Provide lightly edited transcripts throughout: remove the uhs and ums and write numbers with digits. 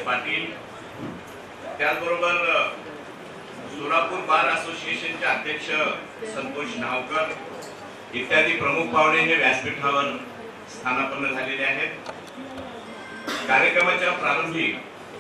पाटील, त्याचबरोबर सोलापूर बार असोसिएशनचे अध्यक्ष संतोष नावकर इत्यादी प्रमुख पाहुणे हे व्यासपीठावर स्थानापन्न झालेले आहेत। कार्यक्रमाच्या प्रारंभी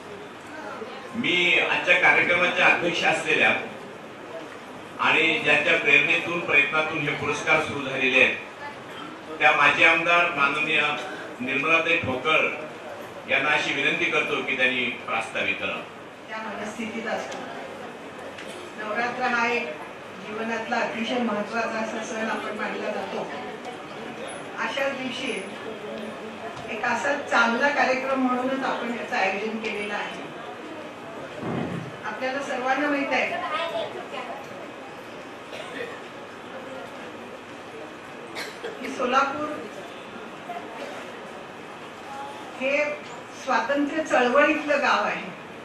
मी आजच्या कार्यक्रमाच्या अध्यक्ष असलेल्या आणि ज्यांच्या प्रेरणेतून प्रयत्नातून हे पुरस्कार सुरू झालेले आहेत त्या माजी आमदार माननीय निर्मलाताई ठोकर यांना अशी विनंती करतो की त्यांनी प्रास्ताविक करावं। त्या मनस्थितीत असतो। नवरात्र हा एक जीवनातला अतिशय महत्त्वाचा असा सण आपण मानला जातो। अशा दिवशी एक असा चांगला कार्यक्रम म्हणूनच आपण याचं आयोजन केलेलं आहे। आपल्याला सर्वांना माहित आहे की सोलापूर हे स्वातंत्र्य चळवळीतलं गाव आहे।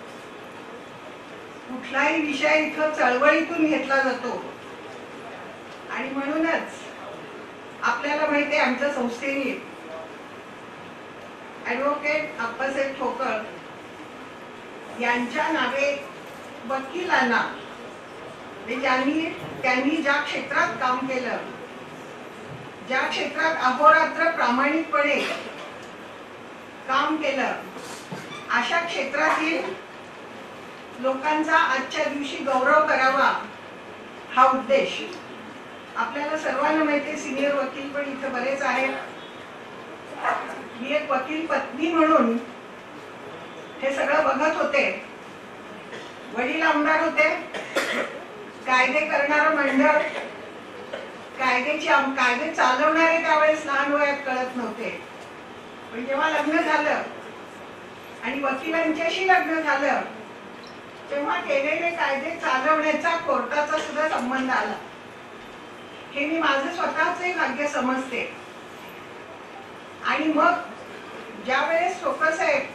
कुठलाही विषय इथं चळवळीतून घेतला जातो आणि म्हणूनच आपल्याला माहिती आहे आमच्या संस्थेने ॲडव्होकेट आप्पासाहेब ठोकर यांच्या नावे वकिलांना त्यांनी ज्या क्षेत्रात काम केलं, ज्या क्षेत्रात अहोरात्र प्रामाणिकपणे काम केलं, अशा क्षेत्रातील लोकांचा आजच्या दिवशी गौरव करावा हा उद्देश। आपल्याला सर्वांना माहिती आहे सिनियर वकील पण इथे बरेच आहेत। मी एक वकील पत्नी म्हणून हे सगळं बघत होते। वडील आमदार होते, कायदे करणारं मंडळ, कायदे चालवणारे त्यावेळेस लहान वयात कळत नव्हते, पण जेव्हा लग्न झालं आणि वकिलांच्याशी लग्न झालं तेव्हा केलेले कायदे चालवण्याचा कोर्टाचा सुद्धा संबंध आला। हे मी माझं स्वतःचे भाग्य समजते। आणि मग ज्यावेळेस ठोकर साहेब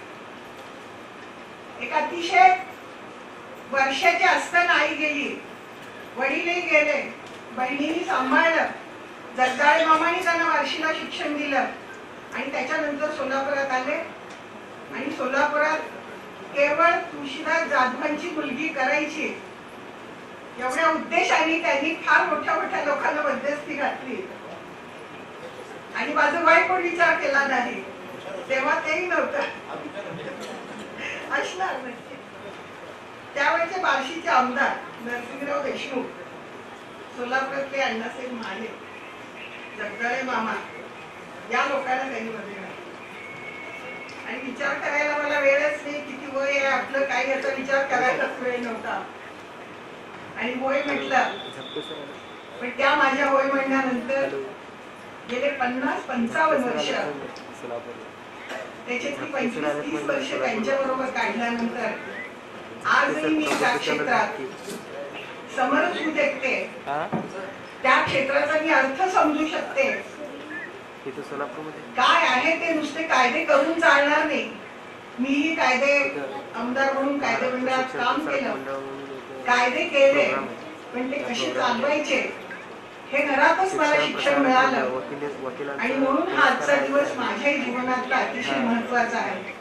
एक अतिशय वर्षाची असताना आई गेली, वडीलही गेले, बहिणीने सांभाळलं, जगदाळे मामाने त्यांना वार्षिला शिक्षण दिलं आणि त्याच्यानंतर सोलापुरात आले आणि सोलापुरात केवळ तुळशीदास जाधवांची मुलगी करायची एवढ्या उद्देशाने त्यांनी फार मोठ्या मोठ्या लोकांना मध्यस्थी घातली आणि माझं वय पण विचार केला नाही, तेव्हा तेही नव्हतं असणार नक्की। त्यावेळेचे बार्शीचे आमदार नरसिंहराव देशमुख, सोलापुरातले अण्णासाहेब माने, जगदाळे मामा या लोकांना त्यांनी मध्ये आणि विचार करायला मला वेळच नाही, किती वय आहे आपलं काय याचा विचार करायलाच वेळ नव्हता आणि होय म्हटलं। पण त्या माझ्या होय म्हणल्यानंतर गेले 50-55 वर्ष त्याच्यातली 25-30 वर्ष त्यांच्या बरोबर काढल्यानंतर आजही मी त्या क्षेत्रात समरस होऊ शकते, त्या क्षेत्राचा मी अर्थ समजू शकते। काय आहे ते नुसते कायदे करून चालणार नाही। मीही कायदे आमदार म्हणून कायदे मंडळात काम केलं, कायदे केले, पण ते कसे चालवायचे हे घरातच मला शिक्षण मिळालं आणि म्हणून हा आजचा दिवस माझ्याही जीवनातला अतिशय महत्वाचा आहे।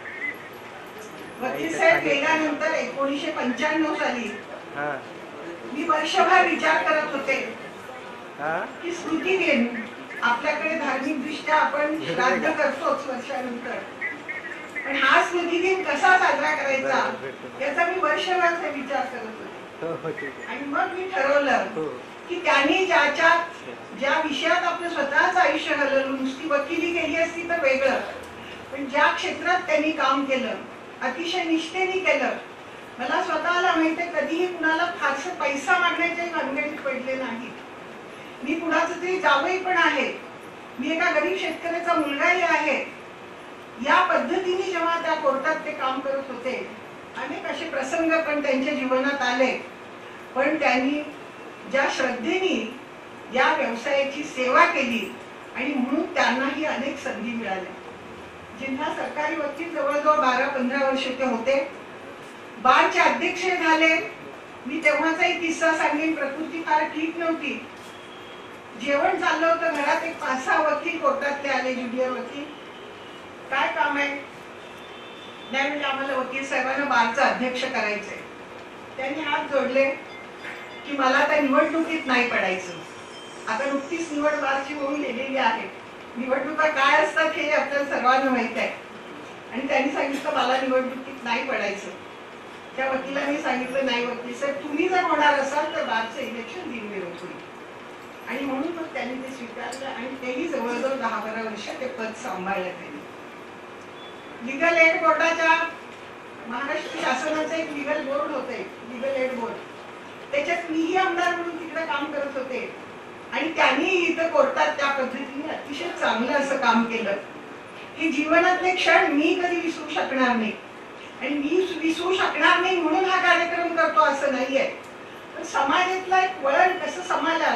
वकील साहेब गेल्यानंतर 1995 साली मी वर्षभर विचार करत होते की स्मृती दिन आपल्याकडे धार्मिक दृष्ट्या आपण श्राद्ध करतोच वर्षानंतर, पण हा स्मृती दिन कसा साजरा करायचा याचा मी वर्षभर विचार करत होते आणि मग मी ठरवलं की त्यांनी ज्या विषयात आपलं स्वतःच आयुष्य घालवलं, नुसती वकिली केली असती तर वेगळं, पण ज्या क्षेत्रात त्यांनी काम केलं अतिशय निष्ठेने केलं। मला स्वतःला माहिती आहे कधीही कुणाला फारसं पैसा मागण्याच्या भानगडीत पडले नाही। मी कुणाचं तरी जावई पण आहे, मी एका गरीब शेतकऱ्याचा मुलगाही आहे। या पद्धतीने जेव्हा त्या कोर्टात ते काम करत होते अनेक असे प्रसंग पण त्यांच्या जीवनात आले, पण त्यांनी ज्या श्रद्धेने या व्यवसायाची सेवा केली आणि म्हणून त्यांनाही अनेक संधी मिळाल्या। जिल्हा सरकारी वकील जवळजवळ 12-15 वर्ष ते होते, बारचे अध्यक्ष झाले। मी तेव्हाचाही किस्सा सांगेन, प्रकृती फार ठीक नव्हती, जेवण चाललं होतं घरात, एक 5-6 वकील कोर्टातले आले, ज्युनियर वकील, काय काम आहे नाही म्हणजे आम्हाला वकील साहेबांना बारचं अध्यक्ष करायचंय. त्यांनी हात जोडले की मला आता निवडणुकीत नाही पडायचं. आता नुकतीच निवड बारची होऊन गेलेली आहे. निवडणुका काय असतात हे आपल्याला सर्वांना माहित आहे. आणि त्यांनी सांगितलं मला निवडणुकीत नाही पडायचं. त्या वकिलांनी सांगितलं नाही वकील साहेब तुम्ही जर होणार असाल तर बारचं इलेक्शन बिनविरोध होईल. आणि म्हणून मग त्यांनी ते स्वीकारलं आणि तेही जवळजवळ 10-12 वर्ष ते पद सांभाळलं त्यांनी. लिगल एड बोर्डाच्या महाराष्ट्र शासनाचं एक लिगल बोर्ड होते, लिगल एड बोर्ड. त्याच्यात मीही आमदार म्हणून तिकडे काम करत होते आणि त्यांनी इथं कोर्टात त्या पद्धतीने अतिशय चांगलं असं काम केलं. हे जीवनातले क्षण मी कधी विसरू शकणार नाही आणि मी विसरू शकणार नाही म्हणून हा कार्यक्रम करतो असं नाहीये. पण समाजातला एक वळण कसं समाजाला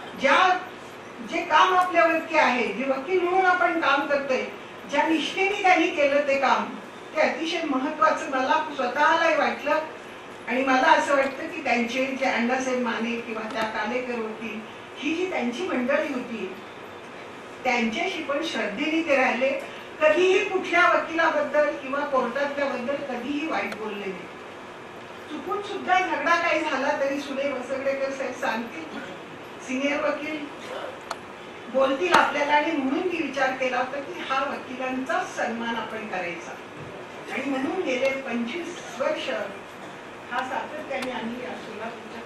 जे काम आपल्यावरती आहे, जे वकील म्हणून आपण काम करतोय, ज्या निष्ठेने त्यांनी केलं ते काम ते अतिशय महत्वाचं मला स्वतःलाही वाटलं. आणि मला असं वाटतं की त्यांचे जे अण्णासाहेब माने किंवा त्या कालेकर होती, ही जी त्यांची मंडळी होती त्यांच्याशी पण श्रद्धेने ते राहिले. कधीही कुठल्या वकिलाबद्दल किंवा कोर्टातल्याबद्दल कधीही वाईट बोलले नाही. चुकून सुद्धा झगडा काही झाला तरी सुने वसगडेकर साहेब सांगतील, सिनियर वकील बोलतील आपल्याला. आणि म्हणून मी विचार केला होता की हा वकिलांचा सन्मान आपण करायचा. आणि म्हणून गेले 25 वर्ष हा सातत्याने आम्ही या सोलापूरच्या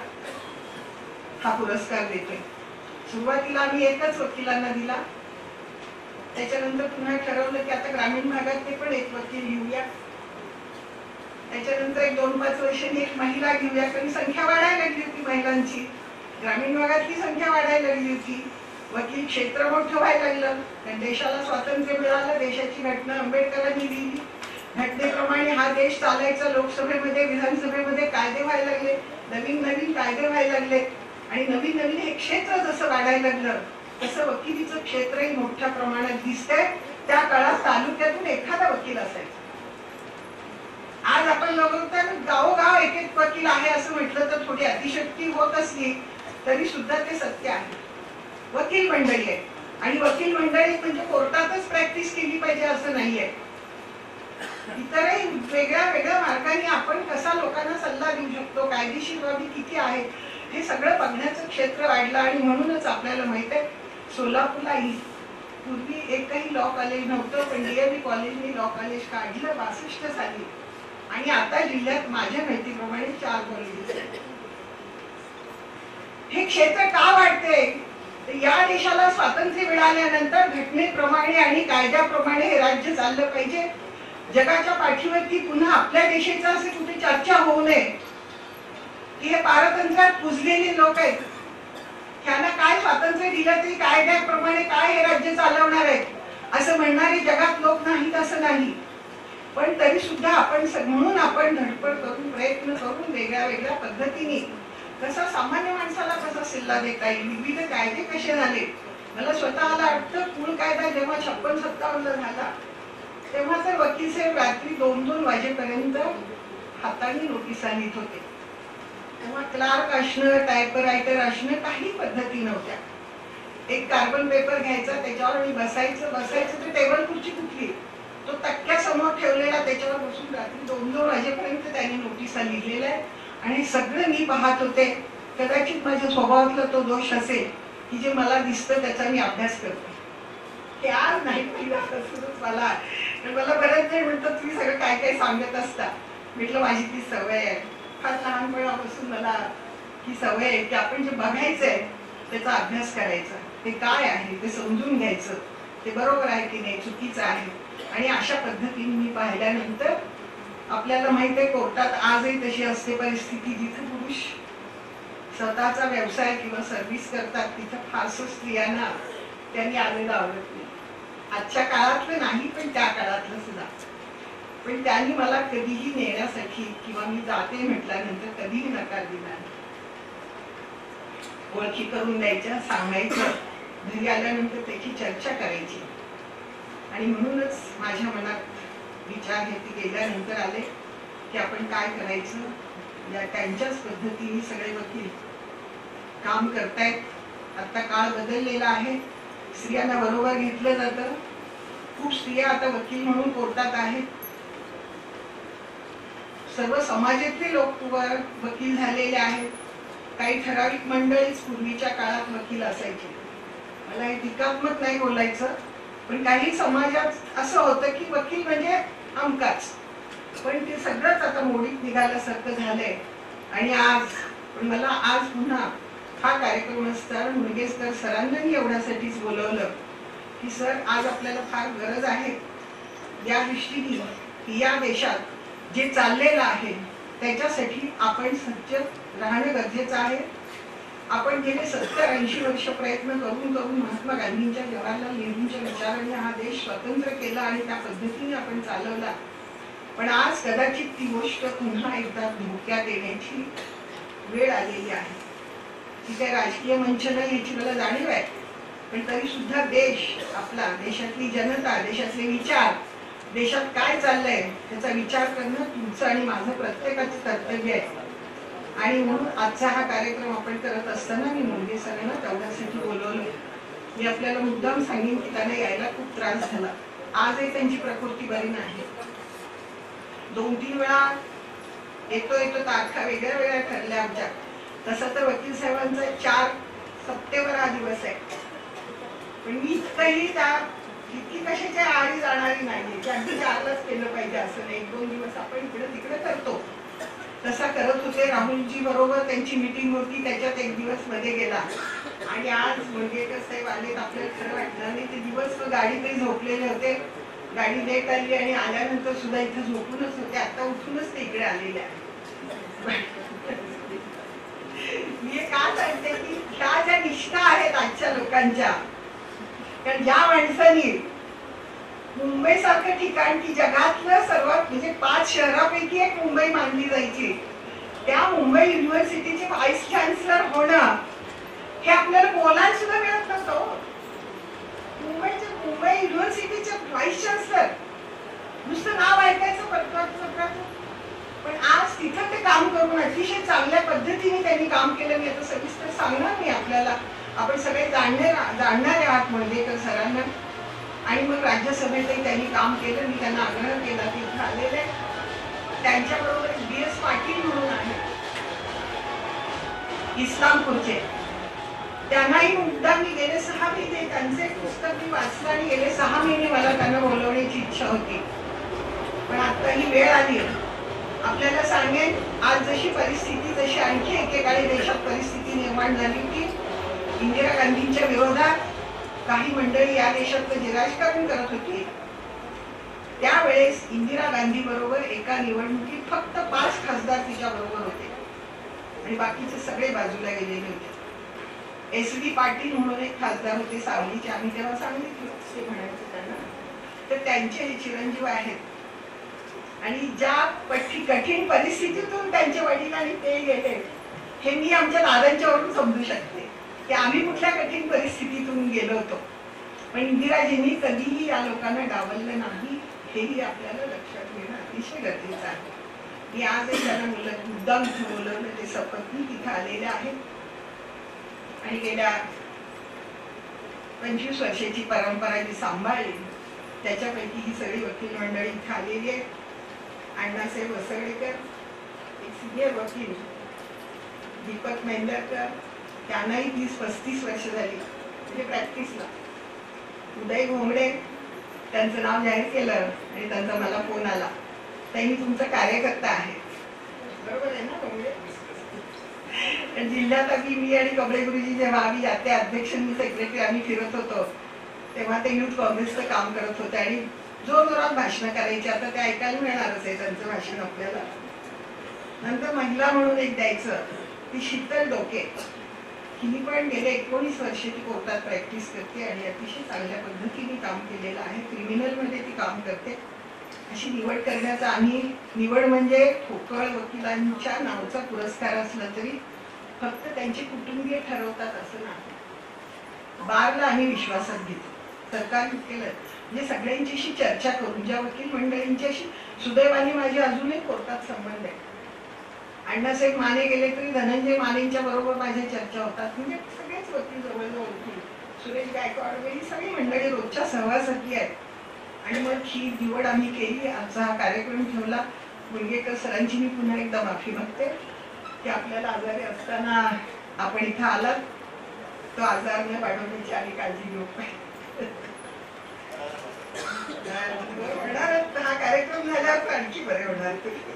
कोर्टात हा पुरस्कार देतोय. सुरुवातीला आम्ही एकच वकिलांना दिला, त्याच्यानंतर पुन्हा ठरवलं की आता ग्रामीण भागात ते पण एक वकील घेऊया. त्याच्यानंतर एक 2-5 वर्षांनी एक महिला घेऊया, कारण संख्या वाढायला लागली होती महिलांची, ग्रामीण भागातली संख्या वाढायला लागली होती, वकील क्षेत्र मोठं व्हायला लागलं. देशाला स्वातंत्र्य मिळालं, देशाची घटना आंबेडकरांनी लिहिली, घटनेप्रमाणे हा देश चालायचा. लोकसभेमध्ये विधानसभेमध्ये कायदे व्हायला लागले, नवीन नवीन कायदे व्हायला लागले आणि नवीन नवीन हे क्षेत्र जसं वाढायला लागलं तसं वकिलीचं क्षेत्रही मोठ्या प्रमाणात दिसतंय. त्या काळात तालुक्यातून एखादा वकील असायचा. आज आपण बघतो गावोगाव एक एक वकील आहे असं म्हटलं तर थोडी अतिशक्ती होत असली तरी सुद्धा ते सत्य आहे. वकील मंडळी आहे आणि वकील मंडळी म्हणजे कोर्टातच प्रॅक्टिस केली पाहिजे असं नाहीये. इतरही वेगळ्या वेगळ्या मार्गाने आपण कसा लोकांना सल्ला देऊ शकतो, कायदेशीर बाबी किती आहे हे सगळं बघण्याचं क्षेत्र वाढलं. आणि म्हणूनच आपल्याला माहित आहे सोलापूरला पूर्वी एकही लॉ कॉलेज नव्हतं, पण डीएवी कॉलेजने लॉ कॉलेज काढलं 62 साली आणि आता जिल्ह्यात माझ्या माहितीप्रमाणे 4 कॉलेजेस आहेत. हे क्षेत्र का वाढते? या देशाला स्वातंत्र्य मिळाल्यानंतर घटनेप्रमाणे आणि कायद्याप्रमाणे हे राज्य चाललं पाहिजे. जगाच्या पाठीवरती पुन्हा आपल्या देशाचं असे कुठे चर्चा होऊ नये की हे पारतंत्र्यात पुजलेले लोक आहेत, त्यांना काय स्वातंत्र्य दिलं तरी कायद्याप्रमाणे काय हे राज्य चालवणार आहे असं म्हणणारे जगात लोक नाहीत असं नाही. पण तरी सुद्धा आपण म्हणून आपण धडपड करून प्रयत्न करून वेगळ्या वेगळ्या पद्धतीने कसा सामान्य माणसाला कसा सल्ला देता येईल, विविध कायदे कसे झाले. मला स्वतःला वाटतं मूळ कायदा जेव्हा 56-57 झाला तेव्हा तर वकील साहेब रात्री 2-2 वाजेपर्यंत हाताने नोटिसा लिहित होते. तेव्हा क्लार्क असणं, टायपरायटर असणं काही पद्धती नव्हत्या. एक कार्बन पेपर घ्यायचा, त्याच्यावर मी बसायचं तर टेबल खुर्ची कुठली, तो तक्क्या समोर ठेवलेला त्याच्यावर बसून रात्री 2-2 वाजेपर्यंत त्यांनी नोटिसा लिहिलेल्या आहेत. आणि सगळं मी पाहत होते. कदाचित माझ्या स्वभावातला तो दोष असेल की जे मला दिसतं त्याचा मी अभ्यास करते. ते आज नाही मला बऱ्याच जण म्हणतात तुम्ही सगळं काय काय सांगत असता. म्हटलं माझी ती सवय आहे, फार लहानपणापासून मला ही सवय आहे की आपण जे बघायचंय त्याचा अभ्यास करायचा, ते काय आहे ते समजून घ्यायचं, ते बरोबर आहे की नाही, चुकीचं आहे. आणि अशा पद्धतीने मी पाहिल्यानंतर आपल्याला माहित आहे कोर्टात आजही तशी असते परिस्थिती जिथे पुरुष स्वतःचा व्यवसाय किंवा सर्व्हिस करतात तिथे फारसं स्त्रियांना त्यांनी आलेलं आवडत नाही. आजच्या काळातलं नाही पण त्या काळातलं सुद्धा. पण त्यांनी मला कधीही नेण्यासाठी किंवा मी जाते म्हटल्यानंतर कधीही नकार दिला नाही. ओळखी करून द्यायच्या, सांगायचं, घरी आल्यानंतर त्याची चर्चा करायची. आणि म्हणूनच माझ्या मनात विचार हे ते गेल्यानंतर आले की आपण काय करायचं. या त्यांच्याच पद्धतीने सगळे वकील काम करतायत. आता काळ बदललेला आहे, स्त्रियांना बरोबर घेतलं जातं. खूप स्त्रिया आता वकील म्हणून कोर्टात आहेत. सर्व समाजातले लोक वकील झालेले आहेत. काही ठराविक मंडळीच पूर्वीच्या काळात वकील असायचे. मला हे टीकात्मक नाही बोलायचं, पण काही समाजात असं होतं की वकील म्हणजे अमकाच. पण ते सगळंच आता मोडीत निघाल्यासारखं झालंय. आणि पण मला आज पुन्हा हा कार्यक्रम असताना मुरगेशकर सरांनाही एवढ्यासाठीच बोलवलं की सर, आज आपल्याला फार गरज आहे या दृष्टीने की या देशात जे चाललेलं आहे त्याच्यासाठी आपण सज्ज राहणं गरजेचं आहे. आपण गेले 70-80 वर्ष प्रयत्न करून महात्मा गांधींच्या, जवाहरलाल नेहरूंच्या विचाराने हा देश स्वतंत्र केला आणि त्या पद्धतीने आपण चालवला. पण आज कदाचित ती गोष्ट पुन्हा एकदा धोक्यात येण्याची वेळ आलेली आहे. ती काही राजकीय मंच नाही याची मला जाणीव आहे, पण तरी सुद्धा देश आपला, देशातली जनता, देशातले विचार, देशात काय चाललंय त्याचा विचार करणं तुमचं आणि माझं प्रत्येकाचं कर्तव्य आहे. आणि म्हणून आजचा हा कार्यक्रम आपण करत असताना मी मुलगे सरांना तेवढ्यासाठी बोलवलं. मी आपल्याला मुद्दाम सांगेन की त्यांना यायला खूप त्रास झाला. आजही त्यांची प्रकृती बरी नाही. 2-3 वेळा येतो तारखा वेगळ्या वेगळ्या ठरल्या आमच्या. तसं तर वकील साहेबांचा 4 सप्टेंबर हा दिवस आहे. पण मी इतकंही इतकी कशाच्या आळी जाणारी नाही की अगदी 4लाच केलं पाहिजे असं नाही. 1-2 दिवस आपण इकडे तिकडे करतो. तसा करत होते. राहुलजी बरोबर त्यांची मीटिंग होती, त्याच्यात 1 दिवस मध्ये गेला. आणि आज मुरगेकर साहेब आले, आपल्याला खरं वाटलं नाही. ते दिवस गाडीतही झोपलेले होते. गाडी लेट आली आणि आल्यानंतर सुद्धा इथे झोपूनच होते. आता उठूनच ते इकडे आलेले आहे. मी का सांगते की ह्या ज्या निष्ठा आहेत आजच्या लोकांच्या, कारण ज्या माणसांनी मुंबई सारखं ठिकाण की जगातलं सर्वात म्हणजे 5 शहरापैकी एक मुंबई मानली जायची, त्या मुंबई युनिव्हर्सिटीचे व्हाईस चान्सलर होणं हे आपल्याला बोलायला सुद्धा मिळत नव्हतं. मुंबई युनिव्हर्सिटीचे व्हाईस चान्सलर नुसतं नाव ऐकायचं पत्राचं. पण आज तिथं ते काम करून अतिशय चांगल्या पद्धतीने त्यांनी काम केलं. मी आता सविस्तर सांगणार नाही आपल्याला, आपण सगळे जाणणारे आहात मुरगेकर सरांना. आणि मग राज्यसभेतही त्यांनी काम केलं. मी त्यांना आग्रह केला ते इथे आलेले. त्यांच्याबरोबर BS पाटील म्हणून आहे इस्लामपूरचे, त्यांनाही मुद्दा मी गेले 6 महिने त्यांचे पुस्तक मी वाचलं आणि गेले 6 महिने मला त्यांना बोलवण्याची इच्छा होती. पण आता ही वेळ आली. आपल्याला सांगेन, आज जशी परिस्थिती, जशी आणखी एकेकाळी देशात परिस्थिती निर्माण झाली की इंदिरा गांधींच्या विरोधात काही मंडळी या देशातलं जे राजकारण करत होती, त्यावेळेस इंदिरा गांधी बरोबर एका निवडणुकीत फक्त 5 खासदार तिच्या बरोबर होते आणि बाकीचे सगळे बाजूला गेलेले होते. SD पाटील म्हणून एक खासदार होते सावलीचे, आम्ही तेव्हा सांगितलं ते म्हणायचं त्यांना. तर त्यांचे हे चिरंजीव आहेत. आणि ज्या कठीण परिस्थितीतून त्यांच्या वडिलांनी ते गेले हे मी आमच्या दादांच्यावरून समजू शकते की आम्ही कुठल्या कठीण परिस्थितीतून गेलो होतो. पण इंदिराजींनी कधीही या लोकांना डावललं नाही, हेही आपल्याला लक्षात घेणं अतिशय गरजेचं आहे. मी आजही त्यांना मुद्दाम बोलवलं. ते सपत्नी तिथे आलेले आहेत आणि गेल्या 25 वर्षाची परंपरा जी सांभाळली त्याच्यापैकी ही सगळी वकील मंडळी इथे आलेली आहे. अण्णासाहेब वसगडेकर, एक सिनियर वकील, दीपक मेंदरकर, त्यांनाही 30-35 वर्ष झाली म्हणजे प्रॅक्टिसला. उदय घोंगडे, त्यांचं नाव जाहीर केलं आणि त्यांचा मला फोन आला, त्यांनी तुमचा कार्यकर्ता आहे. बरोबर आहे ना घोंगडे? जिल्ह्यात आम्ही, मी आणि कबळे गुरुजी जेव्हा आम्ही जाते अध्यक्ष मी सेक्रेटरी आम्ही फिरत होतो तेव्हा ते युथ काँग्रेसचं काम करत होते आणि जोरजोरात भाषण करायचे. आता ते ऐकायला मिळणारच आहे त्यांचं भाषण आपल्याला. नंतर महिला म्हणून एक द्यायचं, ती शीतल डोके. हिने पण गेले 19 वर्ष ती कोर्टात प्रॅक्टिस करते आणि अतिशय चांगल्या पद्धतीने काम केलेलं आहे. क्रिमिनलमध्ये ती काम करते. अशी निवड करण्याचा आम्ही, निवड म्हणजे ठोकळ वकिलांच्या नावाचा पुरस्कार असला तरी फक्त त्यांचे कुटुंबीय ठरवतात असं नाही. बारला आम्ही विश्वासात घेतो. सरकारने केलं म्हणजे सगळ्यांच्याशी चर्चा करून, ज्या वकील मंडळींच्याशी सुदैवाने माझे अजूनही कोर्टात संबंध आहे. अण्णासाहेब माने गेले तरी धनंजय मानेंच्या बरोबर माझ्या चर्चा होतात. म्हणजे सगळेच वकील जवळजवळ वकील, सुरेश गायकवाड, ही सगळी मंडळी रोजच्या सहवासातली आहेत. आणि मग ही निवड आम्ही केली. आमचा हा कार्यक्रम ठेवला. मुनगेकर सरांची मी पुन्हा एकदा माफी मागते की आपल्याला आजारी असताना आपण इथं आलात. तो आजार न वाढवण्याची आणि काळजी घेऊ होणार. हा कार्यक्रम झाल्यावर आणखी बरे होणार.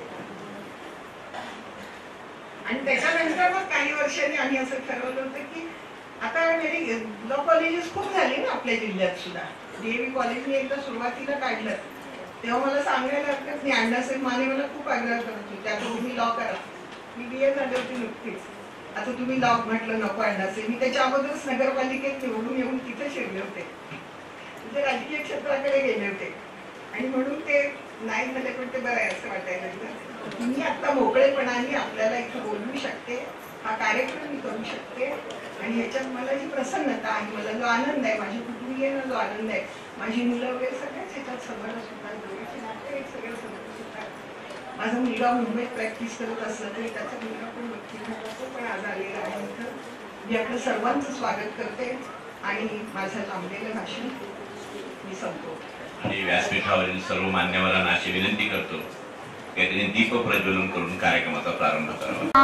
आणि त्याच्यानंतर मग काही वर्षांनी आम्ही असं ठरवलं होतं की आता लॉ कॉलेजेस खूप झाले ना आपल्या जिल्ह्यात सुद्धा. DAV कॉलेज मी एकदा सुरुवातीला काढलं तेव्हा मला सांगायला हरकत नाही, अण्णासाहेब माने मला खूप आग्रह करत होते आता तुम्ही लॉ करा. मी BA झाले होते नुकतीच. आता तुम्ही लॉ म्हटलं नको अण्णासाहेब. मी त्याच्या अगोदरच नगरपालिकेत निवडून येऊन तिथे शिरले होते, म्हणजे राजकीय क्षेत्राकडे गेले होते. आणि म्हणून ते नाही झाले, पण ते बरं आहे असं वाटायला लागलं. मी आता मोकळेपणाने आपल्याला इथे बोलवू शकते, हा कार्यक्रम मी करू शकते. आणि ह्याच्यात मला जी प्रसन्नता आहे, मला जो आनंद आहे, माझ्या कुटुंबियांना जो आनंद आहे, माझी मुलं वगैरे सगळ्याच ह्याच्यात समोरच होतात, दोघांचे नातेवाईक सगळे समोरच होतात. माझा मुलगा मुंबईत प्रॅक्टिस करत असला तरी त्याचा मुलगा पण वकील झाला, तो पण आज आलेला आहे इथं. मी आपलं सर्वांचं स्वागत करते आणि माझं लांबलेलं भाषण मी संपवतो. आणि व्यासपीठावरील सर्व मान्यवरांना अशी विनंती करतो की त्यांनी दीप प्रज्वलन करून कार्यक्रमाचा प्रारंभ करावा.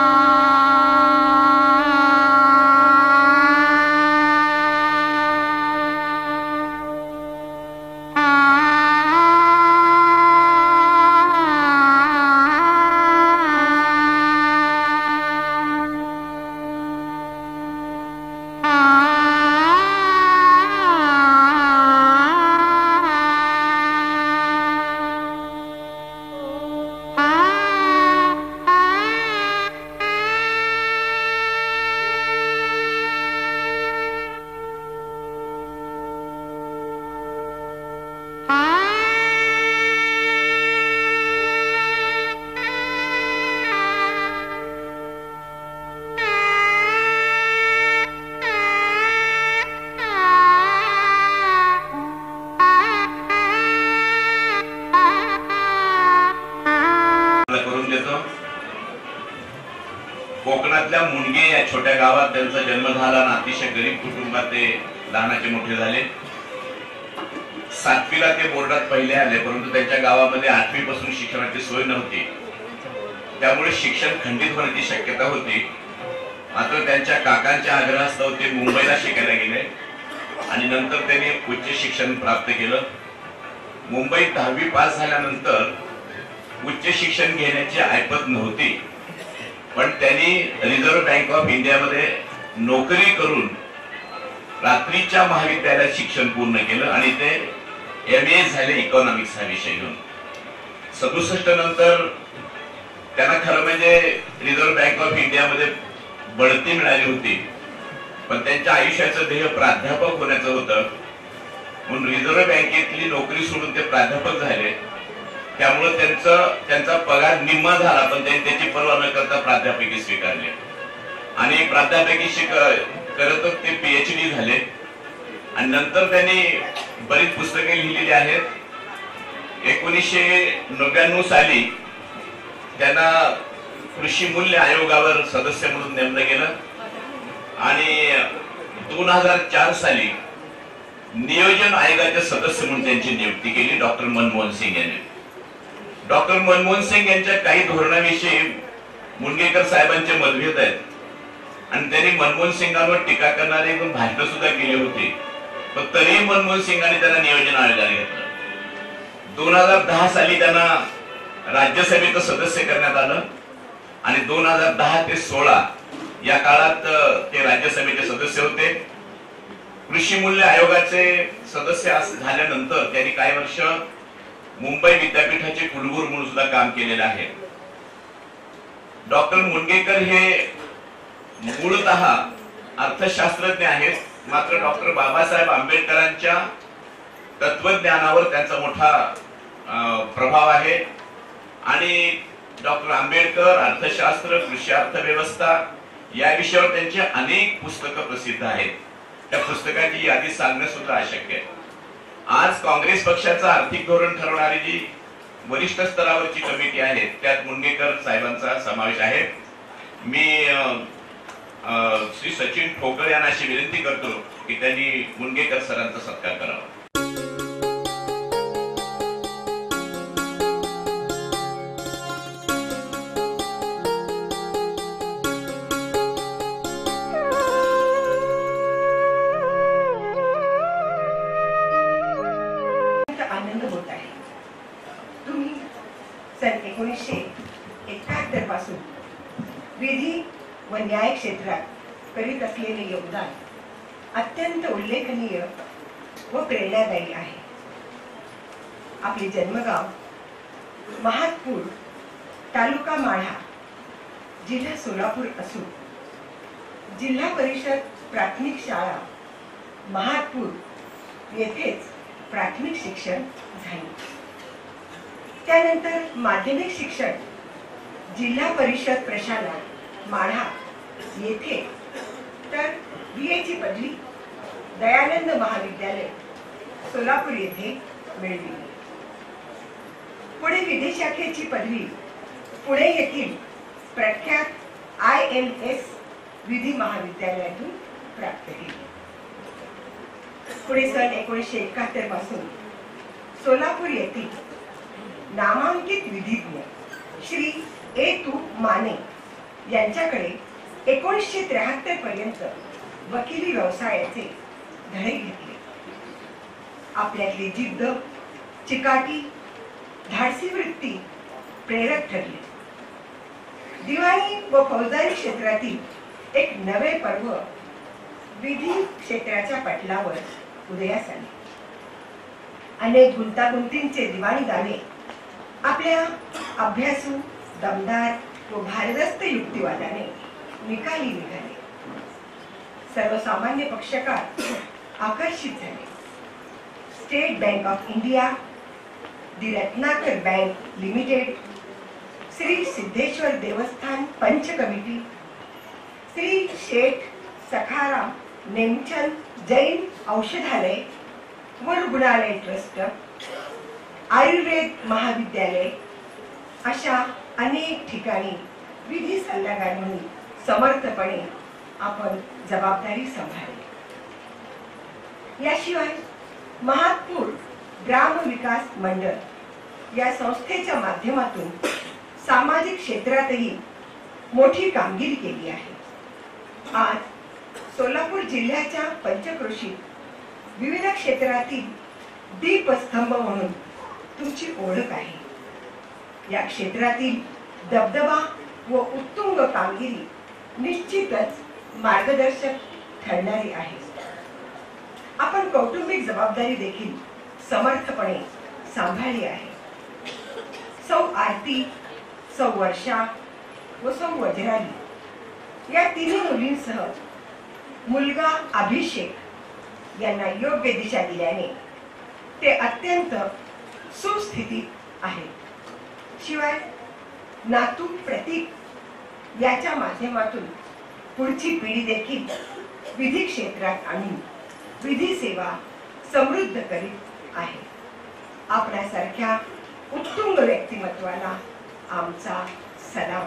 कोकणातल्या मुंडगे या छोट्या गावात त्यांचा जन्म झाला आणि अतिशय गरीब कुटुंबात ते लहानाचे मोठे झाले. 7वीला ते बोर्डात पहिले आले, परंतु त्यांच्या गावामध्ये 8वी पासून शिक्षणाची सोय नव्हती, त्यामुळे शिक्षण खंडित होण्याची शक्यता होती. मात्र त्यांच्या काकांच्या आग्रहास्तव ते मुंबईला शिकायला गेले आणि नंतर त्यांनी उच्च शिक्षण प्राप्त केलं. मुंबईत 10वी पास झाल्यानंतर उच्च शिक्षण घेण्याची ऐपत नव्हती, पण त्यांनी रिझर्व्ह बँक ऑफ इंडियामध्ये नोकरी करून रात्रीच्या महाविद्यालयात शिक्षण पूर्ण केलं आणि ते MA झाले इकॉनॉमिक्स हा विषय घेऊन. 67 नंतर त्यांना खरं म्हणजे रिझर्व्ह बँक ऑफ इंडियामध्ये बढती मिळाली होती, पण त्यांच्या आयुष्याचं ध्येय प्राध्यापक होण्याचं होतं. म्हणून रिझर्व्ह बँकेतली नोकरी सोडून ते प्राध्यापक झाले. त्यामुळे त्यांचा पगार निम्मा झाला, पण त्यांनी त्याची पर्वा न करता प्राध्यापकी स्वीकारली आणि प्राध्यापकी करतच ते PhD झाले. आणि नंतर त्यांनी बरीच पुस्तके लिहिलेली आहेत. 1999 साली त्यांना कृषी मूल्य आयोगावर सदस्य म्हणून नेमलं गेलं आणि 2004 साली नियोजन आयोगाचे सदस्य म्हणून त्यांची नियुक्ती केली डॉक्टर मनमोहन सिंग यांनी. डॉक्टर मनमोहन सिंग यांच्या काही धोरणाविषयी मुनगेकर साहेबांचे मतभेद आहेत आणि त्यांनी मनमोहन सिंगांवर टीका करणारी भाषण सुद्धा केली होती, पण तरीही मनमोहन सिंगांनी त्यांना नियोजन आयोगाला घेतलं. 2010 साली त्यांना राज्यसभेचं सदस्य करण्यात आलं आणि 2010 ते 16 या काळात ते राज्यसभेचे सदस्य होते. कृषी मूल्य आयोगाचे सदस्य झाल्यानंतर त्यांनी काही वर्ष मुंबई विद्यापीठाचे कुलगुरू म्हणून सुद्धा काम केलेलं आहे. डॉक्टर मुनगेकर हे मूळतः अर्थशास्त्रज्ञ आहेत, मात्र डॉक्टर बाबासाहेब आंबेडकरांच्या तत्वज्ञानावर त्यांचा मोठा प्रभाव आहे आणि डॉक्टर आंबेडकर, अर्थशास्त्र, कृषी अर्थव्यवस्था या विषयावर त्यांची अनेक पुस्तकं प्रसिद्ध आहेत. त्या पुस्तकाची यादी सांगणं सुद्धा अशक्य आहे. आज काँग्रेस पक्षाचं आर्थिक धोरण ठरवणारी जी वरिष्ठ स्तरावरची कमिटी आहे त्यात मुनगेकर साहेबांचा समावेश आहे. मी श्री सचिन ठोकळे यांना अशी विनंती करतो की त्यांनी मुनगेकर सरांचा सत्कार करावा. 1971 पासून विधी व न्याय क्षेत्रात करीत असलेले योगदान अत्यंत उल्लेखनीय व प्रेरणादायी आहे. आपले जन्मगाव महादपूर, तालुका माढा, जिल्हा सोलापूर असून जिल्हा परिषद प्राथमिक शाळा महादपूर येथेच प्राथमिक शिक्षण झाले. त्यानंतर माध्यमिक शिक्षण जिल्हा परिषद प्रशाला माढा येथे, तर BA ची पदवी दयानंद महाविद्यालय सोलापूर येथे मिळवली. पुढे विधी शाखेची पदवी पुणे येथील प्रख्यात IMS विधी महाविद्यालयातून प्राप्त केली. पुढे सन 1971 पासून सोलापूर येथील नामांकित विधिज्ञ श्री A. माने यांच्याकडे 1973 पर्यंत वकिली व्यवसायाचे धडे घेतले. आपल्यातली जिद्द, चिकाटी, धाडसी वृत्ती प्रेरक ठरली. दिवाणी व फौजदारी क्षेत्रातील एक नवे पर्व विधी क्षेत्राच्या पटलावर उदयास आले. अनेक गुंतागुंतींचे दिवाणी दावे आपल्या अभ्यासू, दमदार व भारदस्त युक्तिवादाने निकाली निघाले. सर्वसामान्य पक्षकार आकर्षित झाले. State Bank of India, the Ratnakar Bank Limited, Shri Siddheshwar देवस्थान पंच कमिटी, श्री शेठ सखाराम नेमचंद जैन औषधालय व रुग्णालय ट्रस्ट, आयुर्वेद महाविद्यालय अशा अनेक ठिकाणी विधी सल्लागार म्हणून समर्थपणे आपण जबाबदारी सांभाळली. याशिवाय महादपूर ग्राम विकास मंडळ या संस्थेच्या माध्यमातून सामाजिक क्षेत्रातही मोठी कामगिरी केली आहे. आज सोलापूर जिल्ह्याच्या पंचक्रोशीत विविध क्षेत्रातील दीपस्तंभ म्हणून तुमची ओळख आहे. या क्षेत्रातील दबदबा व उत्तुंग कामगिरी निश्चितच मार्गदर्शक ठरणारी आहे. आपण कौटुंबिक जबाबदारी देखील समर्थपणे सांभाळली आहे. सौ आरती, सौ वर्षा व सौ वज्राली या तिन्ही मुलींसह मुलगा अभिषेक यांना योग्य दिशा दिल्याने ते अत्यंत सुस्थितीत आहेत. शिवाय नातू प्रतीक याच्या माध्यमातून पुढची पिढी देखील विधी क्षेत्रात आणून विधी सेवा समृद्ध करीत आहे. आपल्यासारख्या उत्तुंग व्यक्तिमत्वाला आमचा सलाम.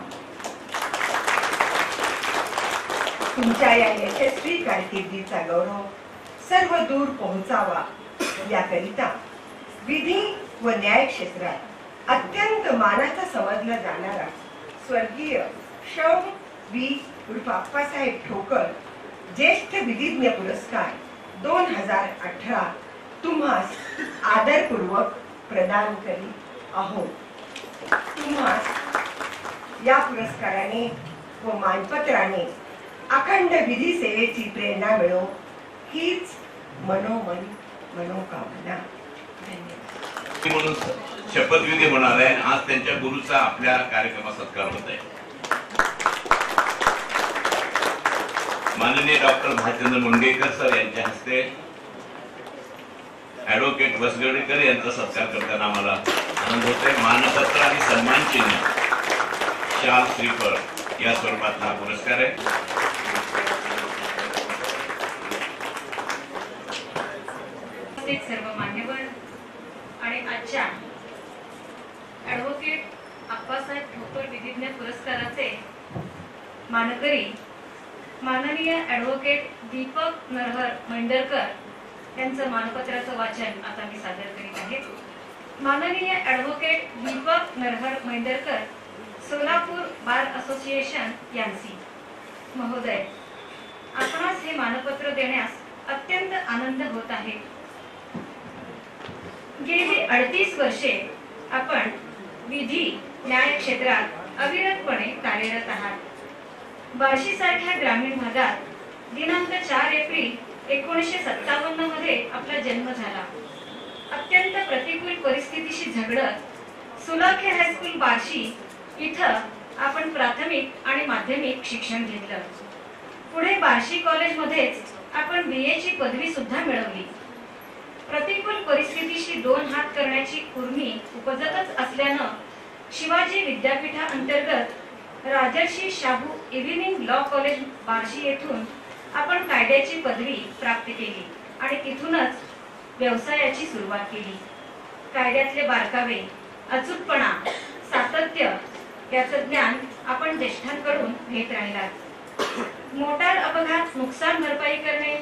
तुमच्या या यशस्वी कारकिर्दीचा गौरव सर्व दूर पोहोचावा याकरिता विधी व न्याय क्षेत्रात अत्यंत मानाचा समजला जाणारा स्वर्गीय शम वी उर्फ आप्पासाहेब ठोकर ज्येष्ठ विधिज्ञ पुरस्कार 2018 तुम्हास आदरपूर्वक प्रदान करीत आहोत. तुम्हास या पुरस्काराने व मानपत्राने अखंड विधी सेवेची प्रेरणा मिळो हीच मनोकामना. धन्यवाद. म्हणून शपथविधी होणार आहे. आज त्यांच्या गुरुचा आपल्या कार्यक्रमात सत्कार होत आहे. माननीय डॉक्टर भालचंद्र मुंडेकर सर यांच्या हस्ते ऍडव्होकेट वसगडेकर यांचा सत्कार करताना आम्हाला आनंद होतोय. मानपत्र आणि सन्मान चिन्ह, शाल, श्रीफळ या स्वरूपातला हा पुरस्कार आहे. सर्व मान्यवर आणि आजच्या ऍडव्होकेट आप्पासाहेब ठोकर विधिज्ञ पुरस्काराचे मानकरी माननीय ऍडव्होकेट दीपक नरहर मैंदरकर यांचं मानपत्राचं वाचन आता मी सादर करीत आहे. माननीय advocate Deepak Narhar Maindarkar, Solapur bar association यांसी महोदय, आपणास हे मानपत्र देण्यास अत्यंत आनंद होत आहे. गेली 38 वर्षे आपण विधी न्याय क्षेत्रात अविरतपणे कार्यरत आहात। बार्शी सारख्या ग्रामीण भागात दिनांक 4 एप्रिल 1957 मध्ये आपला जन्म झाला। अत्यंत प्रतिकूल परिस्थितीशी झगडत सुलाखे हायस्कूल बार्शी इथं आपण प्राथमिक आणि माध्यमिक शिक्षण घेतलं। पुढे बार्शी कॉलेजमध्येच आपण BA ची पदवी सुद्धा मिळवली। प्रतिकूल परिस्थितीशी दोन हात करण्याची उर्मी उपजतच असल्यानं शिवाजी विद्यापीठाअंतर्गत Rajarshi Shahu evening law college Barshi येथून आपण कायद्याची पदवी प्राप्त केली आणि तिथूनच व्यवसायाची सुरुवात केली। कायद्यातले बारकावे, अचूकपणा, सातत्य याचं ज्ञान आपण ज्येष्ठांकडून घेत राहिलात। मोटार अपघात नुकसान भरपाई करणे,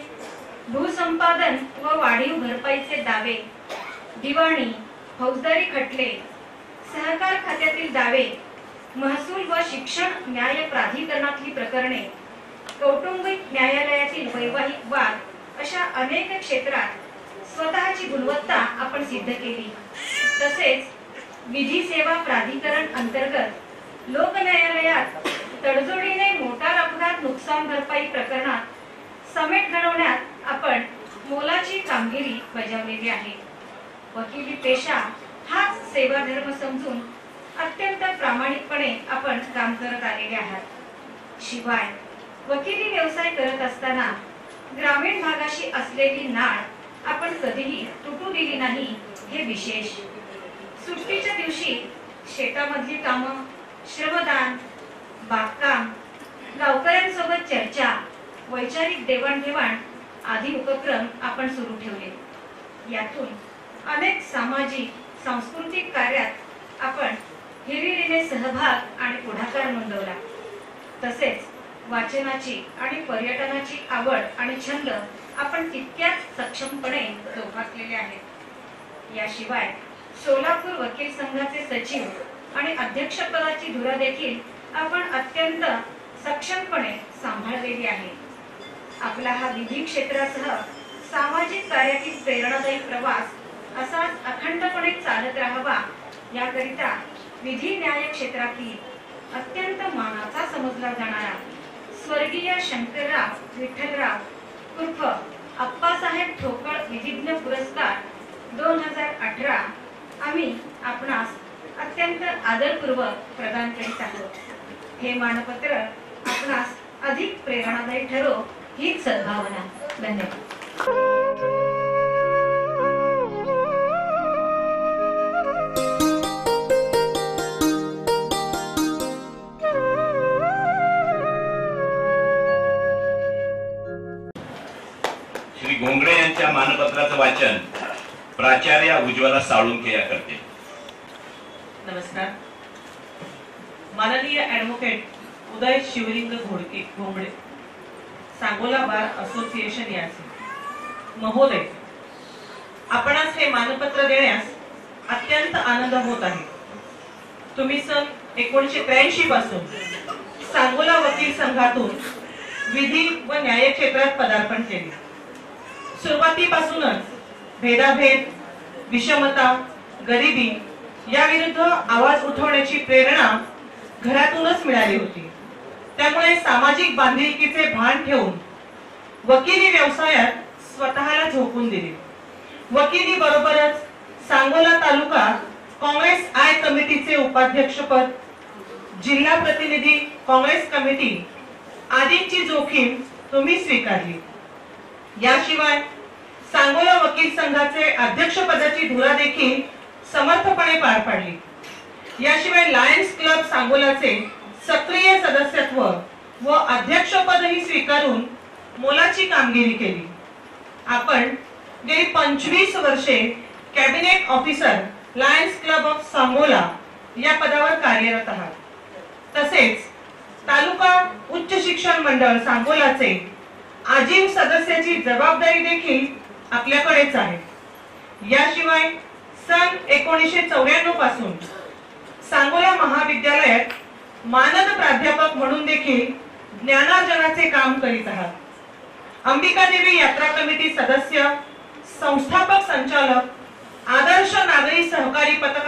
भूसंपादन व वाढीव भरपाईचे दावे, दिवाणी, फौजदारी खटले, सहकार खात्यातील दावे, महसूल व शिक्षण न्याय प्राधिकरणातली प्रकरणे, कौटुंबिक न्यायालयातील वैवाहिक वाद अशा अनेक क्षेत्रात स्वतःची गुणवत्ता आपण सिद्ध केली। तसेच विधी सेवा प्राधिकरण अंतर्गत लोक न्यायालयात तडजोडीने मोटार अपघात नुकसान भरपाई प्रकरणात समेट घडवण्यात आपण मोलाची कामगिरी बजावलेली आहे। वकिली पेशा हाच सेवा धर्म समजून अत्यंत प्रामाणिकपणे आपण काम करत आलेले आहात। शिवाय वकिली व्यवसाय करत असताना ग्रामीण भागाशी असलेली नाळ आपण कधीही तुटू दिली नाही हे विशेष। सुट्टीच्या दिवशी शेतामधली कामं, श्रमदान, बागकाम, गावकऱ्यांसोबत चर्चा, वैचारिक देवाणघेवाण आदी उपक्रम आपण सुरू ठेवले। यातून अनेक सामाजिक सांस्कृतिक कार्यात आपण हिरिरीने सहभाग आणि पुढाकार नोंदवला। तसेच वाचनाची आणि पर्यटनाची आवड आणि छंद आपण तितक्याच सक्षमपणे जोपासलेले आहेत। याशिवाय सोलापूर वकील संघाचे सचिव आणि अध्यक्षपदाची धुरा देखील आपण अत्यंत सक्षमपणे सांभाळलेली आहे। आपला हा विधी क्षेत्रासह सामाजिक कार्यातील प्रेरणादायी प्रवास असाच अखंडपणे चालत राहावा याकरिता विधी न्याय क्षेत्रातील अत्यंत मानाचा समजला जाणारा स्वर्गीय शंकरराव विठ्ठलराव उर्फ अप्पासाहेब ठोकळ विधिज्ञ पुरस्कार 2018 आम्ही आपणास अत्यंत आदरपूर्वक प्रदान करीत आहोत। हे मानपत्र आपणास अधिक प्रेरणादायी ठरो हीच सद्भावना। धन्यवाद। श्री घोंगडे यांच्या मानपत्राचं वाचन प्राचार्य उज्ज्वला साळुंखे या करते। नमस्कार। माननीय advocate Uday Shivling Ghongade, Sangola bar association याचे महोदय, आपणास हे मानपत्र देण्यास अत्यंत आनंद होत आहे। तुम्ही सन 1983 पासून सांगोला वकील संघातून विधी व न्याय क्षेत्रात पदार्पण केले। सुरुवातीपासूनच भेदाभेद, विषमता, गरिबी याविरुद्ध आवाज उठवण्याची प्रेरणा घरातूनच मिळाली होती। त्यामुळे सामाजिक बांधिलकीचे भान ठेवून वकिली व्यवसायात स्वतःला झोकून दिले। वकिली बरोबरच सांगोला तालुका काँग्रेस आय कमिटीचे उपाध्यक्षपद, जिल्हा प्रतिनिधी काँग्रेस कमिटी आदींची जोखीम तुम्ही स्वीकारली। याशिवाय सांगोला वकील संघाचे अध्यक्षपदाची धुरा देखील समर्थपणे पार पाडली। याशिवाय लायन्स क्लब सांगोलाचे सक्रिय सदस्यत्व व अध्यक्षपदही स्वीकारून मोलाची कामगिरी केली। आपण गेली 25 वर्षे cabinet officer Lions Club of Sangola या पदावर कार्यरत आहात। तसेच तालुका उच्च शिक्षण मंडळ सांगोलाचे आजीव सदस्याची जबाबदारी देखील आपल्याकडेच आहे। याशिवाय सन 1994 पासून सांगोला महाविद्यालयात मानद प्राध्यापक म्हणून देखील ज्ञानार्जनाचे काम करीत आहात। अंबिकादेवी यात्रा कमिटी सदस्य, संस्थापक संचालक, आदर्श नागरी सहकारी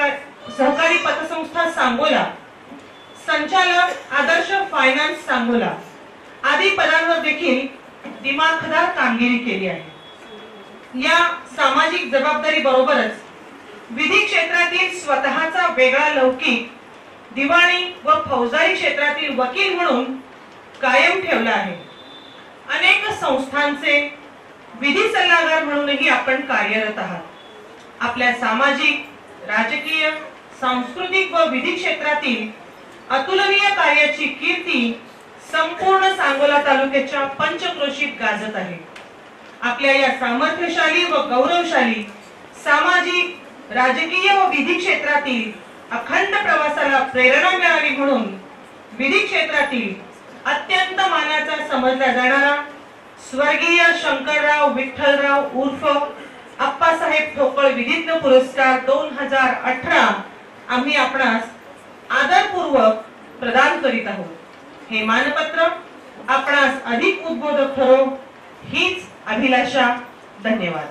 सहकारी पतसंस्था सांगोला, संचालक आदर्श फायनान्स सांगोला आदी पदांवर देखील दिमाखदार कामगिरी केली आहे। या सामाजिक जबाबदारी बरोबरच विधी क्षेत्रातील स्वतःचा वेगळा लौकिक दिवाणी व फौजदारी क्षेत्रातील वकील म्हणून कायम ठेवला आहे। अनेक संस्थांचे विधी सल्लागार म्हणूनही आपण कार्यरत आहात। आपल्या सामाजिक, राजकीय, सांस्कृतिक व विधी क्षेत्रातील अतुलनीय कार्याची कीर्ती संपूर्ण सांगोला तालुक्याच्या पंचक्रोशीत गाजत आहे। आपल्या या सामर्थ्यशाली व गौरवशाली सामाजिक, राजकीय व विधी क्षेत्रातील अखंड प्रवासाला प्रेरणा मिळावी म्हणून विधी क्षेत्रातील अत्यंत मानाचा समजला जाणारा स्वर्गीय शंकरराव विठ्ठलराव उर्फ अप्पासाहेब ठोकळ विधीज्ञ पुरस्कार 2018 आम्ही आपणास आदरपूर्वक प्रदान करीत आहोत। हे मानपत्र आपणास अधिक उद्बोधक ठरो हीच अभिलाषा। धन्यवाद।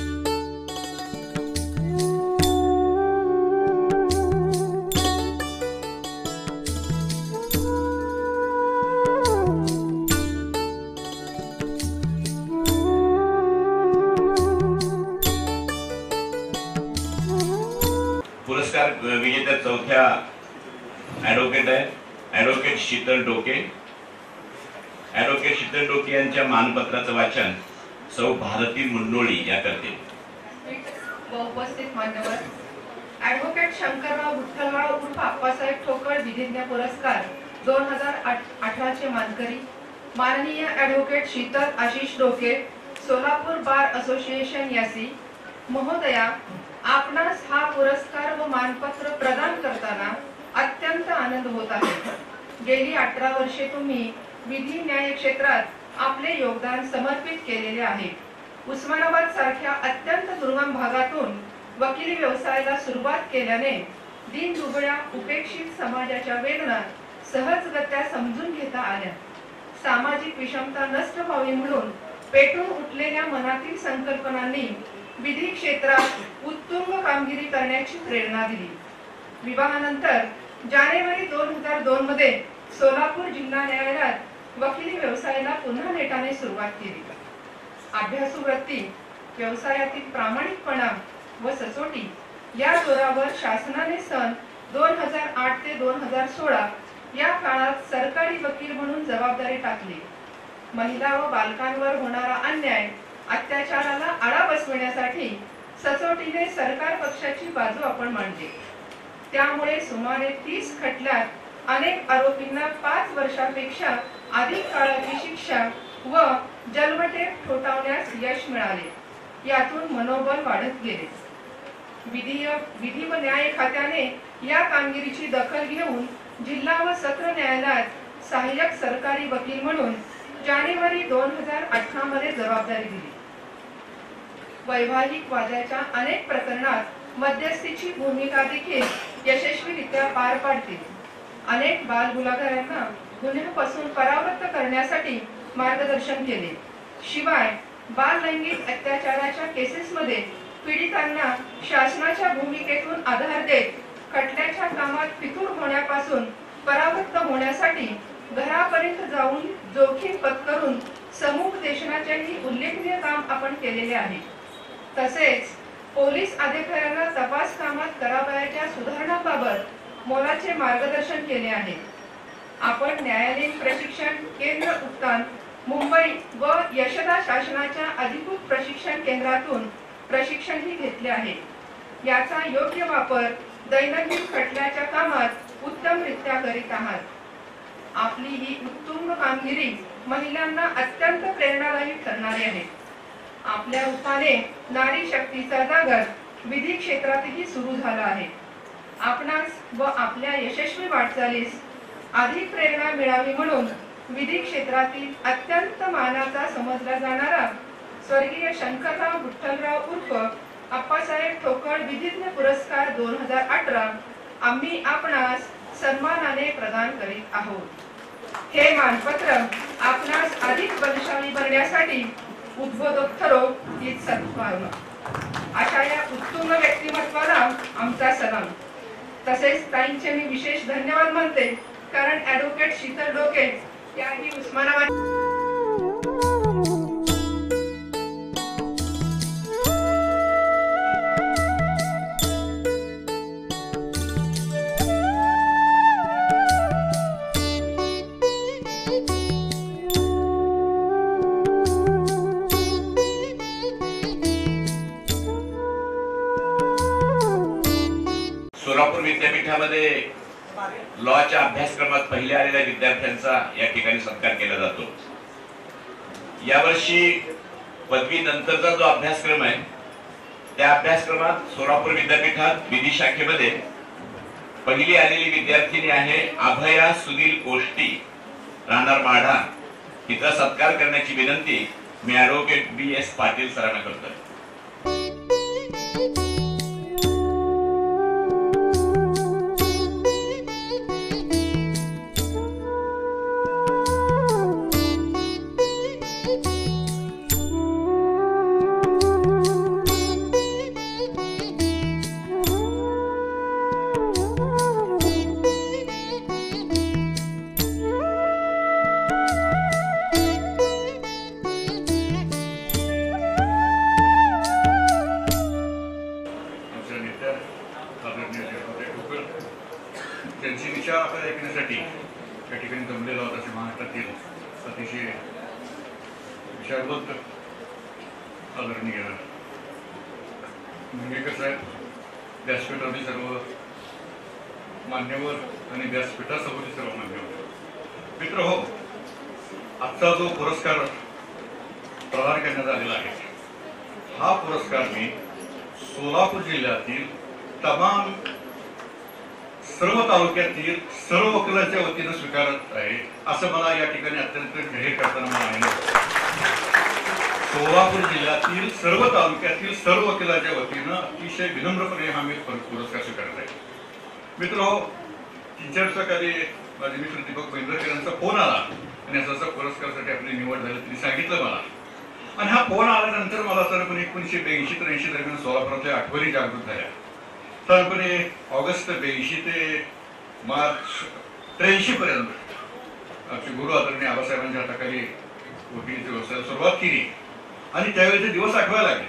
पुरस्कार विजेत्या चौथ्या ऍडव्होकेट आहे ऍडव्होकेट शीतल डोके। ऍडव्होकेट शीतल डोके यांच्या मानपत्राचं वाचन सौ भारती मुंडोळी या करते। व उपस्थित मान्यवर, ऍडव्होकेट शंकरराव विठ्ठलराव उर्फ अप्पासाहेब ठोकळ विधिज्ञ पुरस्कार 2018 चे मानकरी माननीय ऍडव्होकेट शीतल आशिष डोके, सोलापूर बार असोसिएशन यासी महोदया, आपणास हा पुरस्कार व मानपत्र प्रदान करताना अत्यंत आनंद होत आहे। गेली 18 वर्षे तुम्ही विधी न्याय क्षेत्रात आपले योगदान समर्पित केलेले आहे। उस्मानाबाद सारख्या अत्यंत दुर्गम भागातून वकिली व्यवसायाला सुरुवात केल्याने दीनदुबळ्या उपेक्षित समाजाच्या वेदना सहजगत्या समजून घेता आल्या। सामाजिक विषमता नष्ट व्हावी म्हणून पेटून उठलेल्या मनातील संकल्पनांनी विधी क्षेत्रात उत्तुंग कामगिरी करण्याची प्रेरणा दिली। विवाहानंतर जानेवारी 2002 मध्ये सोलापूर जिल्हा न्यायालयात वकिली व्यवसायाला पुन्हा नेटाने सुरुवात केली। अभ्यासू वृत्ती, व्यवसायातील प्रामाणिकपणा व सचोटी या जोरावर शासनाने सन 2008 ते 2016 या काळात सरकारी वकील म्हणून जबाबदारी टाकली। महिला व बालकांवर होणारा अन्याय, अत्याचाराला आळा बसविण्यासाठी सचोटीने सरकार पक्षाची बाजू आपण मांडली। त्यामुळे सुमारे 30 खटल्यात अनेक आरोपींना 5 वर्षापेक्षा अधिक काळाची शिक्षा व जन्मठेप ठोठावण्यास यश मिळाले। यातून मनोबल वाढत गेले। विधी व न्याय खात्याने या कामगिरीची दखल घेऊन जिल्हा व सत्र न्यायालयात सहाय्यक सरकारी वकील म्हणून जानेवारी 2018 मध्ये जबाबदारी दिली। वैवाहिक वादाच्या अनेक प्रकरणात मध्यस्थीची भूमिका देखील यशस्वीरित्या पार पाडते। अनेक बाल गुन्हेगारांना गुन्ह्यापासून परावृत्त करण्यासाठी मार्गदर्शन केले। शिवाय बाल लैंगिक अत्याचाराच्या केसेसमध्ये पीडितांना शासनाच्या भूमिकेतून आधार देत खटल्याच्या कामात फितूर होण्यापासून परावृत्त होण्यासाठी घरापर्यंत जाऊन जोखीम पत्करून समुपदेशनाचेही उल्लेखनीय काम आपण केलेले आहे। तसेच पोलीस अधिकाऱ्यांना तपास कामात करावयाच्या सुधारणांबाबत मोलाचे मार्गदर्शन केले आहे। आपण न्यायालयीन प्रशिक्षण केंद्र उत्तान मुंबई व यशदा शासनाच्या अधिकृत प्रशिक्षण केंद्रातून प्रशिक्षणही घेतले आहे। याचा योग्य वापर दैनंदिन खटल्याच्या कामात उत्तमरित्या करीत आहात। आपली ही उत्तुंग कामगिरी महिलांना अत्यंत प्रेरणादायी ठरणारी आहे। आपल्या रूपाने नारी शक्तीचा जागर विधी क्षेत्रातही सुरू झाला आहे। आपणास व आपल्या यशस्वी वाटचालीस अधिक प्रेरणा मिळावी म्हणून विधी क्षेत्रातील अत्यंत मानाचा समजला जाणारा स्वर्गीय शंकरराव विठ्ठलराव उर्फ अप्पासाहेब ठोकळ विधिज्ञ पुरस्कार 2018 आम्ही आपणास सन्मानाने प्रदान करीत आहोत। हे मानपत्र आपणास अधिक बलशाली बनण्यासाठी उद्बोधक ठरो हीच सद्भावना। अशा या उत्तुंग व्यक्तिमत्वाला आमचा सलाम। तसेच ताईंचे मी विशेष धन्यवाद मानते, कारण ॲडव्होकेट शीतल डोके याही उस्मानाबाद सोलापूर विद्यापीठामध्ये लॉच्या अभ्यासक्रमात पहिल्या आलेल्या विद्यार्थ्यांचा या ठिकाणी सत्कार केला जातो। यावर्षी पदवी नंतरचा जो अभ्यासक्रम आहे त्या अभ्यासक्रमात सोलापूर विद्यापीठात विधी शाखेमध्ये पहिली आलेली विद्यार्थिनी आहे अभया सुनील कोष्टी, राहणार माढा। तिचा सत्कार करण्याची विनंती मी ॲडव्होकेट BS पाटील सरांना करतोय। त्यांची विचार आपल्याला ऐकण्यासाठी त्या ठिकाणी जमलेला होता। असे महाराष्ट्रातील अतिशय विचारवंत आदरणीय मुंगेकर साहेब, व्यासपीठातील सर्व मान्यवर आणि व्यासपीठासमोरील सर्व मान्यवर मित्र हो, आजचा जो पुरस्कार प्रदान करण्यात आलेला आहे हा पुरस्कार मी सोलापूर जिल्ह्यातील तमाम सर्व तालुक्यातील सर्व वकिलांच्या वतीनं स्वीकारत आहे असं मला या ठिकाणी अत्यंत जाहीर करताना मला आनंद होतो। सोलापूर जिल्ह्यातील सर्व तालुक्यातील सर्व वकिलांच्या वतीनं अतिशय विनम्रपणे हा मी पुरस्कार स्वीकारत आहे। मित्र, 3-4 दिवसाखाली माझे मित्र दीपक बेंद्रेकर यांचा फोन आला आणि असा पुरस्कारासाठी आपली निवड झाली त्यांनी सांगितलं मला, आणि हा फोन आल्यानंतर मला साधारणपणे 1982-83 दरम्यान सोलापुरातल्या आठवणी जागृत झाल्या। साधारणपणे ऑगस्ट 82 ते मार्च 83 पर्यंत आमचे गुरु आदरणीय आबासाहेबांच्या हाताखाली वकिलीच्या व्यवसायाला सुरुवात केली आणि त्यावेळेचे दिवस आठवायला लागले।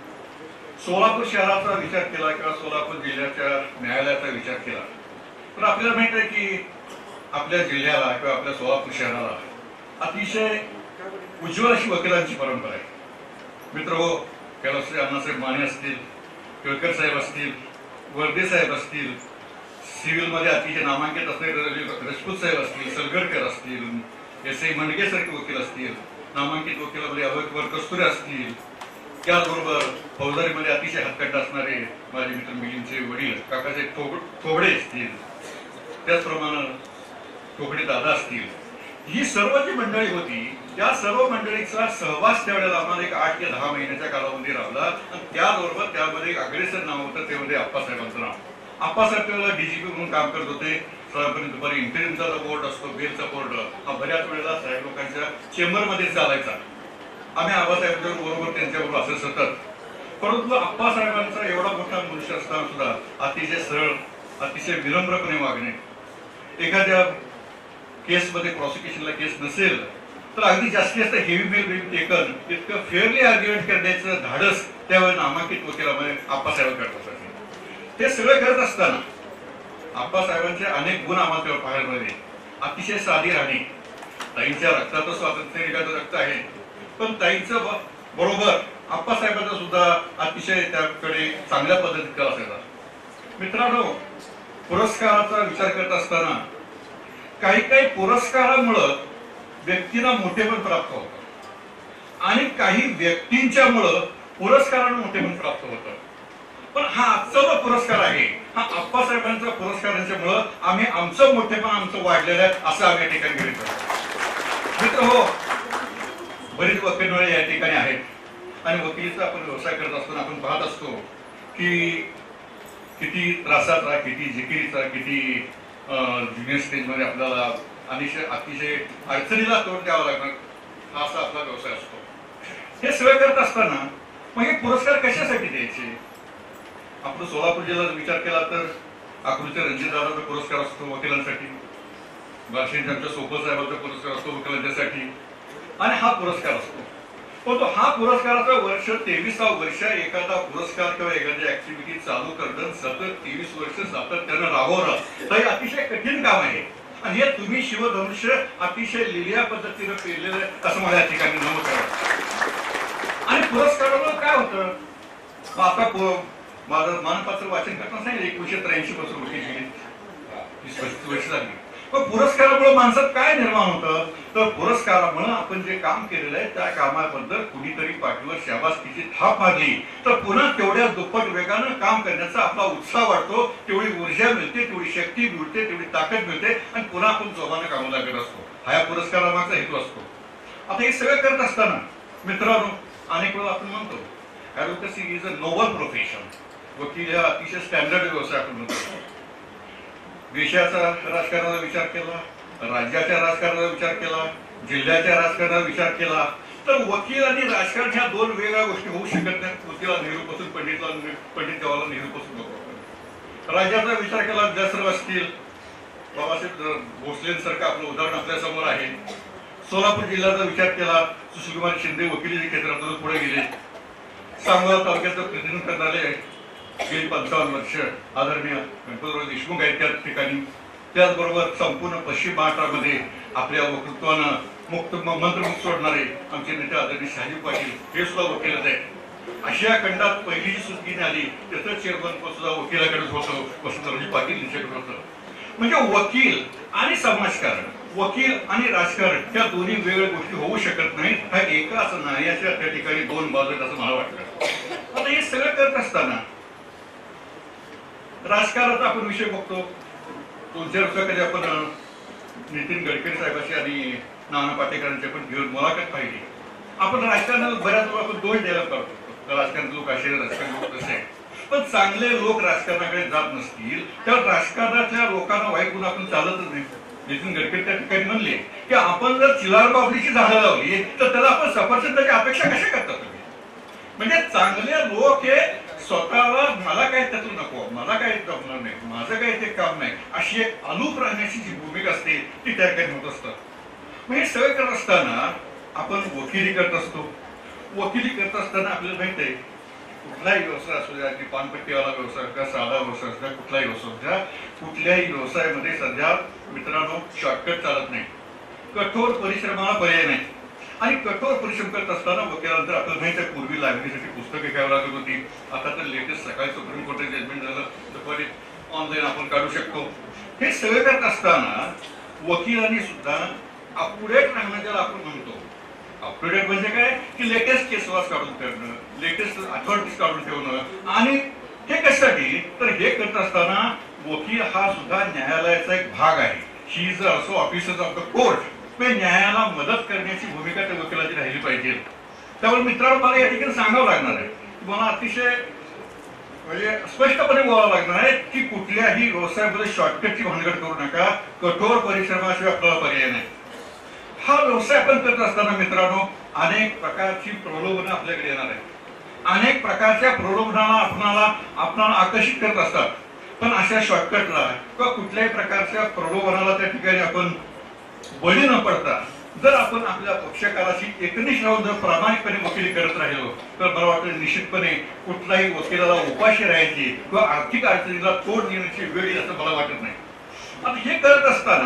सोलापूर शहराचा विचार केला किंवा सोलापूर जिल्ह्याच्या न्यायालयाचा विचार केला तर आपल्याला माहित आहे की आपल्या जिल्ह्याला किंवा आपल्या सोलापूर शहराला अतिशय उज्ज्वल अशी वकिलांची परंपरा आहे। मित्र हो, कैलासजी अण्णासाहेब माने असतील, केळकर साहेब असतील, वर्दे साहेब असतील, सिव्हिल मध्ये अतिशय नामांकित असलेले राजपूत साहेब असतील, सलगरकर असतील, SI मंडगे सारखे वकील असतील, नामांकित वकिलामध्ये अभयकुमार कस्तुरे असतील, त्याचबरोबर फौजदारीमध्ये अतिशय हातखंड असणारे माझे मित्र मिलिंदचे वडील काकासाहेब थोबडे असतील, त्याचप्रमाणे थोबडे दादा असतील, ही सर्व जी मंडळी होती त्या सर्व मंडळीचा सहवास त्यावेळेला आम्हाला एक 8 ते 10 महिन्याच्या कालावधी राहिला आणि त्याबरोबर त्यामध्ये एक अग्रेसर नाव होतं, ते म्हणजे आप्पासाहेबांचं नाव। आप्पासाहेब त्यावेळेला DGP म्हणून काम करत होते। साधारणपणे दुपारी इंटरिमचा जो बोर्ड असतो, बेलचा बोर्ड, हा बऱ्याच वेळेला साहेब लोकांच्या चेंबरमध्ये चालायचा। आम्ही आबासाहेबांच्या बरोबर त्यांच्याबरोबर असं सतत, परंतु आप्पासाहेबांचा एवढा मोठा मनुष्य असताना सुद्धा अतिशय सरळ, अतिशय विनम्रपणे वागणे, एखाद्या केसमध्ये प्रॉसिक्युशनला केस नसेल तर अगदी जास्तीत जास्त हेवी मेल टेकन इतकं फेअरली आर्ग्युमेंट करण्याचं धाडस त्यावेळेला नामांकित वकिलामध्ये आप्पासाहेब करत असतात। ते सगळं करत असताना आप्पासाहेबांचे अनेक गुण आम्हाला तेव्हा पाहायला मिळाले। अतिशय साधी राहणी, ताईंच्या रक्ताचं स्वातंत्र्य निघाचं रक्त आहे, पण ताईंचं बरोबर आप्पासाहेबांचा सुद्धा अतिशय त्याकडे चांगल्या पद्धतीत कल असायचा। मित्रांनो, पुरस्काराचा विचार करत असताना काही काही पुरस्कारामुळं व्यक्तीला मोठेपण प्राप्त होतं आणि काही व्यक्तींच्यामुळं पुरस्कारानं मोठेपण प्राप्त होतं। पण हा आजचा जो पुरस्कार आहे हा आप्पासाहेबांच्या पुरस्कारांच्यामुळं आम्ही आमचं मोठेपण आमचं वाढलेलं आहे असं आम्ही या ठिकाणी गृहीत करतो। मित्र हो, बरीच वकील या ठिकाणी आहेत आणि वकिलीचा आपण व्यवसाय करत असताना आपण पाहत असतो की किती त्रासाचा, किती जिकिरीचा, किती ज्युनियर स्टेजमध्ये आपल्याला अतिशय अडचणीला तोंड द्यावं लागणार, हा असा आपला व्यवसाय असतो। हे सगळं करत असताना मग हे पुरस्कार कशासाठी द्यायचे? आपण सोलापूर जिल्ह्याचा विचार केला तर अकलूजच्या रणजितदादाचा पुरस्कार असतो वकिलांसाठी, बार्शींच्या आमच्या सोपल साहेबांचा पुरस्कार असतो वकिलांच्यासाठी, आणि हा पुरस्कार असतो. पण तो हा पुरस्काराचा वर्ष 23वा वर्ष एखादा पुरस्कार किंवा एखादी ऍक्टिव्हिटी चालू करणं सतत 23 वर्ष सातत्यानं राबवणं तर अतिशय कठीण काम आहे. आणि हे तुम्ही शिवधनुष्य अतिशय लिहिल्या पद्धतीनं पेरलेलं आहे असं मला या ठिकाणी नमूद करायचं. आणि पुरस्कारामुळे काय होतं, आता माझं मानपत्र वाचन करताना सांगितलं 1983 पासून वकील केली, 35 वर्ष झाली. पण पुरस्कारामुळे माणसात काय निर्माण होतं, तर पुरस्कारामुळे आपण जे काम केलेलं आहे त्या कामाबद्दल कुणीतरी पाठीवर शाबासकीची थाप मारली तर पुन्हा तेवढ्या दुप्पट वेगानं काम करण्याचा आपला उत्साह वाढतो, तेवढी ऊर्जा मिळते, तेवढी शक्ती मिळते, तेवढी ताकद मिळते आणि पुन्हा आपण जोमाने कामाला लागत असतो. हा या पुरस्कारामागचा हेतू असतो. आता हे सगळं करत असताना मित्रांनो, अनेक वेळा आपण म्हणतो advocacy is a noble profession. वकील हा अतिशय स्टँडर्ड व्यवसाय आपण म्हणतो. देशाचा राजकारणाचा विचार केला, राज्याच्या राजकारणाचा विचार केला, जिल्ह्याच्या राजकारणाचा विचार केला तर वकील आणि राजकारण ह्या दोन वेगळ्या गोष्टी होऊ शकत नाहीत. वकिला नेहरूपासून पंडित जवाहरलाल नेहरूपासून बघतो. राज्याचा विचार केला, विद्यासागर असतील, बाबासाहेब भोसलेंसारखं आपलं उदाहरण आपल्या समोर आहे. सोलापूर जिल्ह्याचा विचार केला, सुशीलकुमार शिंदे वकिली क्षेत्रातून पुढे गेले. सांगोला तालुक्याचं प्रतिनिधित्व करणारे गेली 55 वर्ष आदरणीय गणपतराव देशमुख आहेत त्या ठिकाणी. त्याचबरोबर संपूर्ण पश्चिम महाराष्ट्रामध्ये आपल्या वक्तृत्वानं मंत्रमुक्त सोडणारे आमचे नेते आदरणीय शहाजी पाटील हे सुद्धा वकीलच आहेत. आशिया खंडात पहिली जी सुटकी झाली त्याचं चेअरमन सुद्धा वकिलाकडेच होतं, वसंतरावजी पाटील यांच्याकडे होतं. म्हणजे वकील आणि समाजकारण, वकील आणि राजकारण या दोन्ही वेगळ्या गोष्टी होऊ शकत नाहीत. हा एकाच नाण्याच्या त्या ठिकाणी दोन बाजू आहेत असं मला वाटतं. आता हे सगळं करत असताना राजकारणाचा आपण विषय बघतो. 2-4 वर्षाखाली आपण नितीन गडकरी साहेबांची आणि नाना पाटेकरांची पण घेऊन मुलाखत पाहिली. आपण राजकारणाला बऱ्याच वेळा आपण दोष द्यायला करतो, राजकारण लोक असे, राजकारण लोक तसे. पण चांगले लोक राजकारणाकडे जात नसतील तर राजकारणातल्या लोकांना वाईट गुण आपण चालतच नाही. नितीन गडकरी त्या ठिकाणी म्हणले की आपण जर चिलार बाबरीची झाडं लावली तर त्याला आपण सफरचंदाची अपेक्षा कशा करता तुम्ही. म्हणजे चांगले लोक हे स्वतःला मला काय त्यातून नको, मला काय जमणार नाही, माझं काय ते काम नाही अशी एक अलूप राहण्याची जी भूमिका असते ती त्या ठिकाणी होत असतात. मग हे सगळं करत असताना आपण वकिली करत असतो. वकिली करत असताना आपल्याला माहित आहे कुठलाही व्यवसाय असू द्या, की पानपट्टीवाला व्यवसाय असू द्या, साधा व्यवसाय असू द्या, कुठलाही व्यवसाय असू द्या, कुठल्याही व्यवसायामध्ये सध्या मित्रांनो शॉर्टकट चालत नाही. कठोर परिश्रमाला पर्याय नाही. आणि कठोर परिश्रम करत असताना वकिलांतर आपल्याला माहिती आहे पूर्वी लायब्ररीसाठी पुस्तकं घ्यावी लागत होती. आता तर लेटेस्ट सकाळी सुप्रीम कोर्टात जजमेंट झालं, दुपारी ऑनलाईन आपण काढू शकतो. हे सगळं करत असताना वकिलांनी सुद्धा अप टू डेट राहणं ज्याला आपण म्हणतो. अप टू डेट म्हणजे काय की लेटेस्ट केसवास काढून ठेवणं, लेटेस्ट अथॉरिटीज काढून ठेवणं. आणि हे कशासाठी तर हे करत असताना वकील हा सुद्धा न्यायालयाचा एक भाग आहे. He is also officers of the court. न्यायाला मदत करण्याची भूमिका त्या वकिलाची राहिली पाहिजे. त्यामुळे मित्रांनो मला या ठिकाणी सांगावं लागणार आहे, मला अतिशय म्हणजे स्पष्टपणे बोलावं लागणार आहे की कुठल्याही व्यवसायामध्ये शॉर्टकटची भानगड करू नका. कठोर परिश्रमाशिवाय आपल्याला पर्याय नाही. हा व्यवसाय आपण करत असताना मित्रांनो अनेक प्रकारची प्रलोभनं आपल्याकडे येणार आहेत. अनेक प्रकारच्या प्रलोभनाला आपणाला आकर्षित करत असतात. पण अशा शॉर्टकटला किंवा कुठल्याही प्रकारच्या प्रलोभनाला त्या ठिकाणी आपण बळी न पडता जर आपण आपल्या पक्षकाराशी एकनिष्ठ राहून जर प्रामाणिकपणे वकिली करत राहिलो तर मला वाटतं निश्चितपणे कुठलाही वकिलाला उपाशी राहायची किंवा आर्थिक अडचणीला तोड देण्याची वेळ येईल असं मला वाटत नाही. आता हे करत असताना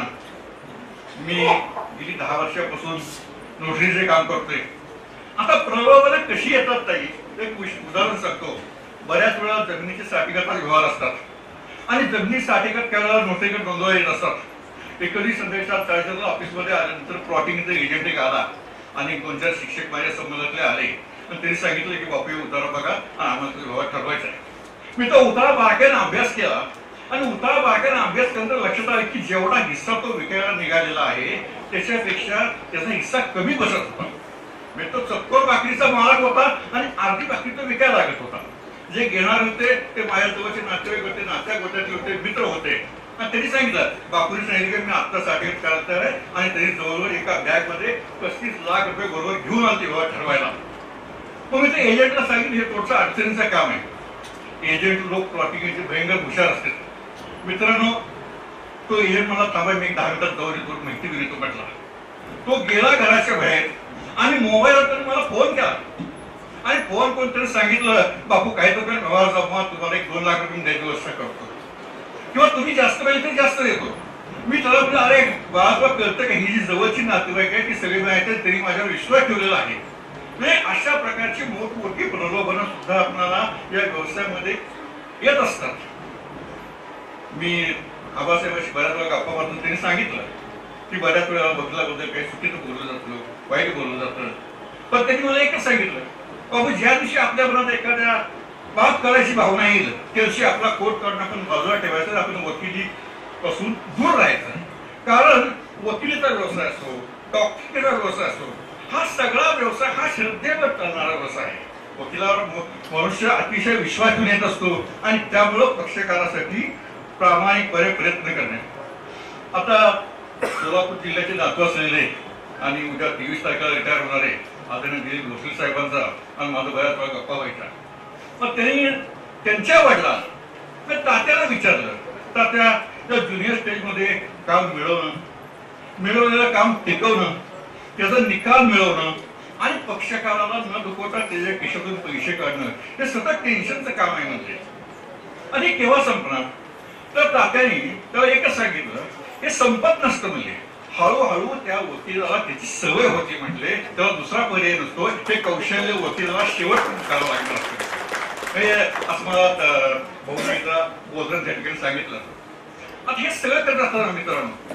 मी गेली 10 वर्षापासून नोटरीचे काम करतोय. आता प्रलोभनं कशी येतात ताई एक उदाहरण सांगतो. बऱ्याच वेळा जमिनीचे साठीगत व्यवहार असतात आणि जमिनी साठीगत करायला नोटरीकडे नोंदवायला येत असतात. कधी संदेशात ऑफिसमध्ये आल्यानंतर प्लॉटिंगचा एजंट एक आला आणि 2-4 शिक्षक माझ्या संमेलनातले आले आणि त्यांनी सांगितलं की बापू उतारा बघा आणि आम्हाला व्यवहार ठरवायचा आहे. मी तो उतारा बारकाईने अभ्यास केला आणि उतारा बारकाईने अभ्यास केल्यानंतर लक्षात आलं की जेवढा हिस्सा तो विकायला निघालेला आहे त्याच्यापेक्षा त्याचा हिस्सा कमी बसत होता. म्हणजे तो चक्कोर भाकरीचा मालक होता आणि अर्धी भाकरी तो विकायला लागत होता. जे घेणार होते ते माझ्या जवळचे नातेवाईक होते, नात्या गोत्यातले होते, मित्र होते. त्यांनी सांगितलं बापूने सांगितलं की मी आत्ता साठीगत करायचं आहे आणि त्यांनी जवळजवळ एका बॅग मध्ये 35 लाख रुपये बरोबर घेऊन आले व्यवहार ठरवायला. मग मी ते एजंटला सांगितलं हे थोडंसं अडचणीचं काम आहे. एजंट लोक प्लॉटिंगचे भयंकर हुशार असतात. मित्रांनो, तो येईल मला थांबा, मी 10 मिनिटात जाऊन येतो, माहिती घेऊन येतो म्हटला. तो गेला घराच्या बाहेर आणि मोबाईलवर मला फोन केला आणि फोन कोणतरी सांगितलं, बापू काय तो काय व्यवहार जमा, तुम्हाला 1-2 लाख रुपये द्यायची व्यवस्था करतो किंवा तुम्ही जास्त वेळ तरी जास्त देतो. मी त्याला म्हटलं, अरे बाळा कळतं का, ही जी जवळची नातेवाईक आहे ती सगळी माहिती आहे, तरी माझ्यावर विश्वास ठेवलेला आहे. म्हणजे अशा प्रकारची मोठमोठी प्रलोभनं सुद्धा आपल्याला या व्यवसायामध्ये येत असतात. मी आबासाहेबांशी बऱ्याच वेळा गप्पा मारून त्यांनी सांगितलं की बऱ्याच वेळा बदलाबद्दल काही चुकीचं बोललं जातं, वाईट बोललं जातं, पण त्यांनी मला एकच सांगितलं, बाबू ज्या दिवशी आपल्या मनात एखाद्या बात करायची भावना येईल त्या दिवशी आपला कोट काढून आपण बाजूला ठेवायचं, आपण वकिली पासून दूर राहायचं. कारण वकिलीचा व्यवसाय असो, डॉक्टरीचा व्यवसाय असो, हा सगळा व्यवसाय हा श्रद्धेवर चालणारा व्यवसाय आहे. वकिलावर मनुष्य अतिशय विश्वास घेऊन येत असतो आणि त्यामुळं पक्षकारासाठी प्रामाणिकपणे प्रयत्न करणे. आता सोलापूर जिल्ह्याचे नातू असलेले आणि उद्या 23 तारखेला रिटायर होणारे आदरणीय दिलीप भोसले साहेबांचा आणि माझा बऱ्याच वेळा गप्पा व्हायचा. मग त्यांनी त्यांच्या वडिलांना तात्याला विचारलं, तात्या त्या ज्युनियर स्टेजमध्ये काम मिळवलेलं काम टिकवणं, त्याचा निकाल मिळवणं आणि पक्षकाराला न दुखवता त्याच्या खिशातून पैसे काढणं हे सतत टेन्शनचं काम आहे म्हणजे. आणि केव्हा संपणार? तर तात्याने त्याला एकच सांगितलं, हे संपत नसतं म्हणजे हळूहळू त्या वकिलाला त्याची सवय होती म्हटले, तेव्हा दुसरा पर्याय नसतो, हे कौशल्य वकिलाला शेवट करावं लागणार असतं. हे असं मला भाऊला बोलताना त्या ठिकाणी सांगितलं. आता हे सगळं करत असताना मित्रांनो,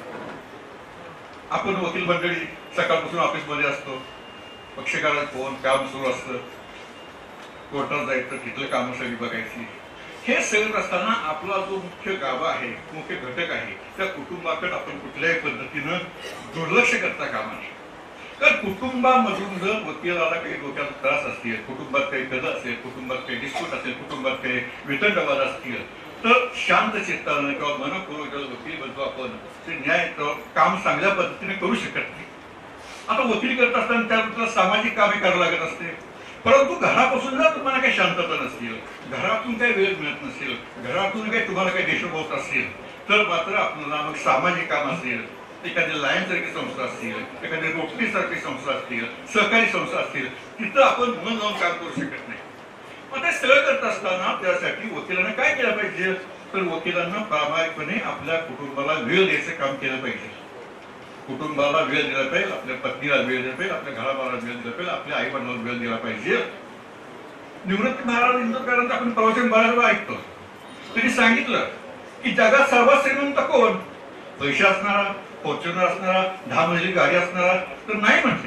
आपण वकील मंडळी सकाळपासून ऑफिसमध्ये असतो, पक्षकारात फोन काम सुरू असतं, कोर्टात जायचं, तिथलं कामं सगळी बघायची. हे सगळं असताना आपला जो मुख्य गाभा आहे, मुख्य घटक आहे, त्या कुटुंबाकडे आपण कुठल्याही पद्धतीनं दुर्लक्ष करता कामा नये. कारण कुटुंबामधून जर वकिलाला काही डोक्याचा त्रास असतील, कुटुंबात काही कल असेल, कुटुंबात काही डिस्प्यूट असेल, कुटुंबात काही वितंडवाद असतील, तर शांत चित्तानं किंवा मनपूर्वक वकील बनतो आपण, ते न्याय काम चांगल्या पद्धतीने करू शकत नाही. आता वकिली करत असताना त्याबद्दल सामाजिक कामे करावं लागत असते, परंतु घरापासून जर तुम्हाला काही शांतता नसतील, घरातून काही वेळ मिळत नसेल, घरातून काही तुम्हाला काही देशोभ होत असेल, तर मात्र आपल्याला मग सामाजिक काम असेल, एखादी लायन सारखी संस्था असतील, एखादी रोटरी सारखी संस्था असतील, सहकारी संस्था असतील, तिथं आपण मन लावून काम करू शकत नाही. मग ते सगळं करत असताना त्यासाठी वकिलांना काय केलं पाहिजे? तर वकिलांना प्रामाणिकपणे आपल्या कुटुंबाला वेळ द्यायचं काम केलं पाहिजे. कुटुंबाला वेळ दिला पाहिजे, आपल्या पत्नीला वेळ दिला पाहिजे, आपल्या घराबाला वेळ दिला पाहिजे, आपल्या आई वडिलांना वेळ दिला पाहिजे. निवृत्ती महाराज इंदोरकरांचं आपण प्रवचन बऱ्याच वेळा ऐकतो. त्यांनी सांगितलं की जगात सर्वात श्रीमंत कोण? पैसे असणारा, फॉर्च्युनर असणारा, 10 मजली गाडी असणारा तर नाही म्हटले.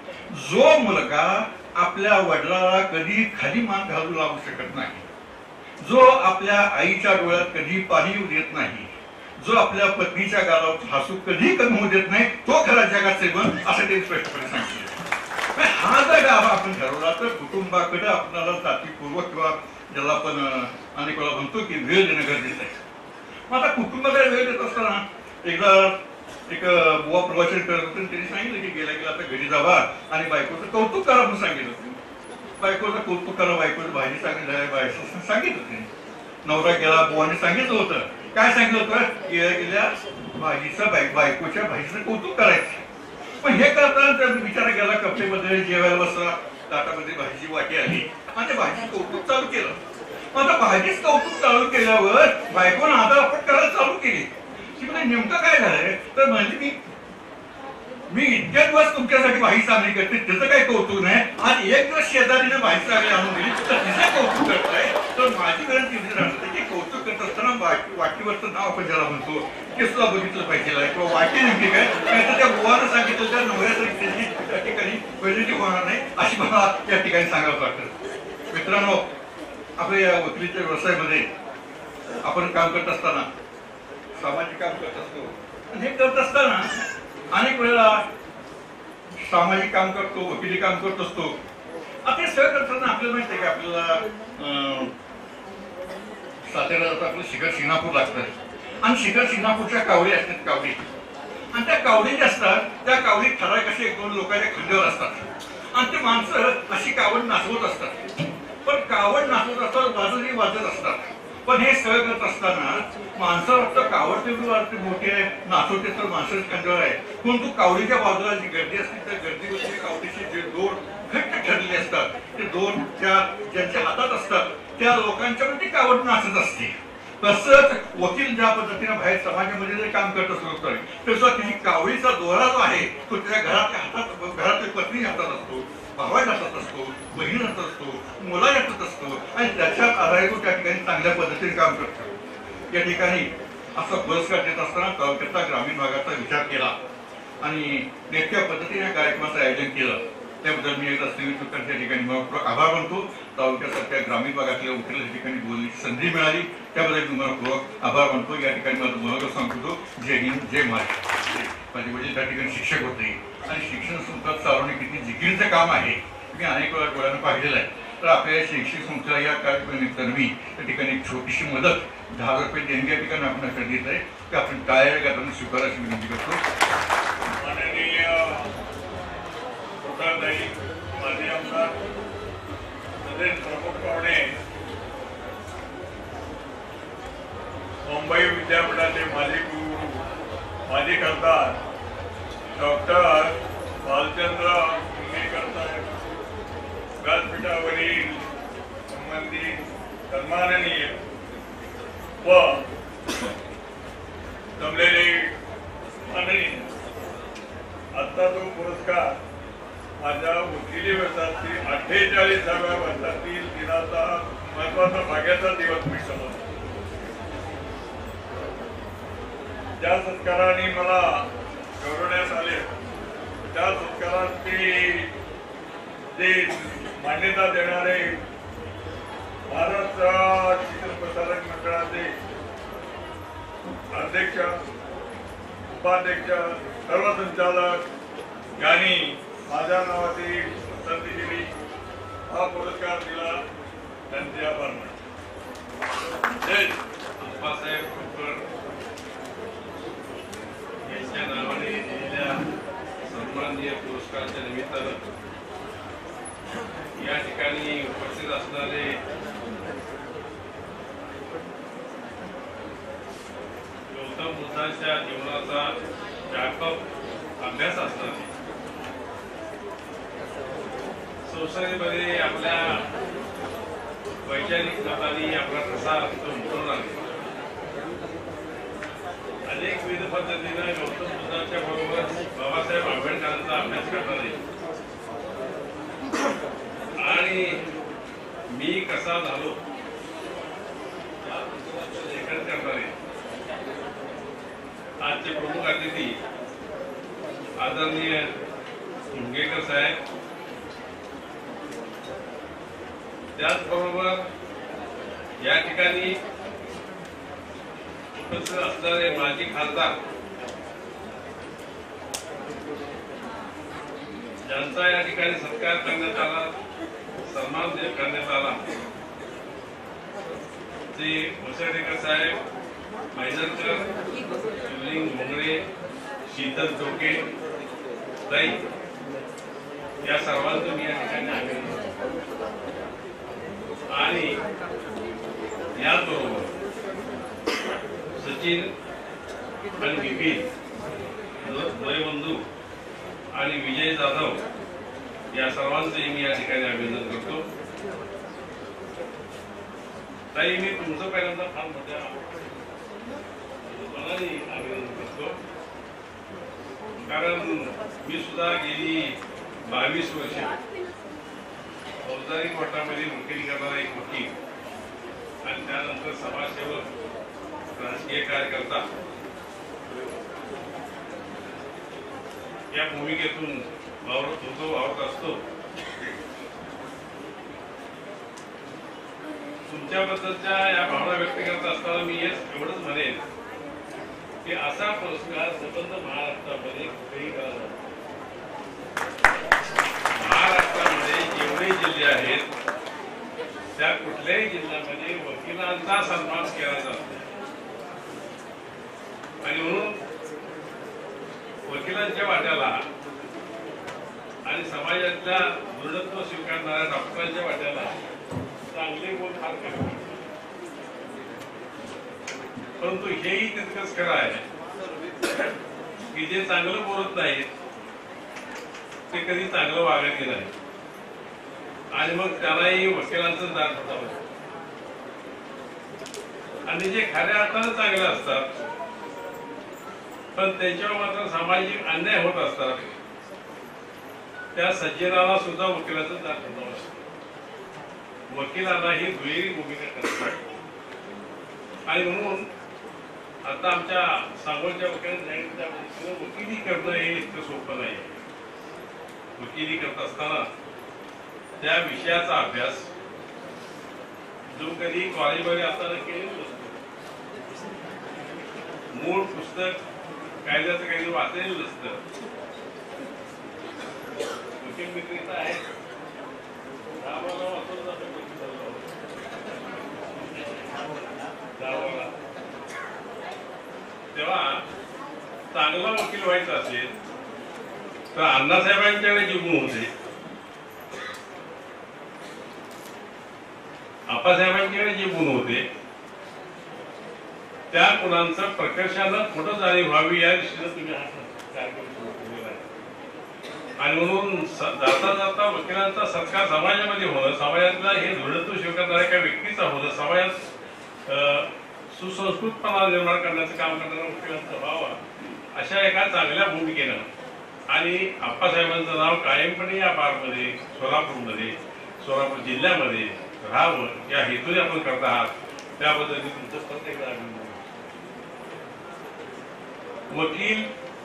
जो मुलगा आपल्या वडिलाला कधी खाली मान घालू लागू शकत नाही, जो आपल्या आईच्या डोळ्यात कधी पाणी येऊ देत नाही, जो आपल्या पत्नीच्या गालावर हसू कधी कमी होऊ देत नाही, तो खरा जगात श्रीमंत, असं त्यांनी स्पष्टपणे सांगितलं. हा जर गाभा आपण ठरवला तर कुटुंबाकडे आपल्याला जातीपूर्वक किंवा ज्याला आपण अनेक वेळा म्हणतो की वेळ देणं गरजेचं आहे. मग आता कुटुंबाकडे वेळ देत असताना एकदा एक बुवा प्रवचन करत होते, त्यांनी सांगितलं की गेला आता घरी जावा आणि बायकोचं कौतुक करा म्हणून सांगितलं. बायकोचं कौतुक करा, बायकोची भाजी चांगली झाली, बायको सांगितलं त्यांनी. नवरा गेला, बुवाने सांगितलं होतं, काय सांगितलं होतं? गेल्या भाजीचं बायकोच्या भाजीचं कौतुक करायचं. पण हे करताना बिचारा गेला, कपडेमध्ये जेवायला बसला, ताटामध्ये भाजीची वाटी आली आणि त्या भाजीचं कौतुक चालू केलं. आता भाजीच कौतुक चालू केल्यावर बायकोनं आदरापट करायला चालू केली. नेमकं काय झालंय? तर म्हणजे मी इतक्या दिवस तुमच्यासाठी भाजी चांगली करते, त्याचं काही कौतुक नाही, आज एक दिवस शेजारीने भाजी चांगली आणून दिली तर तिचं कौतुक करताय. तर माझी गरज तिथे राहते की कौतुक करत असताना वाटीवरचं नाव आपण ज्याला म्हणतो ते सुद्धा बघितलं पाहिजे किंवा वाटी नेमकी काय, तर त्या बुवानं सांगितलं त्या नवऱ्यासाठी त्या ठिकाणी पहिली होणार नाही, अशी मला त्या ठिकाणी सांगावं वाटतं. मित्रांनो, आपल्या या वकिलीच्या व्यवसायामध्ये आपण काम करत असताना सामाजिक काम करत असतो. हे करत असताना अनेक वेळेला सामाजिक काम करतो, वकिली काम करत असतो. आता हे सगळं करताना आपल्याला माहिती आहे की आपल्याला साताऱ्याला आपलं शिखर शिंगणापूर लागतं आणि शिखर शिंगणापूरच्या कावडी असतात, कावडी, आणि त्या कावडी ज्या असतात त्या कावडी ठराविक असे 1-2 लोकांच्या खांद्यावर असतात आणि ते माणसं अशी कावड नाचवत असतात. पण कावड नाचवत असतात, वाजतही वाजत असतात, पण हे सगळं करत असताना माणसं वाटतं कावड तेवढी वाटते मोठी आहे, नाचवते तर माणसंच कंटाळ आहे. परंतु कावडीच्या बाजूला जी गर्दी असते त्या गर्दीवरती कावडीचे जे दोर घट्ट ठरलेले असतात, ते दोर ज्यांच्या हातात असतात त्या लोकांच्यावरती कावड नाचत असते. तसंच वकील ज्या पद्धतीने बाहेर समाजामध्ये जर काम करत असतो तर त्याची कावडीचा दोरा जो आहे तो त्या घरातल्या हातात, घरातल्या पत्नी हातात असतो, भावाच्या हातात असतो, बहिणी हातात असतो, मुलाच्या हातात असतो आणि त्याच्या आधारे तो त्या ठिकाणी चांगल्या पद्धतीने काम करतो. या ठिकाणी असा पुरस्कार देत असताना तालुक्याचा ग्रामीण भागाचा विचार केला आणि नेमक्या पद्धतीने या कार्यक्रमाचं आयोजन केलं. त्याबद्दल मी एकदा त्या ठिकाणी मनपूर्वक आभार मानतो. तालुक्यासारख्या ग्रामीण भागातल्या वकिलाच्या ठिकाणी बोलण्याची संधी मिळाली त्याबद्दल मी मनपूर्वक आभार मानतो. या ठिकाणी माझं मनोगत सांगतो, जय हिंद जय महाराष्ट्र. माझे वडील त्या ठिकाणी शिक्षक होते आणि शिक्षण संस्था चालवणे किती जिकिरीचं काम आहे मी अनेक वेळा डोळ्यानं पाहिलेलं आहे. तर आपल्या शैक्षणिक संस्था या कार्यक्रमानिमित्ताने त्या ठिकाणी एक छोटीशी मदत 10 रुपये देणगी या ठिकाणी आपल्याकडे देत आहे ते आपण टाळ्या गाताना स्वीकारायची विनंती करतो. माननीय माझे आमदार तसेच प्रमुख पाहुणे, मुंबई विद्यापीठाचे माजी कुलगुरू, माजी खासदार डॉक्टर भालचंद्र कुंडेकर साहेब, व्यासपीठावरील संबंधित सन्माननीय व जमलेले मंडळी, आजचा तो पुरस्कार माझ्या वकिली वर्षातील 48व्या वर्षातील दिनाचा महत्वाचा भाग्याचा दिवस मी समजतो. ज्या सत्काराने मला गौरवण्यात आले त्या सत्काराची जे मान्यता देणारे महाराष्ट्र शिक्षण प्रसारक मंडळाचे अध्यक्ष, उपाध्यक्ष, सर्व संचालक यांनी माझ्या नावाची पसंती केली, हा पुरस्कार दिला, त्यांचे आभार मानतो. जय आप्पासाहेब खोपकर यांच्या नावाने दिलेल्या सन्माननीय पुरस्काराच्या निमित्तानं या ठिकाणी उपस्थित असणारे गौतम बुद्धांच्या जीवनाचा व्यापक अभ्यास असणारे, संसदेमध्ये आपल्या वैचारिक मतांनी आपला प्रसार उमटवून आणले. अनेक विविध पद्धतीने गौतम बुद्धांच्या बरोबर बाबासाहेब आंबेडकरांचा अभ्यास करणारे आणि मी कसा झालो लेखन करणारे आजचे प्रमुख अतिथी आदरणीय मुंगेकर साहेब, त्याचबरोबर या ठिकाणी उपस्थित असणारे माजी खासदार ज्यांचा या ठिकाणी सत्कार करण्यात आला, सन्मान करण्यात आला, ते मुसळेकर साहेब, मैदरकर, शिवलिंग भोंगळे, शीतल चोके ताई, या सर्वांचं मी या ठिकाणी आणि याचबरोबर सचिन आणि विपिन बंधू आणि विजय जाधव या सर्वांचंही मी या ठिकाणी अभिनंदन करतो. ताई, मी तुमचं पहिल्यांदा फार मोठ्या मनाने अभिनंदन करतो, कारण मी सुद्धा गेली 22 वर्ष फौजदारी कोर्टामध्ये वकिली करणारा एक वकील आणि त्यानंतर समाजसेवक, राजकीय कार्यकर्ता या भूमिकेतून वावरत असतो. तुमच्याबद्दलच्या या भावना व्यक्त करत असताना मी एवढंच म्हणेन की असा पुरस्कार संबंध महाराष्ट्रामध्ये कुठेही केला जातो. महाराष्ट्रामध्ये जेवढे जिल्हे आहेत त्या कुठल्याही जिल्ह्यामध्ये वकिलांचा सन्मान केला जातो आणि म्हणून वकिलांच्या वाट्याला आणि समाजातल्या दृढत्व स्वीकारणाऱ्या डॉक्टरांच्या वाट्याला चांगले गुण फार कमी. परंतु हेही तितकंच खरं आहे की जे चांगलं बोलत नाहीत ते कधी चांगलं वागत नाही आणि मग त्यांनाही वकिलांचं दार ठोठावं. आणि जे खऱ्या अर्थानं चांगले असतात पण त्यांच्यावर मात्र सामाजिक अन्याय होत असतात त्या सज्जनाला सुद्धा वकिलाचं दार ठोठावं असतं. वकिलांना ही दुहेरी भूमिका करतात आणि म्हणून आता आमच्या सांगोलच्या वकिलांनी सांगितलं वकिली करणं हे इतकं सोपं नाही. वकिली करत असताना त्या विषयाचा अभ्यास जो कधी कॉलेजमध्ये असताना केलेला नसतो, मूळ पुस्तक कायद्याचं काही वाचलेलं नसतं. वकील मित्र आहे तेव्हा चांगला वकील व्हायचा असेल तर अण्णासाहेबांच्याकडे जे गुण होते, आप्पासाहेबांच्याकडे जे गुण होते त्या गुणांचं प्रकर्षानं पुढे जाणीव व्हावी या दृष्टीनं तुम्ही हा कार्यक्रम सुरू केलेला आहे. आणि म्हणून जाता जाता वकिलांचा सत्कार समाजामध्ये होणं, समाजातला हे दृढत्व स्वीकारणाऱ्या एका व्यक्तीचा होणं, समाजात सुसंस्कृतपणा निर्माण करण्याचं काम करणारा वकिलांचा व्हावा अशा एका चांगल्या भूमिकेनं आणि आप्पासाहेबांचं नाव कायमपणे या बारमध्ये सोलापूर जिल्ह्यामध्ये राहावं या हेतूने आपण करत आहात त्याबद्दल मी तुमचं प्रत्येक अभिनंदन. वकील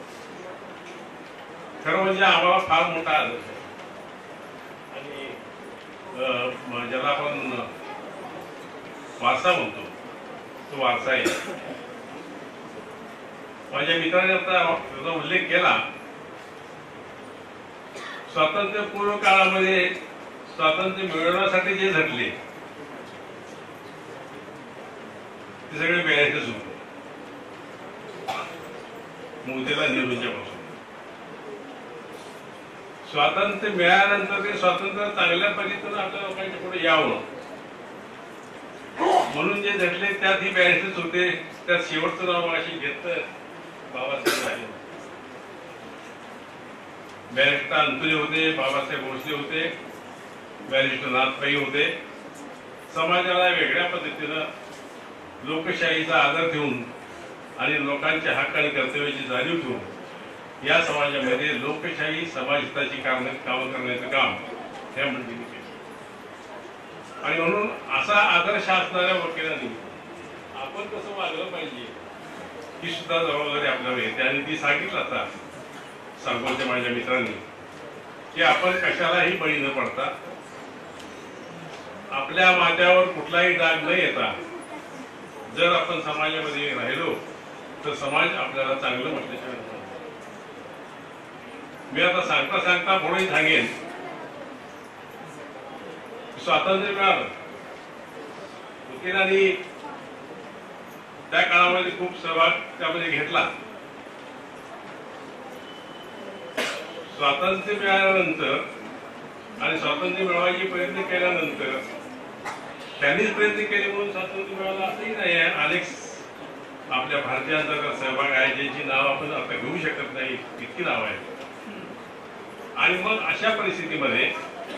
खरं म्हणजे आम्हाला फार मोठा आदर्श आहे आणि ज्याला आपण वारसा म्हणतो तो वारसा आहे. माझ्या मित्राने आता त्याचा उल्लेख केला, स्वातंत्र्यपूर्व काळामध्ये स्वातंत्र्य मिळवण्यासाठी जे झटले ते सगळे बेळ्याचेच होते, मोदीला नेहरूंच्या पासून. स्वातंत्र्य मिळाल्यानंतर ते स्वातंत्र्य चांगल्या पद्धतीनं आपल्या लोकांच्या पुढे यावं म्हणून जे झटले त्यात ही बॅरिस्टर्स होते. त्यात शेवटचं नाव अशी घेतलं बाबासाहेब राहिले. बॅरिस्टर अंतुले होते, बाबासाहेब भोसले होते, बॅरिस्टर नाथपाई होते. समाजाला वेगळ्या पद्धतीनं लोकशाहीचा आदर ठेवून आणि लोकांच्या हक्क आणि कर्तव्याची जाणीव ठेवून या समाजामध्ये लोकशाही समाजहिताची कामं करण्याचं काम ह्या मंडळींनी केलं. आणि म्हणून असा आदर्श असणाऱ्या वकिलांनी आपण कसं वागलं पाहिजे ही सुद्धा जबाबदारी आपल्याला येते. आणि ती सांगितलं आता सांगोलच्या माझ्या मित्रांनी की आपण कशालाही बळी न पडता आपल्या माथ्यावर कुठलाही डाग न येता जर आपण समाजामध्ये राहिलो तर समाज आपल्याला चांगलं म्हटल्याशिवाय. मी आता सांगता सांगता पुढे सांगेन स्वातंत्र्य मिळालं, वकिलांनी त्या काळामध्ये खूप सहभाग त्यामध्ये घेतला. स्वातंत्र्य मिळाल्यानंतर आणि स्वातंत्र्य मिळवायचे प्रयत्न केल्यानंतर त्यांनीच प्रयत्न केले म्हणून स्वातंत्र्य मिळालं असंही नाही आहे. अनेक आपल्या भारतीयांचा तर सहभाग आहे ज्यांची नाव आपण आता घेऊ शकत नाही इतकी नाव आहेत. आणि मग अशा परिस्थितीमध्ये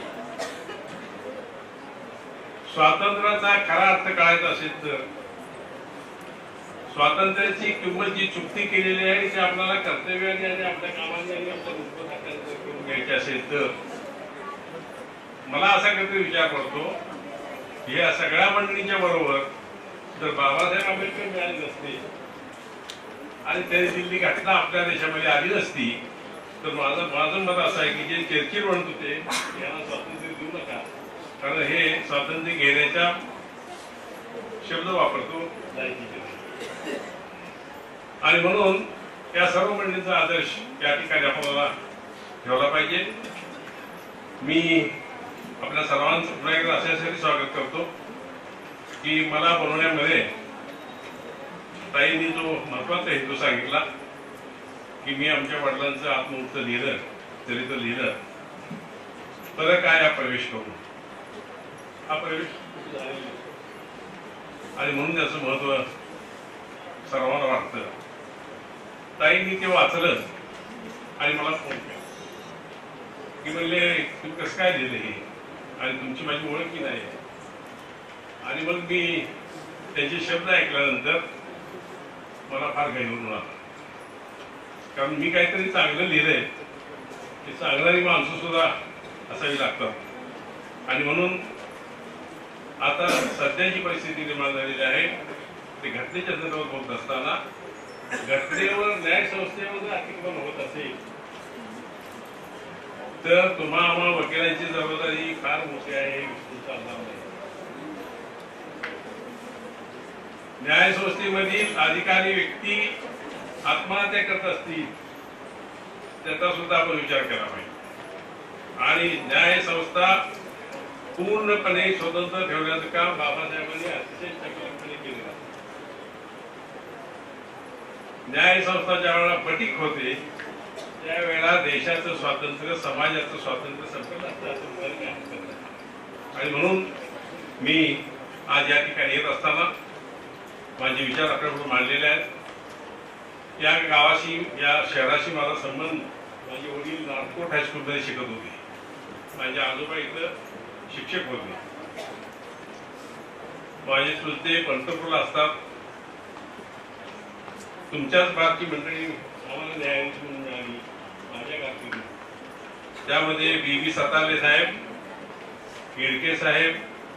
स्वातंत्र्याचा खरा अर्थ कळायचा असेल तर स्वातंत्र्याची किंमत जी चुकती केलेली आहे ती आपल्याला कर्तव्याने आणि आपल्या कामाने आणि आपल्या उत्पन्नात करून घ्यायची असेल तर मला असा कधी विचार पडतो की या सगळ्या मंडळींच्या बरोबर जर बाबासाहेब आंबेडकर मिळाले नसते आणि त्यांनी दिल्ली घटना आपल्या देशामध्ये आली नसती तर माझं मत असं आहे की जे चर्चिल म्हणत होते यांना स्वातंत्र्य देऊ नका कारण हे स्वातंत्र्य घेण्याचा शब्द वापरतो आणि म्हणून या सर्व मंडळींचा आदर्श या ठिकाणी आपल्याला ठेवला पाहिजे. मी आपल्या सर्वांचं पुन्हा एकदा अशासाठी स्वागत करतो की मला बोलवण्यामध्ये ताईंनी जो महत्वाचा हेतू सांगितला की मी आमच्या वडिलांचं आत्मवृत्त लिहिलं चरित्र लिहिलं तर काय हा प्रवेश करू हा प्रवेश आणि म्हणून त्याचं महत्व सर्वांना वाटतं. ताईंनी ते वाचलं आणि मला फोन केला की म्हणले तुम्ही कसं काय लिहिलं हे आणि तुमची माझी ओळखी नाही. आणि मग मी त्यांचे शब्द ऐकल्यानंतर मला फार गैरवून आला, कारण मी काहीतरी चांगलं लिहिलंय की चांगणारी माणसं सुद्धा असावी लागतात. आणि म्हणून आता सध्याची परिस्थिती निर्माण झालेली आहे ते घटनेच्या संदर्भात बोलत असताना घटनेवर न्याय संस्थेवर जर अतिक्रमण होत असेल तर आम्हा वकिलांची जबाबदारी फार मोठी आहे हे विसरून चालणार नाही. न्याय संस्थेमधील अधिकारी व्यक्ती आत्महत्या करत असतील त्याचा सुद्धा आपण विचार केला पाहिजे. आणि न्याय संस्था पूर्णपणे स्वतंत्र ठेवण्याचं काम बाबासाहेबांनी अतिशय चपलपणे केलेलं आहे. न्याय संस्था ज्या वेळेला पटीक होते त्यावेळेला देशाचं स्वातंत्र्य समाजाचं स्वातंत्र्य संपलं असतं. आणि म्हणून मी आज या ठिकाणी येत असताना माझे विचार आपल्याकडून मांडलेले आहेत. या गावाशी या शहराशी माझा संबंध, माझे वडील नागपूर हायस्कूलमध्ये शिकत होते, माझे आजोबा इथं शिक्षक होते, माझे चुलते पंढरपूरला असतात. तुमच्याच बारची मंडळी आम्हाला न्यायाधीश म्हणून मिळाली माझ्या कारकिर्दीत. त्यामध्ये बी सतारले साहेब, केडके साहेब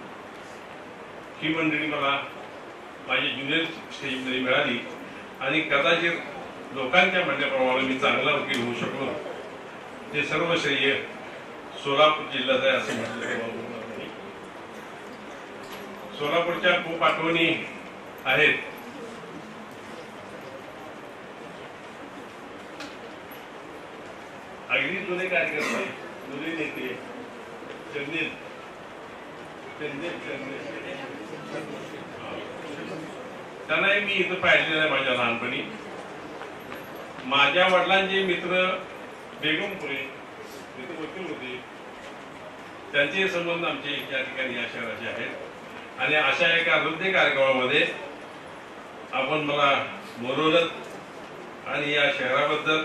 ही मंडळी मला माझी ज्युनियर स्टेजमध्ये मिळाली. आणि कदाचित लोकांच्या म्हणण्याप्रमाणे मी चांगला वकील होऊ शकलो ते सर्व श्रेय सोलापूर जिल्ह्यात आहे असं म्हटलं. सोलापूरच्या खूप आठवणी आहेत. अगदी जुने कार्यकर्ते, जुने नेते त्यांनाही मी इथं पाहिलेलं आहे माझ्या लहानपणी. माझ्या वडिलांचे मित्र बेगमपुरे तिथे वकील होते, त्यांचे संबंध आमचे या ठिकाणी या शहराचे आहेत. आणि अशा एका हृदय कार्यक्रमामध्ये आपण मला बोलवलं आणि या शहराबद्दल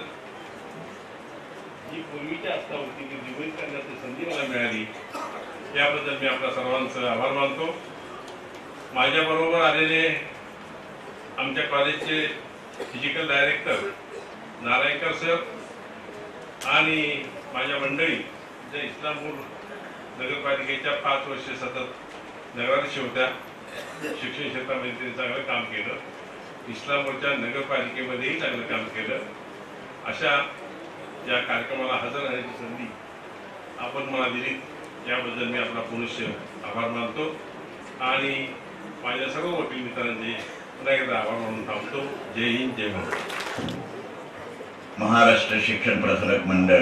जी पूर्वीची आस्था होती ती जीवित करण्याची संधी मला मिळाली याबद्दल मी आपल्या सर्वांचं आभार मानतो. माझ्याबरोबर आलेले आमच्या कॉलेजचे फिजिकल डायरेक्टर नारायणकर सर आणि माझ्या मंडळी ज्या इस्लामपूर नगरपालिकेच्या 5 वर्ष सतत नगराध्यक्ष होत्या, शिक्षण क्षेत्रामध्ये त्यांनी चांगलं काम केलं, इस्लामपूरच्या नगरपालिकेमध्येही चांगलं काम केलं. अशा या कार्यक्रमाला हजर राहण्याची संधी आपण मला दिली याबद्दल मी आपला पुनश्च आभार मानतो. आणि माझ्या सर्व वकील मित्रांचे पुन्हा एकदा आभार मानून थांबतो. जय हिंद, जय महाराष्ट्र. महाराष्ट्र शिक्षण प्रसारक मंडळ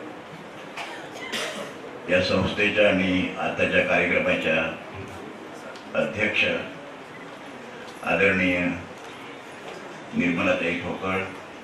या संस्थेच्या आणि आताच्या कार्यक्रमाच्या अध्यक्ष आदरणीय निर्मलाताई ठोकळ,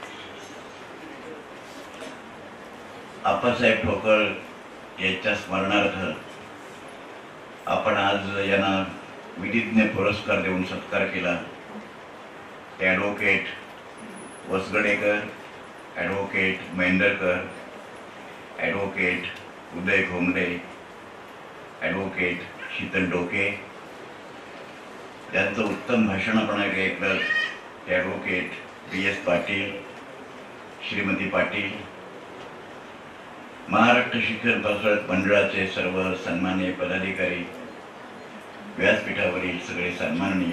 आप्पासाहेब ठोकळ यांच्या स्मरणार्थ आपण आज यांना विधिज्ञ पुरस्कार देऊन सत्कार केला. Advocate Vasgadekar, advocate Mahendarkar, advocate Uday Ghongade, advocate Sheetal Doke यांचं उत्तम भाषण आपण ऐकलं. ॲडव्होकेट PS पाटील, श्रीमती पाटील, महाराष्ट्र शिक्षण प्रसारक मंडळाचे सर्व सन्माननीय पदाधिकारी, व्यासपीठावरील सगळे सन्माननीय,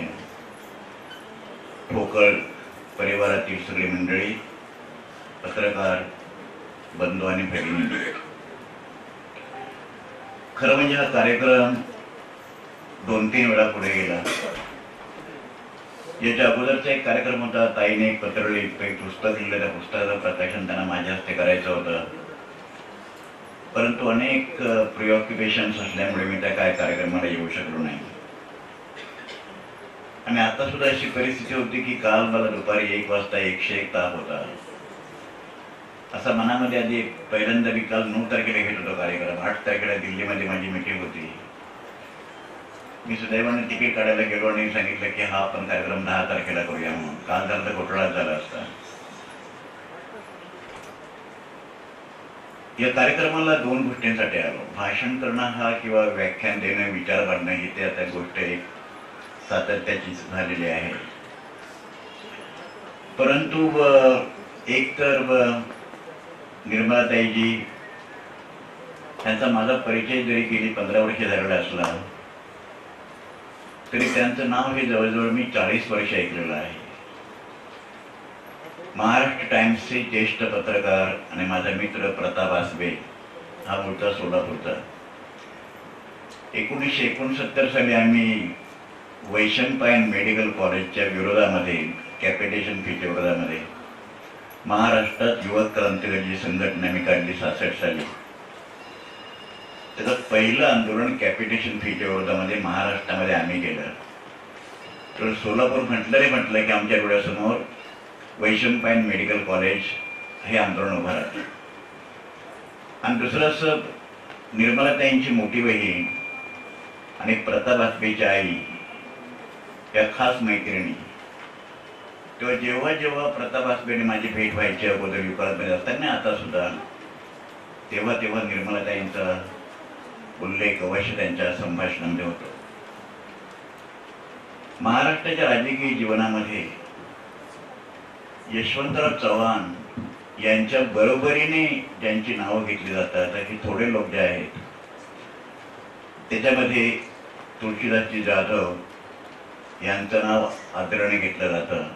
ठोकळ परिवारातील सगळी मंडळी, पत्रकार बंधू आणि भगिनी, खरं म्हणजे हा कार्यक्रम 2-3 वेळा पुढे गेला. याच्या अगोदरचा एक कार्यक्रम होता, ताईने एक पत्र लिहिलं, एक पुस्तक लिहिलं, त्या पुस्तकाचं प्रकाशन त्यांना माझ्या हस्ते करायचं होतं. परंतु अनेक प्रिऑक्युपेशन्स असल्यामुळे मी त्या काय कार्यक्रमाला येऊ शकलो नाही. आणि आता सुद्धा अशी परिस्थिती होती की काल मला दुपारी 1 वाजता 101 ताप होता. असा मनामध्ये आधी पहिल्यांदा मी काल 9 तारखेला घेत होतो कार्यक्रम. 8 तारखेला दिल्लीमध्ये माझी मीटिंग होती. मी सुदैवाने तिकीट काढायला गेलो आणि सांगितलं की हा आपण कार्यक्रम 10 तारखेला करूया म्हणून. काल झालं तर घोटाळा झाला असता. या कार्यक्रमाला 2 गोष्टींसाठी आलो. भाषण करणं हा किंवा व्याख्यान देणं, विचार मांडणं ही ते आता गोष्ट एक सातत्याची झालेली आहे. परंतु एक तर निर्मलाताईजी त्यांचा माझा परिचय जरी गेली 15 वर्ष झालेला असला तरी त्यांचं नाव हे जवळजवळ मी 40 वर्ष ऐकलेलं आहे. महाराष्ट्र टाइम्सचे ज्येष्ठ पत्रकार आणि माझा मित्र प्रताप आसबे हा मूळचा सोलापूरचा. 1969 साली आम्ही वैशंपायन मेडिकल कॉलेजच्या विरोधामध्ये, कॅपिटेशन फीच्या विरोधामध्ये महाराष्ट्रात युवक क्रांतिकारी संघटना मी काढली 66 साली. त्याचं पहिलं आंदोलन कॅपिटेशन फीच्या विरोधामध्ये महाराष्ट्रामध्ये आम्ही केलं. तर सोलापूर म्हटलं की आमच्या डोळ्यासमोर वैशंपायन मेडिकल कॉलेज हे आंदोलन उभं राहतं. आणि दुसरं असं, निर्मलाताईंची मोठी बहीण आणि प्रताप आसबेची आई या खास मैत्रिणी. तेव्हा जेव्हा जेव्हा प्रताप आसबेने माझी भेट व्हायची अगोदर युक्रांतमध्ये असताना, आता सुद्धा तेव्हा तेव्हा निर्मलाताईंचा उल्लेख अवश्य त्यांच्या संभाषणामध्ये होतो. महाराष्ट्राच्या राजकीय जीवनामध्ये यशवंतराव चव्हाण यांच्या बरोबरीने ज्यांची नावं घेतली जातात हे थोडे लोक जे आहेत, त्याच्यामध्ये तुळशीदासजी जाधव यांचं नाव आदराने घेतलं जातं.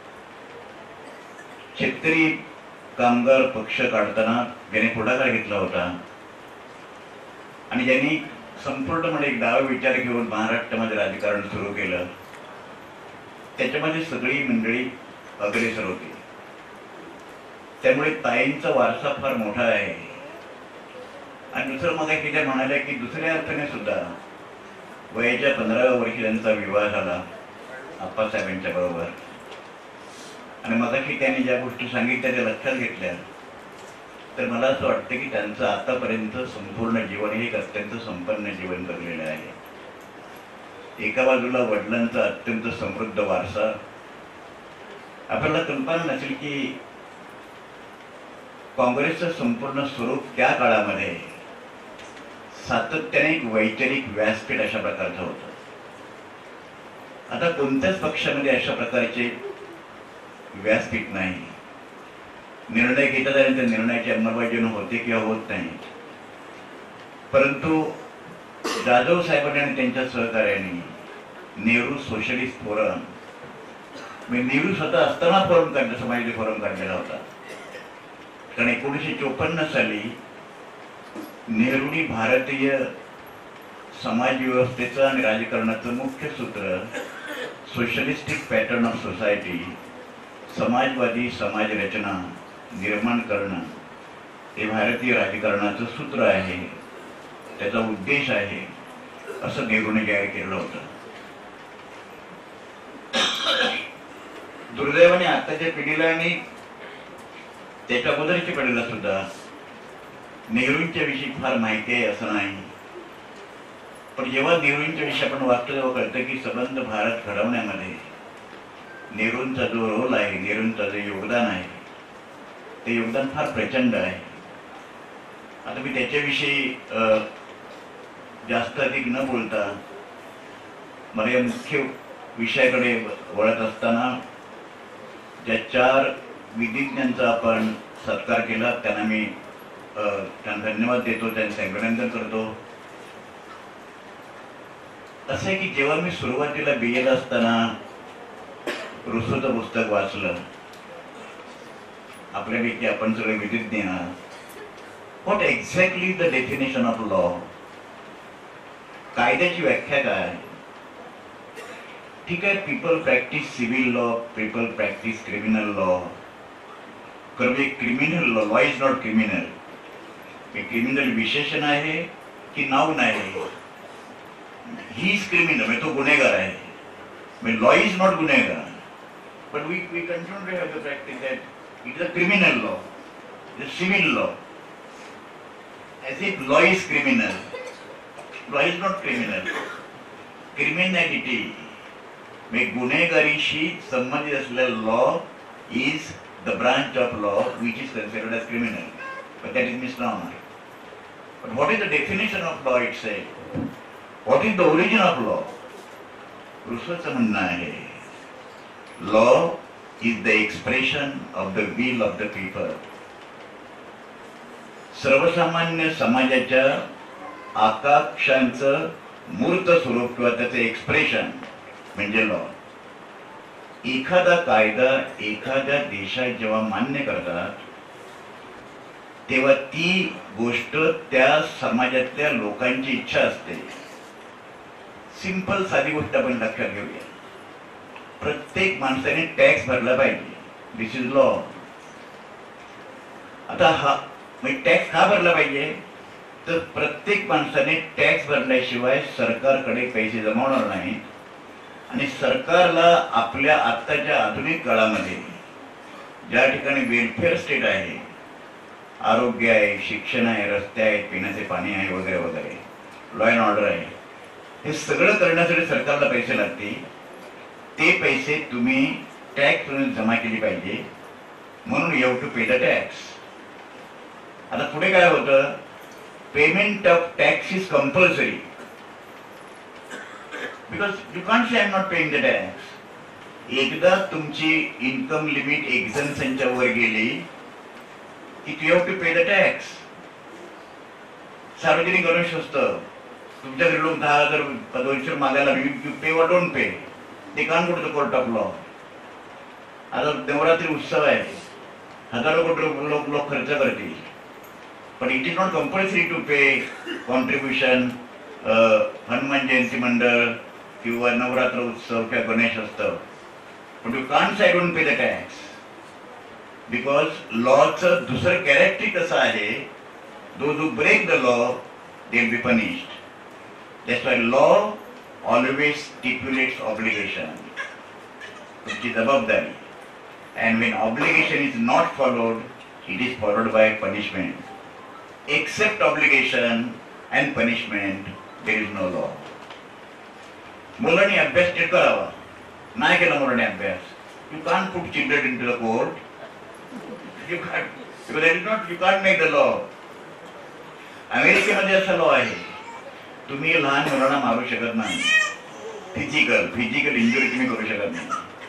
शेतकरी कामगार पक्ष काढताना ज्यांनी पुढाकार घेतला होता आणि ज्यांनी संपूर्णपणे एक डावा विचार घेऊन महाराष्ट्रामध्ये राजकारण सुरू केलं, त्याच्यामध्ये सगळी मंडळी अग्रेसर होती. त्यामुळे ताईंचा वारसा फार मोठा आहे. आणि दुसरं मग की त्या म्हणाल्या की दुसऱ्या अर्थाने सुद्धा वयाच्या 15व्या वर्षी त्यांचा विवाह झाला आप्पासाहेबांच्या बरोबर. आणि मग की त्यांनी ज्या गोष्टी सांगितल्या त्या लक्षात घेतल्या, तर मला असं वाटतं की त्यांचं आतापर्यंत संपूर्ण जीवन हे एक अत्यंत संपन्न जीवन जगलेलं आहे. एका बाजूला वडिलांचा अत्यंत समृद्ध वारसा. आपल्याला कल्पना नसेल की काँग्रेसचं संपूर्ण स्वरूप त्या काळामध्ये सातत्याने एक वैचारिक व्यासपीठ अशा प्रकारचं होतं. आता कोणत्याच पक्षामध्ये अशा प्रकारचे व्यासपीठ नाही. निर्णय घेतात आणि त्या निर्णयाची अंमलबजावणी होते किंवा होत नाही. परंतु जाधव साहेबांनी आणि त्यांच्या सहकार्याने नेहरू सोशलिस्ट फोरम, नेहरू स्वतः असताना फोरम काढला, समाजाचे फोरम काढलेला होता. कारण 1954 साली नेहरूंनी भारतीय समाज व्यवस्थेचं आणि राजकारणाचं मुख्य सूत्र सोशलिस्टिक पॅटर्न ऑफ सोसायटी, समाजवादी समाज रचना निर्माण करणं हे भारतीय राजकारणाचं सूत्र आहे, त्याचा उद्देश आहे, असं नेहरूने जाहीर केलं होतं. दुर्दैवाने आताच्या पिढीला आणि त्याच्या अगोदरच्या पिढीला सुद्धा नेहरूंच्या विषयी फार माहिती आहे असं नाही. पण जेव्हा नेहरूंच्या विषयी आपण वाचतो तेव्हा कळतं की संबंध भारत घडवण्यामध्ये नेहरूंचा जो रोल आहे, नेहरूंचं जे योगदान आहे, ते योगदान फार प्रचंड आहे. आता मी त्याच्याविषयी जास्त अधिक न बोलता मला या मुख्य विषयाकडे वळत असताना ज्या 4 विधिज्ञांचा आपण सत्कार केला त्यांना मी त्यांना धन्यवाद देतो, त्यांचं अभिनंदन करतो. असं आहे की जेव्हा मी सुरुवातीला BA असताना रुसोचं पुस्तक वाचलं, आपल्यापैकी आपण सगळे विधिज्ञ आहात, what exactly the definition of law, कायद्याची व्याख्या काय. ठीक आहे, people practice civil law, people practice criminal law. Criminal law, law is not criminal. Criminal विशेषण आहे की नाऊन आहे. ही इज क्रिमिनल म्हणजे तो गुन्हेगार आहे. म्हणजे लॉ इज नॉट गुन्हेगार, but we continue to have the practice that it is a criminal law, it is civil law, as if law is criminal. Law is not criminal. Criminality म्हणजे गुन्हेगारीशी संबंधित असलेला law is the branch of law which is considered as criminal, but that is misnomer. But what is the definition of law itself? What is the origin of law? रुसोचं म्हणणं आहे law is the expression of the will of the people. सर्वसामान्य समाजाच्या आकांक्षांचं मूर्त स्वरूप किंवा त्याचे expression म्हणजे लॉ. एखादा कायदा एखाद्या देशात जेव्हा मान्य करतात तेव्हा ती गोष्ट त्या समाजातल्या लोकांची इच्छा असते. सिंपल साधी गोष्ट आपण लक्षात घेऊया. प्रत्येक माणसाने टॅक्स भरला पाहिजे. This is law. आता हा म्हणजे टॅक्स का भरला पाहिजे तर प्रत्येक माणसाने टॅक्स भरल्याशिवाय सरकारकडे पैसे जमा होणार नाहीत आणि सरकारला आपल्या आत्ताच्या आधुनिक काळामध्ये ज्या ठिकाणी वेलफेअर स्टेट आहे, आरोग्य आहे, शिक्षण आहे, रस्ते आहेत, पिण्याचे पाणी आहे वगैरे वगैरे, लॉ अँड ऑर्डर आहे, हे सगळं करण्यासाठी सरकारला पैसे लागते. ते पैसे तुम्ही टॅक्स म्हणून जमा केली पाहिजे म्हणून you have to pay the tax. आता पुढे काय होतं, payment of tax is compulsory because you can't say I am not paying the tax. एकदा तुमची इन्कम लिमिट एक्झम्पशनच्या वर गेली की you have to pay the tax. सार्वजनिक गणेश असतं, तुमच्या घरी लोक 10,000 200 मागायला यू पे वर डोंट पे, ते कान कुठं कोर्ट ऑफ लॉ. आता नवरात्री उत्सव आहे, हजारो कोटी लोक खर्च करतील, पण it is not compulsory to pay contribution. Hanuman Jayanti मंडळ किंवा नवरात्र उत्सव किंवा गणेशोत्सव, पण you can't say I don't pay the tax because लॉचं दुसरं कॅरेक्टर कसं आहे, those who break the law they will be punished. That's why law always stipulates obligation. तुमची जबाबदारी. And when obligation is not followed, it is followed by punishment. Except obligation and punishment, there is no law. मुलांनी अभ्यास नीट करावा. नाही केला मुलांनी अभ्यास, you can't put children into the court. You can't, because that is not, you can't make the law. अमेरिकेमध्ये असा law आहे, तुम्ही लहान मुलांना मारू शकत नाही. फिजिकल इंजुरी तुम्ही करू शकत नाही.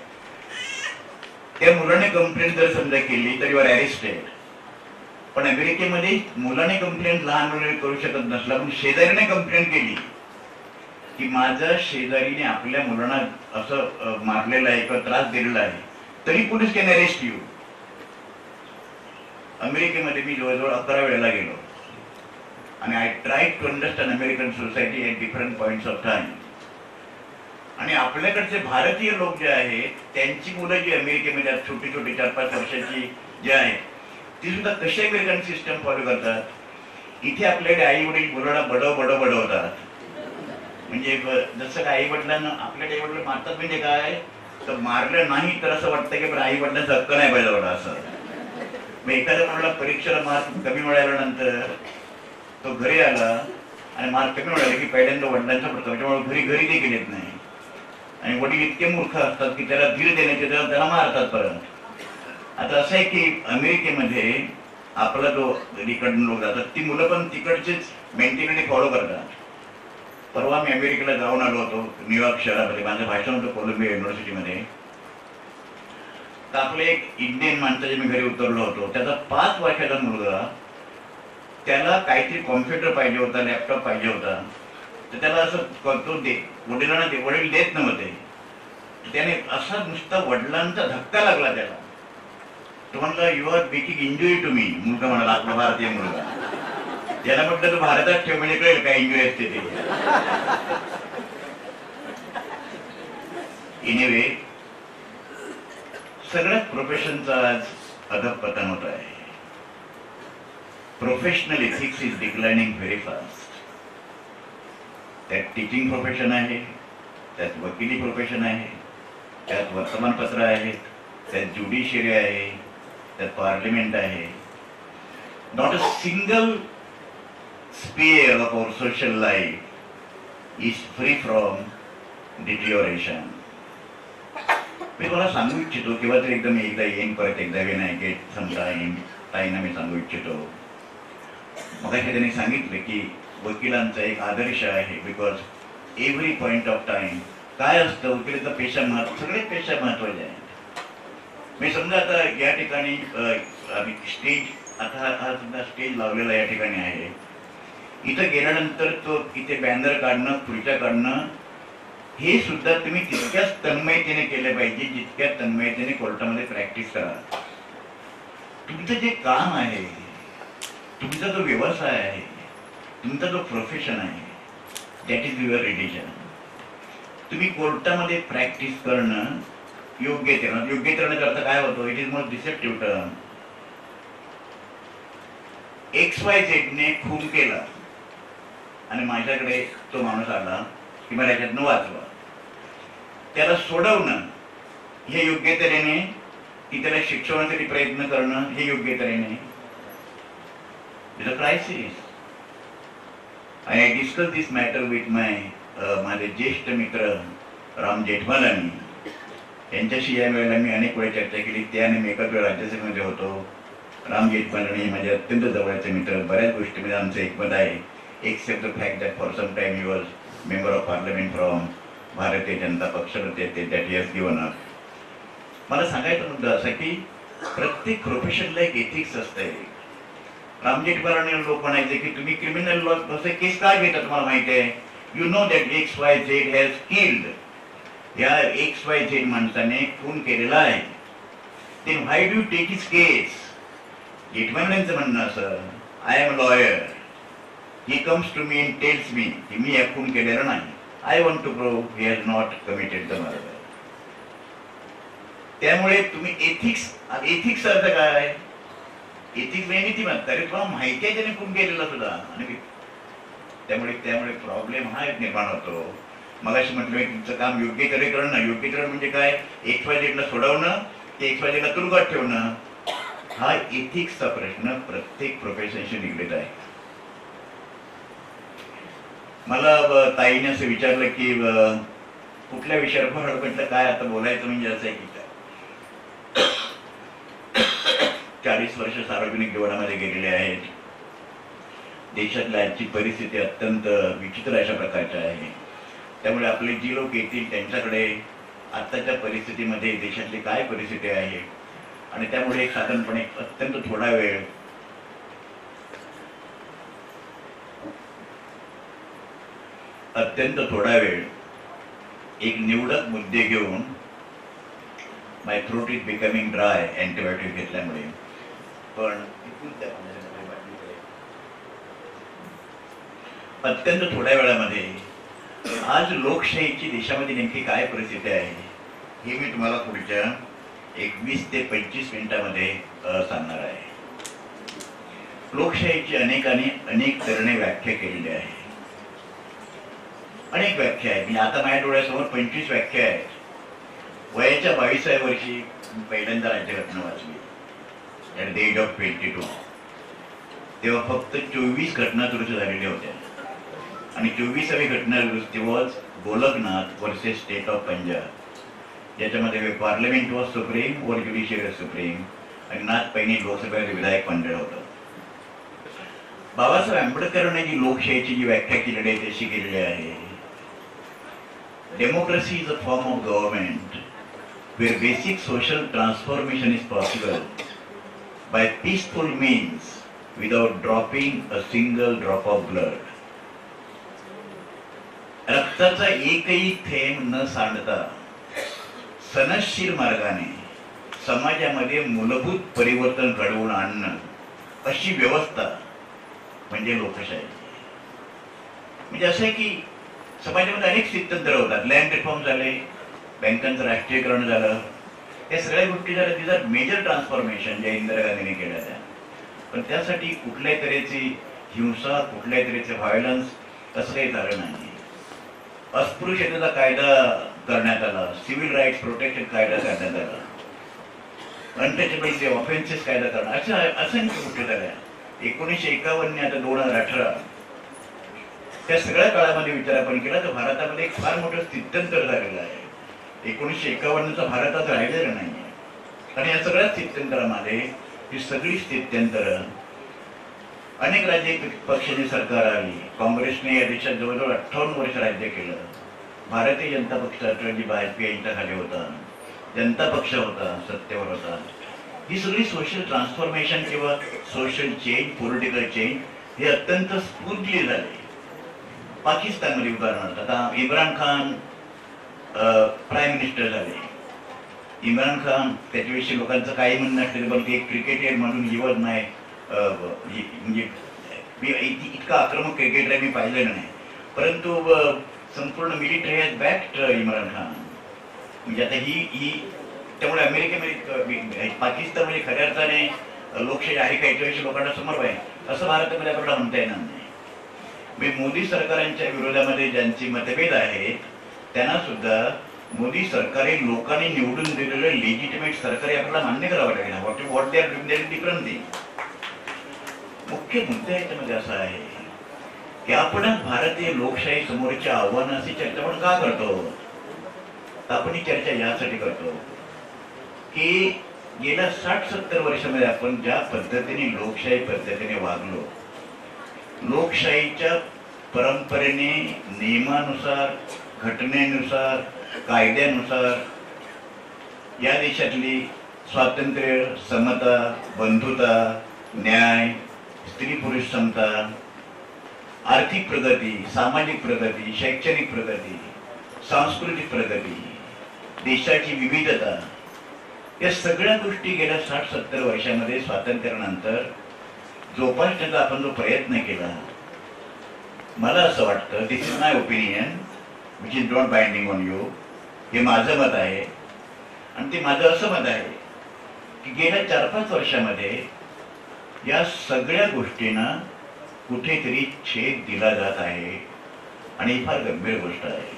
त्या मुलाने कंप्लेंट जर समजा केली तर यू आर अरेस्टेड. पण अमेरिकेमध्ये मुलाने कंप्लेंट लहान मुलाने करू शकत नसला, पण शेजारीने कंप्लेंट केली की माझ्या शेजारीने आपल्या मुलांना असं मारलेलं आहे किंवा त्रास दिलेला आहे, तरी पोलीस कॅन अरेस्ट यू. अमेरिकेमध्ये मी जवळजवळ 11 वेळेला गेलो आणि I try to understand American society at different points of time. आणि आपल्याकडचे भारतीय लोक जे आहेत त्यांची मुलं जी अमेरिकेमध्ये छोटी छोटी 4-5 वर्षाची जे आहेत ती सुद्धा कशी अमेरिकन सिस्टम फॉलो करतात. इथे आपल्याकडे आई वडील मुलांना बडवतात. म्हणजे जसं का आई वडिलांना आपल्याकडे आई वडील मारतात म्हणजे काय तर मारलं नाही तर असं वाटतं की पण आई वडिलांचा हक्क नाही पाहिजे एवढा असं. मग एखाद्या मुलाला परीक्षेला मार्क कमी मिळाल्यानंतर तो घरी आला आणि मार्क कमी मिळाले की पहिल्यांदा वडिलांचा पडतो, त्याच्यामुळे घरी देखील येत नाही. आणि वडील इतके मूर्ख असतात की त्याला धीर देण्याचे त्याला मारतात परत. आता असं आहे की अमेरिकेमध्ये आपला जो इकडून लोक जातात ती मुलं पण तिकडचीच मेंटॅलिटी फॉलो करतात. परवा मी अमेरिकेला जाऊन आलो होतो न्यूयॉर्क शहरामध्ये, माझं भाषण होतं कोलंबिया युनिव्हर्सिटीमध्ये. तर आपले एक इंडियन माणसाच्या मी घरी उतरलो होतो, त्याचा 5 वर्षाचा मुलगा, त्याला काहीतरी कॉम्प्युटर पाहिजे होता, लॅपटॉप पाहिजे होता, तर त्याला असं करतो वडिलांना वडील देत नव्हते. त्याने असा नुसता वडिलांचा धक्का लागला त्याला. तो म्हणला you are making injury to me. मुलगा म्हणाला, आपला भारतीय मुलगा. त्याला म्हटलं तू भारतात ठेव म्हणजे कळेल काय इंजुरी असते ते. एनिवे सगळ्याच प्रोफेशनचा आज अधःपतन होत आहे. Professional ethics is declining very fast. त्यात टीचिंग प्रोफेशन आहे, त्यात वकिली प्रोफेशन आहे, त्यात वर्तमानपत्र आहेत, त्यात ज्युडिशियरी आहे, त्यात पार्लिमेंट आहे. Not a single sphere of our social life is free from deterioration. मी तुम्हाला सांगू इच्छितो किंवा तर एकदा येईन परत एकदा विनायक समजा येईन ताईंना मी सांगू इच्छितो. मगाशी त्यांनी सांगितलं की वकिलांचा एक आदर्श आहे. Because every point of time काय असतं, वकिलाचा पेशा सगळे पेशा महत्वाचे आहेत. मी समजा आता या ठिकाणी स्टेज आता हा सुद्धा स्टेज लावलेला या ठिकाणी आहे. इथं गेल्यानंतर तो इथे बॅनर काढणं, खुर्च्या काढणं हे सुद्धा तुम्ही तितक्याच तन्मयतेने केले पाहिजे जितक्या तन्मयतेने कोर्टामध्ये प्रॅक्टिस करा. तुमचं जे काम आहे, तुमचा जो व्यवसाय आहे, तुमचा जो प्रोफेशन आहे, दॅट इज युअर रिलिजन. तुम्ही कोर्टामध्ये प्रॅक्टिस करणं योग्य करण्याचा अर्थ काय होतो? It is most deceptive term. XYZ ने खून केला आणि माझ्याकडे तो माणूस आला की मला याच्यातनं वाचवा. त्याला सोडवणं हे योग्य तऱ्हेने, की त्याला शिक्षणासाठी प्रयत्न करणं हे योग्य तऱ्हेने. It's a crisis. I discuss this matter with माझे ज्येष्ठ मित्र राम जेठमलानी यांच्याशी या वेळेला मी अनेक वेळा चर्चा केली. त्याने मी एकाच वेळा राज्यसभेमध्ये होतो. राम जेठमलानी माझे अत्यंत जवळचे मित्र. बऱ्याच गोष्टीमध्ये आमचं एकमत आहे, except the fact that for some time he was member of parliament from Bharatiya Janata पक्षामध्ये ते that he has given up. मला सांगायचा मुद्दा असा की प्रत्येक प्रोफेशनला एक एथिक्स असते. राम जेठमलानी लोक म्हणायचे की तुम्ही क्रिमिनल लॉ कसं केस का घेता, तुम्हाला माहिती आहे, you know that XYZ has killed. या XYZ माणसाने खून केलेला आहे. Then why do take his case? जेठमलानींचं म्हणणं असं, I am lawyer, he comes to me and tells me की मी या खून केलेला नाही. I want to prove he has not committed the murder. त्यामुळे तुम्ही एथिक्स अर्थ काय? एथिक्स म्हणजे नीतिमत्ता. अरे तुम्हाला माहिती आहे त्याने खून केलेला सुद्धा. आणि त्यामुळे प्रॉब्लेम हा एक निर्माण होतो. मगाशी म्हटलं तुमचं काम योग्य तरी करणं. योग्य करणं म्हणजे काय? XYZ ला सोडवणं, ते XYZ ला तुरुंगात ठेवणं. हा एथिक्सचा प्रश्न प्रत्येक प्रोफेशनशी निगडीत आहे. मला ताईने असं विचारलं की कुठल्या विषयावर म्हटलं काय आता बोलायचं, म्हणजे असं आहे की 40 वर्ष सार्वजनिक जीवनामध्ये गेलेले आहेत. देशातल्या आजची परिस्थिती अत्यंत विचित्र अशा प्रकारची आहे. त्यामुळे आपले जी लोक येतील त्यांच्याकडे आत्ताच्या परिस्थितीमध्ये देशातली काय परिस्थिती आहे आणि त्यामुळे एक साधारणपणे अत्यंत थोडा वेळ एक निवडक मुद्दे घेऊन, my throat is becoming dry antibiotic घेतल्यामुळे, पण अत्यंत थोड्या वेळामध्ये आज लोकशाहीची देशामध्ये नेमकी काय परिस्थिती आहे हे मी तुम्हाला पुढच्या 20 ते 25 मिनिटांमध्ये सांगणार आहे. लोकशाहीची अनेक तऱ्हेने व्याख्या केलेली आहे. अनेक व्याख्या आहेत. म्हणजे आता माझ्या डोळ्यासमोर 25 व्याख्या आहेत. वयाच्या 22व्या वर्षी पहिल्यांदा राज्यघटना वाचली, ॲट द एज ऑफ 22. तेव्हा फक्त 24 घटना दुरुस्त झालेल्या होत्या आणि 24वी घटना दुरुस्ती was Golaknath versus State of Punjab, ज्याच्यामध्ये पार्लमेंट वॉज सुप्रीम वर ज्युडिशियरी सुप्रीम आणि नाथ पैनी लोकसभेचे विधायक मंडळ होतं. बाबासाहेब आंबेडकरांनी जी लोकशाहीची जी व्याख्या केलेली आहे तशी केलेली आहे. Democracy is a form of government where basic social transformation is possible by peaceful means without dropping a single drop of blood. रक्ताचा एकही थेंब न सांडता सनदशीर मार्गाने समाजामध्ये मूलभूत परिवर्तन घडवून आणणं अशी व्यवस्था म्हणजे लोकशाही. म्हणजे असं आहे की समाजामध्ये अनेक स्थित्यंतर होतात. लँड रिफॉर्म झाले, बँकांचं राष्ट्रीयकरण झालं, या सगळ्या गोष्टी झाल्या. तिचा मेजर ट्रान्सफॉर्मेशन ज्या इंदिरा गांधीने केल्या त्या, पण त्यासाठी कुठल्याही तऱ्हेची हिंसा, कुठल्याही तऱ्हेचे व्हायलन्स असं काही झालं नाही. अस्पृश्यतेचा कायदा करण्यात आला, सिव्हिल राईट्स प्रोटेक्शन कायदा करण्यात आला, अनटचेबिलिटी ऑफेन्सेस कायदा करणं, अशा असंख्य गोष्टी झाल्या. 1951 आता 2018 त्या सगळ्या काळामध्ये विचार आपण केला तर भारतामध्ये एक फार मोठं स्थित्यंतर झालेलं आहे. 1951चा भारतात राहिलेलं नाही. आणि या सगळ्या स्थित्यंतरामध्ये ही सगळी स्थित्यंतर अनेक राज्य पक्षाची सरकार आली. काँग्रेसने या देशात जवळजवळ 58 वर्ष राज्य केलं. भारतीय जनता पक्ष अटलजी वाजपेयी यांच्या खाली होता. जनता पक्ष होता, सत्तेवर होता. ही सगळी सोशल ट्रान्सफॉर्मेशन किंवा सोशल चेंज, पॉलिटिकल चेंज हे अत्यंत स्फूर्तली झाले. पाकिस्तानमध्ये उदाहरणार्थ आता इम्रान खान प्राईम मिनिस्टर झाले. इम्रान खान त्याच्याविषयी लोकांचं काही म्हणणं असलेलं पण एक क्रिकेटर म्हणून जीवन नाही, म्हणजे इतका आक्रमक क्रिकेटर मी पाहिलेलं नाही. परंतु संपूर्ण military has backed Imran Khan. म्हणजे आता ही त्यामुळे अमेरिकेमध्ये पाकिस्तानमध्ये खऱ्या अर्थाने लोकशाही आहे का याच्याविषयी लोकांना समर्थ आहे असं भारतामध्ये आपल्याला म्हणता येणार नाही. मी मोदी सरकारांच्या विरोधामध्ये ज्यांची मतभेद आहेत त्यांना सुद्धा मोदी सरकार हे लोकांनी निवडून दिलेलं लेजिटिमेट सरकार हे आपल्याला मान्य करावं लागेल. What they are doing there is different thing. मुख्य मुद्दा याच्यामध्ये असा आहे की आपण भारतीय लोकशाही समोरच्या आव्हानाची चर्चा आपण का करतो. आपण ही चर्चा यासाठी करतो की गेल्या 60-70 वर्षामध्ये आपण ज्या पद्धतीने लोकशाही पद्धतीने वागलो, लोकशाहीच्या परंपरेने, नियमानुसार, घटनेनुसार, कायद्यानुसार या देशातली स्वातंत्र्य, समता, बंधुता, न्याय, स्त्री पुरुष समता, आर्थिक प्रगती, सामाजिक प्रगती, शैक्षणिक प्रगती, सांस्कृतिक प्रगती, देशाची विविधता, या सगळ्या गोष्टी गेल्या 60-70 वर्षामध्ये स्वातंत्र्यानंतर जोपासण्याचा आपण जो प्रयत्न केला, मला असं वाटतं, this is my opinion which is not binding on you, हे माझं मत आहे. आणि ते माझं असं मत आहे की गेल्या 4-5 वर्षामध्ये या सगळ्या गोष्टींना कुठेतरी छेद दिला जात आहे आणि ही फार गंभीर गोष्ट आहे.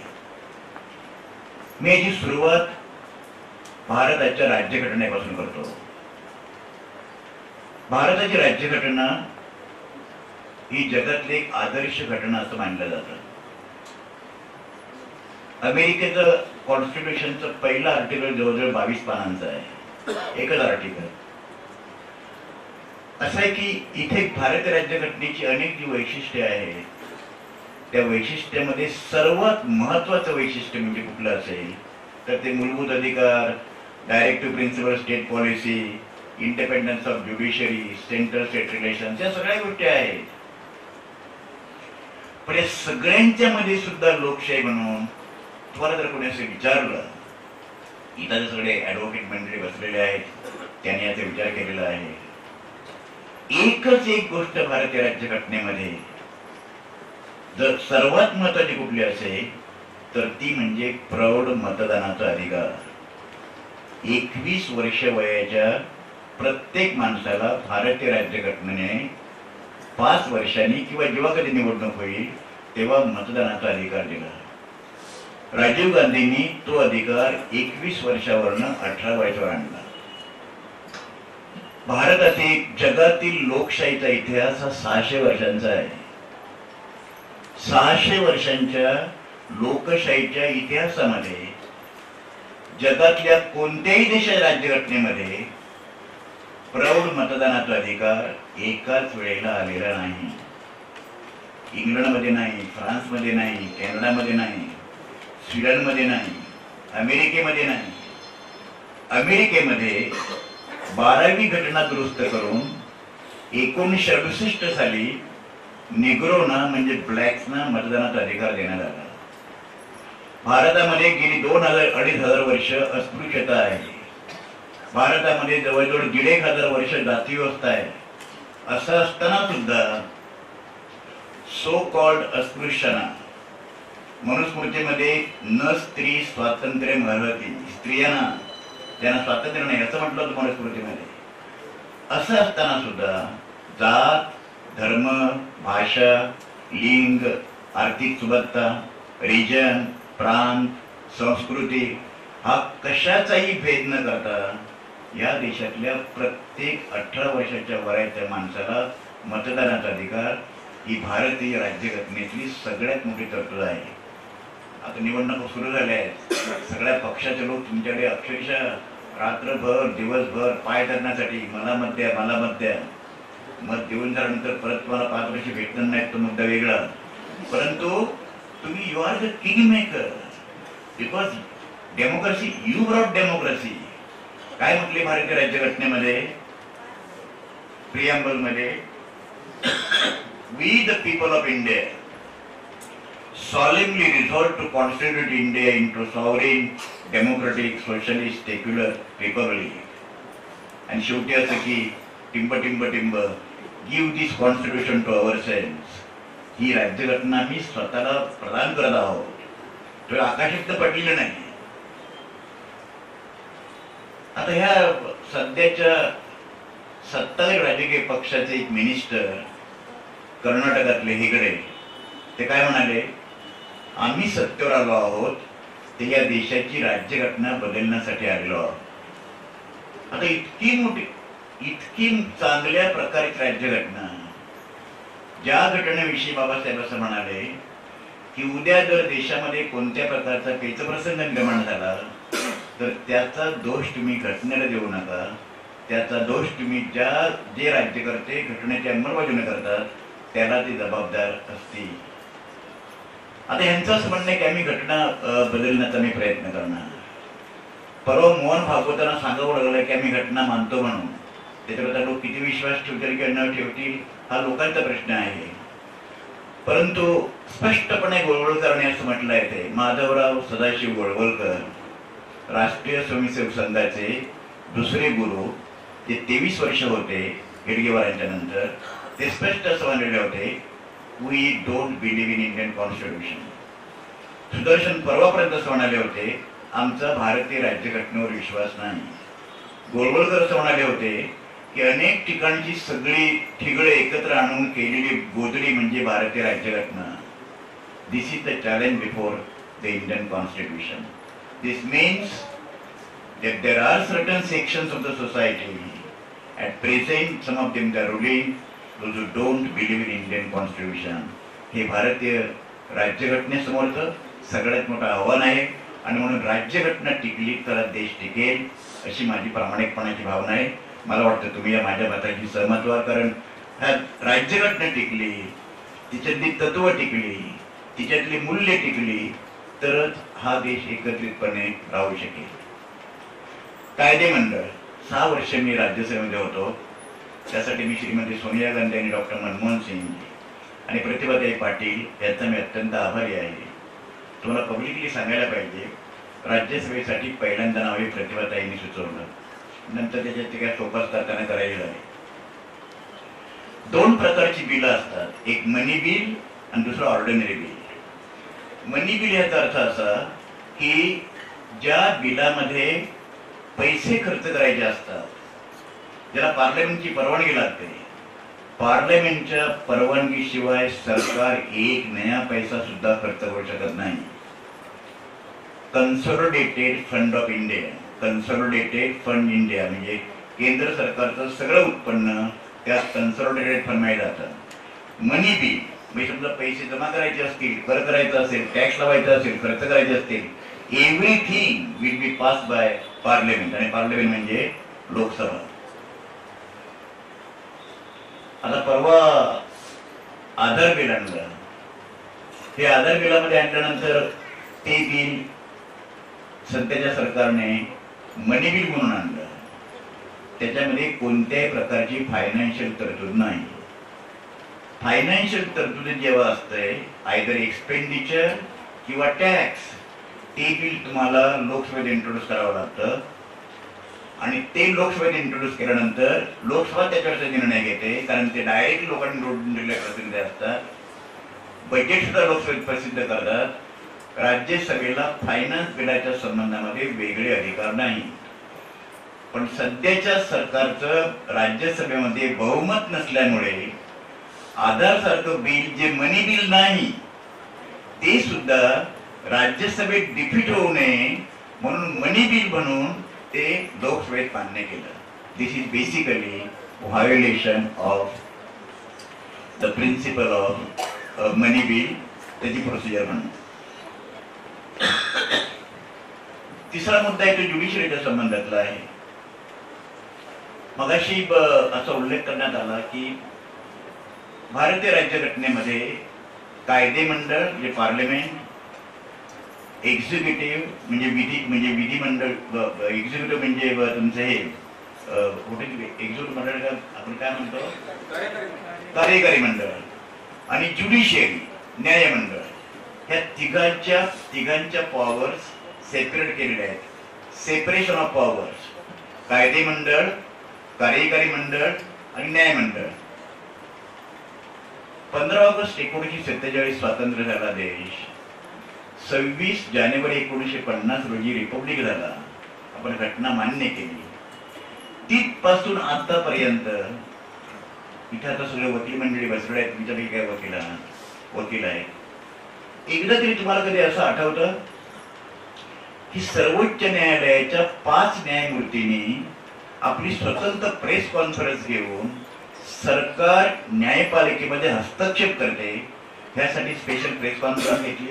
मी याची सुरुवात भारताच्या राज्यघटनेपासून करतो. भारताची राज्यघटना ही जगातली एक आदर्श घटना असं मानलं जातं. अमेरिकेचं कॉन्स्टिट्यूशनचं पहिलं आर्टिकल जवळजवळ 22 पानांचं आहे. एकच आर्टिकल असं आहे की इथे भारतीय राज्यघटनेची अनेक जी वैशिष्ट्ये आहेत त्या वैशिष्ट्यामध्ये सर्वात महत्वाचं वैशिष्ट्य म्हणजे कुठलं असेल तर ते मूलभूत अधिकार, directive principle state policy, independence of judiciary, central state relations, या सगळ्या गोष्टी आहेत. पण या सगळ्यांच्या मध्ये सुद्धा लोकशाही म्हणून तुम्हाला जर कोणी असं विचारलं, इथं सगळे ऍडव्होकेट मंडळी बसलेले आहेत त्यांनी याचा विचार केलेला आहे, एकच एक गोष्ट भारतीय राज्यघटनेमध्ये जर सर्वात महत्वाची कुठली असेल तर ती म्हणजे प्रौढ मतदानाचा अधिकार. 21 वर्ष वयाच्या प्रत्येक माणसाला भारतीय राज्यघटनेने 5 वर्षांनी किंवा जेव्हा कधी निवडणूक होईल तेव्हा मतदानाचा अधिकार दिला. राजीव गांधींनी तो अधिकार 21 वर्षावरनं 18 वर्षावर आणला. भारतातील जगातील लोकशाहीचा इतिहास हा 600 वर्षांचा आहे. 600 वर्षांच्या लोकशाहीच्या इतिहासामध्ये जगातल्या कोणत्याही देशाच्या राज्यघटनेमध्ये प्रौढ मतदानाचा अधिकार एकाच वेळेला आलेला नाही. इंग्लंडमध्ये नाही, फ्रान्समध्ये नाही, कॅनडामध्ये नाही, स्वीडनमध्ये नाही, अमेरिकेमध्ये नाही. अमेरिकेमध्ये 12वी घटना दुरुस्त करून 1968 साली निग्रोना म्हणजे ब्लॅक्सना मतदानाचा अधिकार देण्यात आला. भारतामध्ये गेली 2,000-2,500 वर्ष अस्पृश्यता आहे. भारतामध्ये जवळजवळ 1,500 वर्ष जाती व्यवस्था आहे. असं असताना सुद्धा सो कॉल्ड अस्पृश्यना मनुस्मृतीमध्ये न स्त्री स्वातंत्र्य मिळवती, स्त्रियांना त्यांना स्वातंत्र्य नाही असं म्हटलं होतं मनुस्मृतीमध्ये. असं असताना सुद्धा जात, धर्म, भाषा, लिंग, आर्थिक सुबत्ता, रिजन, प्रांत, संस्कृती हा कशाचाही भेद न करता या देशातल्या प्रत्येक 18 वर्षाच्या वयाच्या माणसाला मतदानाचा अधिकार ही भारतीय राज्यघटनेतली सगळ्यात मोठी तरतूद आहे. आता निवडणुका सुरू झाल्या आहेत, सगळ्या पक्षाचे लोक तुमच्याकडे अक्षरशः रात्रभर दिवसभर पाय धरण्यासाठी मला मत द्या, मला मत द्या. मत देऊन झाल्यानंतर परत तुम्हाला 5 वर्ष भेटणार नाहीत, तो मुद्दा वेगळा. परंतु तुम्ही you are the king maker because democracy, you brought democracy. काय म्हटले भारतीय राज्यघटनेमध्ये, प्रिएम्बल मध्ये, we the people of India solemnly resolved to constitute India into sovereign, democratic, socialist, secular republic. And शेवटी असं की टिंब टिंब टिंब give this constitution to ourselves. ही राज्यघटना मी स्वतःला प्रदान करत आहोत. तो आकाशात पडलेलं नाही. आता ह्या सध्याच्या सत्ताधारी राजकीय पक्षाचे एक मिनिस्टर कर्नाटकातले हेगडे, ते काय म्हणाले, आम्ही सत्तेवर आलो आहोत ते या देशाची राज्यघटना बदलण्यासाठी आलेलो आहोत. आता इतकी मोठी, इतकी चांगल्या प्रकारची राज्यघटना, ज्या घटनेविषयी बाबासाहेब असं म्हणाले की उद्या जर देशामध्ये कोणत्या प्रकारचा पेचप्रसंग निर्माण झाला तर त्याचा दोष तुम्ही घटनेला देऊ नका, त्याचा दोष तुम्ही जे राज्यकर्ते घटनेची अंमलबजावणी करतात त्याला ते जबाबदार असतील. आता यांचं असं म्हणणं आहे की आम्ही घटना बदलण्याचा मी प्रयत्न करणार. परवा मोहन भागवतांना सांगावं लागलं की आम्ही घटना मानतो म्हणून. त्याच्यावर लोक किती विश्वास ठेवतील किंवा न ठेवतील हा लोकांचा प्रश्न आहे. परंतु स्पष्टपणे गोळवळकरांनी असं म्हटलं आहे, ते माधवराव सदाशिव गोळवळकर राष्ट्रीय स्वयंसेवक संघाचे दुसरे गुरु, ते 23 वर्ष होते हेडगेवारांच्या नंतर, ते स्पष्ट असं म्हणलेले होते, We don't believe in Indian Constitution. Sudarshan परवापर्यंत असं म्हणाले होते, आमचा भारतीय राज्यघटनेवर विश्वास नाही. गोळवळकर असं म्हणाले होते की अनेक ठिकाणची सगळी ठिगळे एकत्र आणून केलेली गोधडी म्हणजे भारतीय राज्यघटना. This is the challenge before the Indian constitution. This means that there are certain sections of the society at present, some of them they are ruling, those who don't believe in Indian Constitution. हे भारतीय राज्यघटनेसमोरचं सगळ्यात मोठं आव्हान आहे आणि म्हणून राज्यघटना टिकली तर देश टिकेल अशी माझी प्रामाणिकपणाची भावना आहे. मला वाटतं तुम्ही या माझ्या मताची सहमत व्हा, कारण ह्या राज्यघटना टिकली, तिच्यातली तत्व टिकली, तिच्यातली मूल्य टिकली तरच हा देश एकत्रितपणे राहू शकेल. कायदे मंडळ 6 वर्ष मी राज्यसभेमध्ये होतो. त्यासाठी मी श्रीमती सोनिया गांधी आणि डॉक्टर मनमोहन सिंग आणि प्रतिभाताई पाटील यांचा मी अत्यंत आभारी आहे. तुम्हाला पब्लिकली सांगायला पाहिजे, राज्यसभेसाठी पहिल्यांदा नाव हे प्रतिभाताईंनी सुचवलं, नंतर त्याच्यात ते काय फोकस करताना करायला आहे. 2 प्रकारची बिलं असतात, एक मनी बिल आणि दुसरं ऑर्डिनरी बिल. मनी बिल याचा अर्थ असा की ज्या बिलामध्ये पैसे खर्च करायचे असतात, ज्याला पार्लमेंटची परवानगी लागते, पार्लमेंटच्या परवानगीशिवाय सरकार 1 नया पैसा सुद्धा खर्च करू शकत नाही. Consolidated fund of India, consolidated fund India म्हणजे केंद्र सरकारचं सगळं उत्पन्न त्यात कन्सॉलिडेटेड फंड मध्ये जातं. मनी बिल म्हणजे समजा पैसे जमा करायचे असतील, कर करायचा असेल, टॅक्स लावायचा असेल, खर्च करायचे असतील, everything will be pass by parliament, आणि पार्लमेंट म्हणजे लोकसभा. आता परवा आधार बिल आणलं. हे आधार बिलामध्ये आणल्यानंतर ते बिल सध्याच्या सरकारने मनी बिल म्हणून आणलं. त्याच्यामध्ये कोणत्याही प्रकारची फायनान्शियल तरतूद नाही. फायनान्शियल तरतूद जेव्हा असते आयदर एक्सपेंडिचर किंवा टॅक्स, ते बिल तुम्हाला लोकसभेत इंट्रोड्यूस करावं लागतं आणि ते लोकसभेत इंट्रोड्यूस केल्यानंतर लोकसभा त्याच्यावरचा निर्णय घेते, कारण ते डायरेक्ट लोकांनी निवडून दिलेले प्रतिनिधी असतात. बजेट सुद्धा लोकसभेत प्रसिद्ध करतात. राज्यसभेला फायनान्स बिलाच्या संबंधामध्ये वेगळे अधिकार नाही. पण सध्याच्या सरकारचं राज्यसभेमध्ये बहुमत नसल्यामुळे आधार सारखं बिल जे मनी बिल नाही ते सुद्धा राज्यसभेत डिफीट होऊ नये म्हणून मनी बिल म्हणून ते लोकसभेत मान्य केलं. This is basically violation of the principle of money bill, त्याची प्रोसिजर म्हणून. तिसरा मुद्दा आहे तो ज्युडिशरीच्या संबंधातला आहे. मगाशी असा उल्लेख करण्यात आला की भारतीय राज्यघटनेमध्ये कायदे मंडळ म्हणजे पार्लमेंट, एक्झिक्युटिव्ह म्हणजे विधिमंडळ, एक्झिक्युटिव्ह म्हणजे तुमचं हे एक्झिक्युटिव्ह मंडळ आपण काय म्हणतो, कार्यकारी मंडळ, आणि ज्युडिशियरी न्यायमंडळ, ह्या तिघांच्या पॉवर्स सेपरेट केलेल्या आहेत. सेपरेशन ऑफ पॉवर्स, कायदे मंडळ, कार्यकारी मंडळ आणि न्यायमंडळ. 15 ऑगस्ट 1947 स्वातंत्र्य झाला देश. 26 जानेवारी 1950 रोजी रिपब्लिक झाला. आपण घटना मान्य केली. तिथपासून आतापर्यंत इथे आता सगळे वकील मंडळी बसले आहेत. तुमच्यापैकी काय वकील आहेत. एकदा तरी तुम्हाला कधी असं आठवतं की सर्वोच्च न्यायालयाच्या 5 न्यायमूर्तींनी आपली स्वतंत्र प्रेस कॉन्फरन्स घेऊन सरकार न्यायपालिकेमध्ये हस्तक्षेप करते ह्यासाठी स्पेशल प्रेस कॉन्फरन्स घेतली?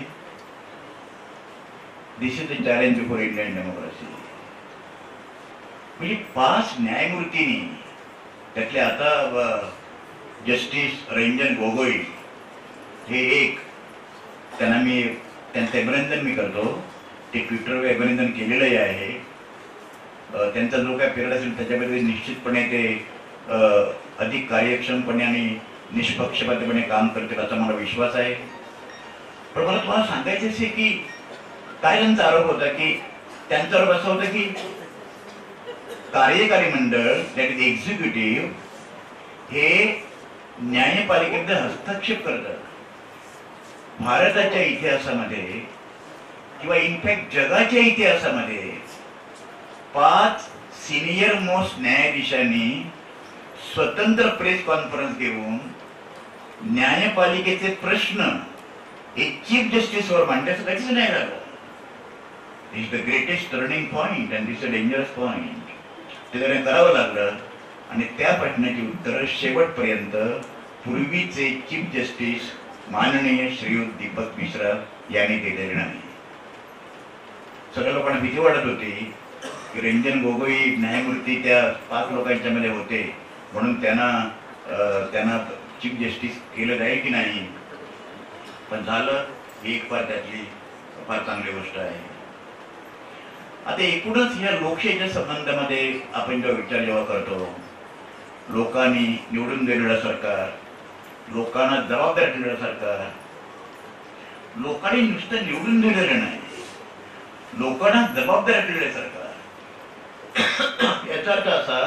This is the challenge for Indian democracy. म्हणजे 5 न्यायमूर्तींनी, त्यातले आता जस्टिस रंजन गोगोई हे एक, त्यांचं अभिनंदन मी करतो. ते ट्विटरवर अभिनंदन केलेलंही आहे. त्यांचा जो काय पिरियड असेल त्याच्यामध्ये निश्चितपणे ते अधिक कार्यक्षमपणे आणि निष्पक्षपातपणे काम करतील असा मला विश्वास आहे. पण मला तुम्हाला सांगायचं आहे की काय त्यांचा आरोप होता की त्यांचा आरोप असा होता की कार्यकारी मंडळ, दॅट इज एक्झिक्युटिव्ह, हे न्यायपालिकेमध्ये हस्तक्षेप करतात. भारताच्या इतिहासामध्ये किंवा इनफॅक्ट जगाच्या इतिहासामध्ये 5 सिनियर मोस्ट न्यायाधीशांनी स्वतंत्र प्रेस कॉन्फरन्स घेऊन न्यायपालिकेचे प्रश्न एक चीफ जस्टिसवर मांडण्याचं कधीच नाही झालं. Is the greatest turning point and this a dangerous point. ते त्याने करावं लागलं आणि त्या प्रश्नाची उत्तरं शेवटपर्यंत पूर्वीचे चीफ जस्टिस माननीय श्रीयुत दीपक मिश्रा यांनी दिलेले नाही. सगळ्या लोकांना भीती वाटत होती की रंजन गोगोई न्यायमूर्ती त्या 5 लोकांच्या मध्ये होते म्हणून त्यांना चीफ जस्टिस केलं जाईल की नाही. पण झालं. ही एक फार त्यातली फार चांगली गोष्ट आहे. आता एकूणच ह्या लोकशाहीच्या संबंधामध्ये आपण जेव्हा करतो, लोकांनी निवडून दिलेलं सरकार, लोकांना जबाबदार ठेवलेलं सरकार, लोकांनी नुसतं निवडून दिलेलं नाही, लोकांना जबाबदार ठेवलेलं सरकार. याचा अर्थ असा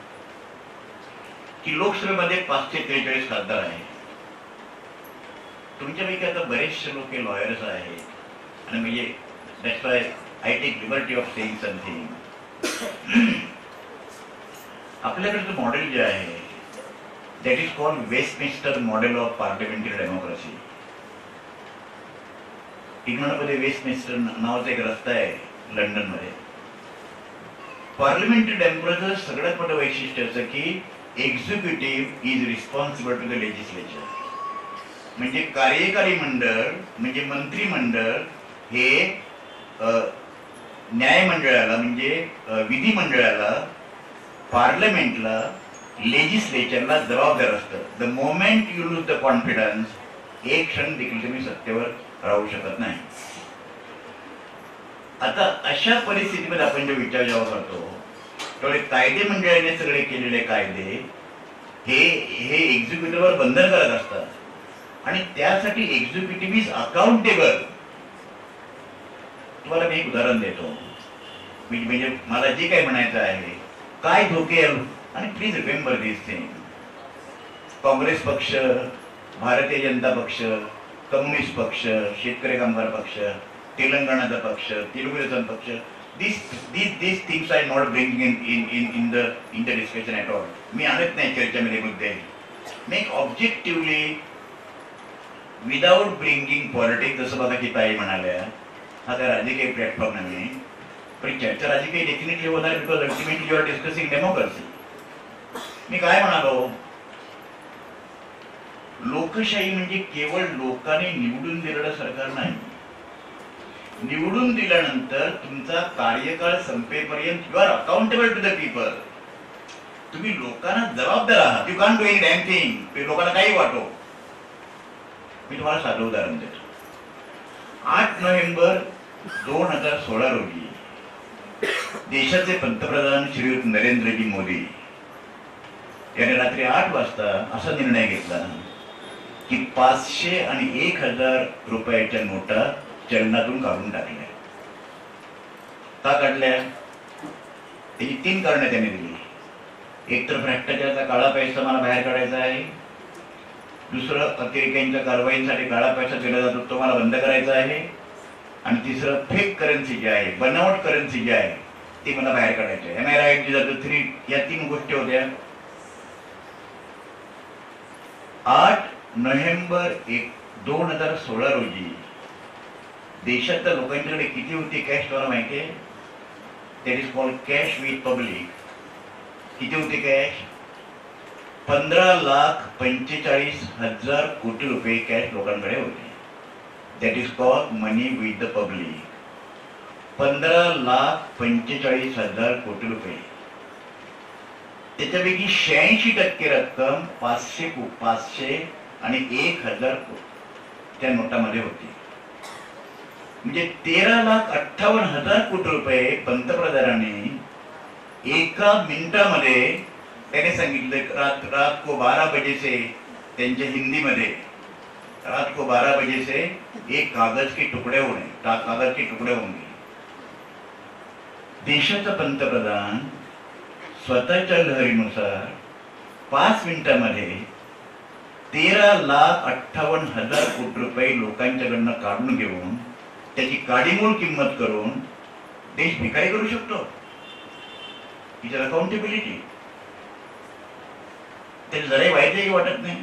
की लोकसभेमध्ये 543 खासदार आहेत. तुमच्यापैकी आता बरेचसे लोक लॉयर्स आहेत आणि म्हणजे that's why I take liberty of saying something. आपल्याकडचं मॉडेल जे आहे that is called Westminster model of parliamentary democracy. इंग्लंडमध्ये वेस्टमिन्स्टर नावाचा एक रस्ता आहे लंडनमध्ये. पार्लिमेंटरी डेमोक्रेसीचं सगळ्यात मोठं वैशिष्ट्य असं की executive is responsible to the legislature. म्हणजे कार्यकारी मंडळ म्हणजे मंत्रिमंडळ हे न्यायमंडळाला म्हणजे विधिमंडळाला, पार्लमेंटला, लेजिस्लेचरला जबाबदार असतं. The moment you lose the confidence, एक क्षण देखील तुम्ही सत्तेवर राहू शकत नाही. आता अशा परिस्थितीमध्ये आपण जेव्हा करतो तेवढे कायदे मंडळाने सगळे केलेले कायदे हे एक्झिक्युटिव्हवर बंधन करत असतात आणि त्यासाठी एक्झिक्युटिव्ह इज अकाउंटेबल. तुम्हाला मी एक उदाहरण देतो. म्हणजे मला जे काही म्हणायचं आहे, काय धोके, आणि please remember this thing. Congress पक्ष, भारतीय जनता पक्ष, कम्युनिस्ट पक्ष, शेतकरी कामगार पक्ष, तेलंगणाचा पक्ष, तेलुगू देसम पक्ष, these things are not bringing in the discussion at all. मी आणत नाही चर्चेमध्ये मुद्दे. Make objectively without bringing politics. जसं बघा की ताई म्हणाल्या, हा काय राजकीय प्लॅटफॉर्म नाही, पण चर्चा राजकीय डेफिनेटली होणार because ultimately you are discussing democracy. मी काय म्हणालो लोकशाही म्हणजे केवळ लोकांनी निवडून दिलेलं सरकार नाही. निवडून दिल्यानंतर तुमचा कार्यकाळ संपेपर्यंत you are accountable to the people. तुम्ही लोकांना जबाबदार आहात. You can do any damn thing. लोकांना काही वाटो. मी तुम्हाला साधं उदाहरण देतो. 8 नोव्हेंबर 2016 रोजी देशाचे पंतप्रधान श्रीयुत नरेंद्रजी मोदी यांनी रात्री 8 वाजता असा निर्णय घेतला की 500 आणि 1000 रुपयाच्या नोटा चलनातून काढून टाकल्या. का काढल्या? त्याची 3 कारणं त्यांनी दिली. एक तर भ्रष्टाचाराचा काळा पैसा मला बाहेर काढायचा आहे. दुसरं अतिरेक्यांच्या कारवाईसाठी काळा पैसा दिला जातो तो मला बंद करायचा आहे. आणि तिसरं फेक करन्सी जी आहे, बनावट करन्सी जी आहे ती मला बाहेर काढायची आहे. एम आय राईट जी 3 या 3 गोष्टी होत्या. 8 नोव्हेंबर 2016 रोजी देशातल्या लोकांच्याकडे किती होती कॅश तुम्हाला माहिती आहे? That is called cash with public. किती होती कॅश? 15,45,000 कोटी रुपये कॅश लोकांकडे होते. That is called money with the public. 15,45,000 कोटी रुपये. त्याच्यापैकी 86% रक्कम 500 आणि 1000 त्या नोटामध्ये होती. म्हणजे 13,58,000 कोटी रुपये पंतप्रधानांनी एका मिनिटामध्ये त्याने सांगितलं रात को 12 बजे से, त्यांच्या हिंदीमध्ये रात को 12 बजे से एक कागज के टुकड़े होंगे. देशाचा पंतप्रधान स्वतःच्या लहरीनुसार 5 मिनिटांमध्ये 13,58,000 कोटी रुपये लोकांच्याकडनं काढून घेऊन त्याची काडीमोड किंमत करून देश भिकारी करू शकतो. Is accountability. त्याला जराही वाईटही वाटत नाही.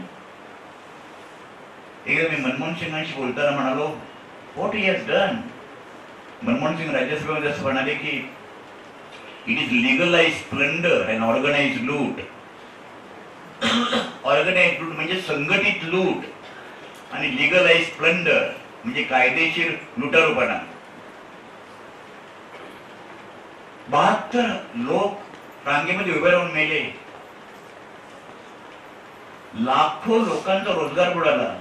एकदा मी मनमोहन सिंगांशी बोलताना म्हणालो what he has done. Manmohan Singh राज्यसभेमध्ये असं म्हणाले की it is legalise splendour and organise loot. Organise loot म्हणजे संघटित लूट आणि लिगलाइज स्प्लेंडर म्हणजे कायदेशीर लुटारूपणा. 72 लोक रांगेमध्ये उभे राहून मेले. लाखो लोकांचा रोजगार बुडाला.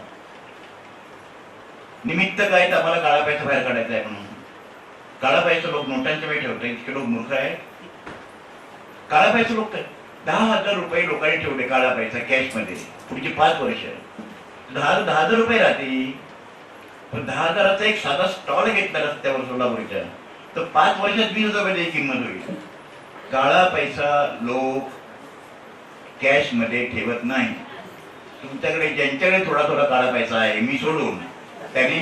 निमित्त काय? तर आम्हाला काळा पैसा बाहेर काढायचा आहे म्हणून. काळा पैसा लोक नोटांच्या वेळी ठेवतात. इतके लोक मूर्ख आहेत. काळा पैसा लोक 10,000 रुपये लोकांनी ठेवले काळा पैसा कॅश मध्ये पुढची 5 वर्ष. 10,000 रुपये राहतील. पण 10,000चा एक साधा स्टॉल घेतला रस्त्यावर सोलापूरच्या तर 5 वर्षात 20,000 रुपयाची किंमत होईल. काळा पैसा लोक कॅश मध्ये ठेवत नाही. तुमच्याकडे ज्यांच्याकडे थोडा थोडा काळा पैसा आहे मी सोडून त्यांनी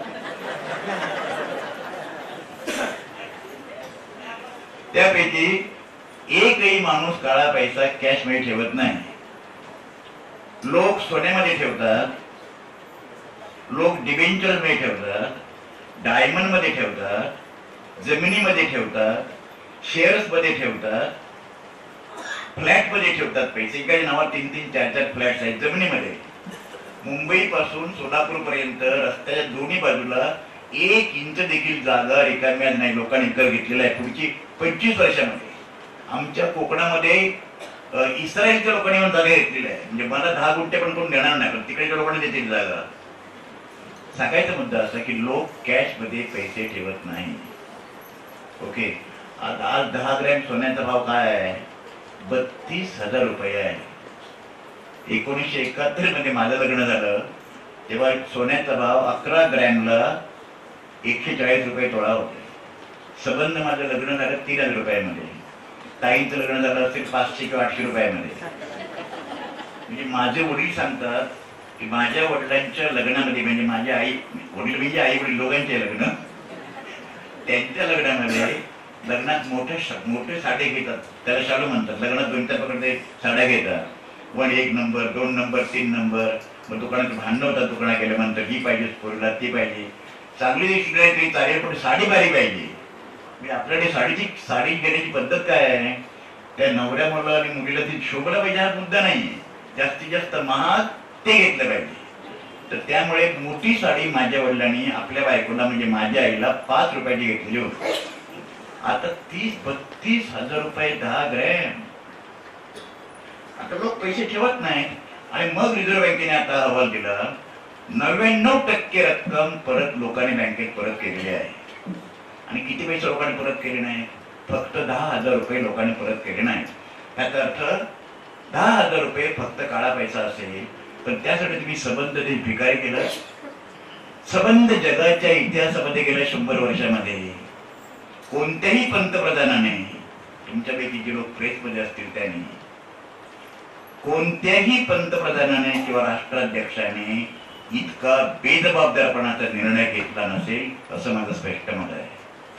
त्यापैकी एकही माणूस काळा पैसा कॅश मध्ये ठेवत नाही. लोक सोन्यामध्ये ठेवतात. लोक डिबेंचर मध्ये ठेवतात. डायमंड मध्ये ठेवतात. जमिनीमध्ये ठेवतात. शेअर्स मध्ये ठेवतात. फ्लॅट मध्ये ठेवतात पैसे. एकाच्या नावात 3-3, 4-4 फ्लॅट्स आहेत जमिनीमध्ये. मुंबई पासून सोलापूर पर्यंत रस्त्याच्या दोन्ही बाजूला 1 इंच देखील जागा रिकाम्या नाही. लोकांनी विकत घेतलेला आहे पुढची 25 वर्षामध्ये. आमच्या कोकणामध्ये इस्रायलच्या लोकांनी जागा घेतलेल्या आहे. म्हणजे मला 10 गुंठे पण कोण देणार नाही पण तिकडच्या लोकांनी देतील जागा. सांगायचा मुद्दा असा की लोक कॅश मध्ये पैसे ठेवत नाही. ओके. आज 10 ग्रॅम सोन्याचा भाव काय आहे? 32,000 रुपये आहे. 1971 मध्ये माझं लग्न झालं तेव्हा सोन्याचा भाव 11 ग्रॅमला 140 रुपये तोळा होते. संबंध माझं लग्न झालं 3,000 रुपयामध्ये. ताईंचं लग्न झालं असेल 500 किंवा 800 रुपयामध्ये. म्हणजे माझे वडील सांगतात की माझ्या वडिलांच्या लग्नामध्ये म्हणजे माझ्या आई वडील म्हणजे आई वडील दोघांचे लग्न त्यांच्या लग्नामध्ये लग्नात मोठे साडे घेतात. त्याला शालू म्हणतात. लग्नात 2-4 प्रकारचे साड्या घेतात. 1 नंबर 2 नंबर 3 नंबर. मग दुकानात भांडण होतात. दुकानात गेल्यानंतर ही पाहिजे पोरीला ती पाहिजे. चांगली दिसली नाही तरी चालेल पण साडी भारी पाहिजे. म्हणजे आपल्याकडे साडी घेण्याची पद्धत काय आहे? त्या नवऱ्या मुला आणि मुलीला ती शोभला पाहिजे हा मुद्दा नाही. जास्तीत जास्त महाग ते घेतलं पाहिजे. तर त्यामुळे मोठी साडी माझ्या वडिलांनी आपल्या बायकोला म्हणजे माझ्या आईला 5 रुपयाची घेतलेली होती. आता 30-32 हजार रुपये 10 ग्रॅम. आता लोक पैसे ठेवत नाही. आणि मग रिझर्व्ह बँकेने आता अहवाल दिला 99% रक्कम परत लोकांनी बँकेत परत केलेली आहे. आणि किती पैसे लोकांनी परत केले नाही? फक्त 10,000 रुपये लोकांनी परत केले नाही. याचा अर्थ 10,000 रुपये फक्त काळा पैसा असेल पण त्यासाठी तुम्ही संबंध ते भिकारी केलं. संबंध जगाच्या इतिहासामध्ये गेल्या 100 वर्षामध्ये कोणत्याही पंतप्रधानाने, तुमच्यापैकी जे लोक प्रेसमध्ये असतील त्यांनी, कोणत्याही पंतप्रधानाने किंवा राष्ट्राध्यक्षाने इतका बेजबाबदारपणाचा निर्णय घेतला नसेल असं माझं स्पष्ट मत आहे.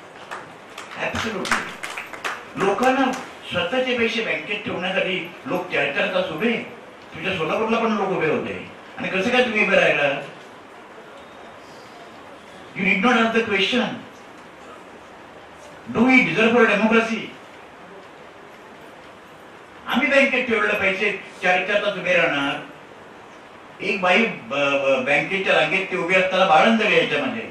ऍब्सोल्युटली. लोकांना स्वतःचे पैसे बँकेत ठेवण्यासाठी लोक 4-4 तास उभे. तुझ्या सोलापूरला पण लोक उभे होते. आणि कसं काय तुम्ही उभे राहिला? You need not ask the question, do we deserve for democracy? आम्ही बँकेत ठेवलेले पैसे 4-4 तास उभे राहणार. एक बाई बँकेच्या रांगेत ते उभे असताना बाळंत झाले. याच्यामध्ये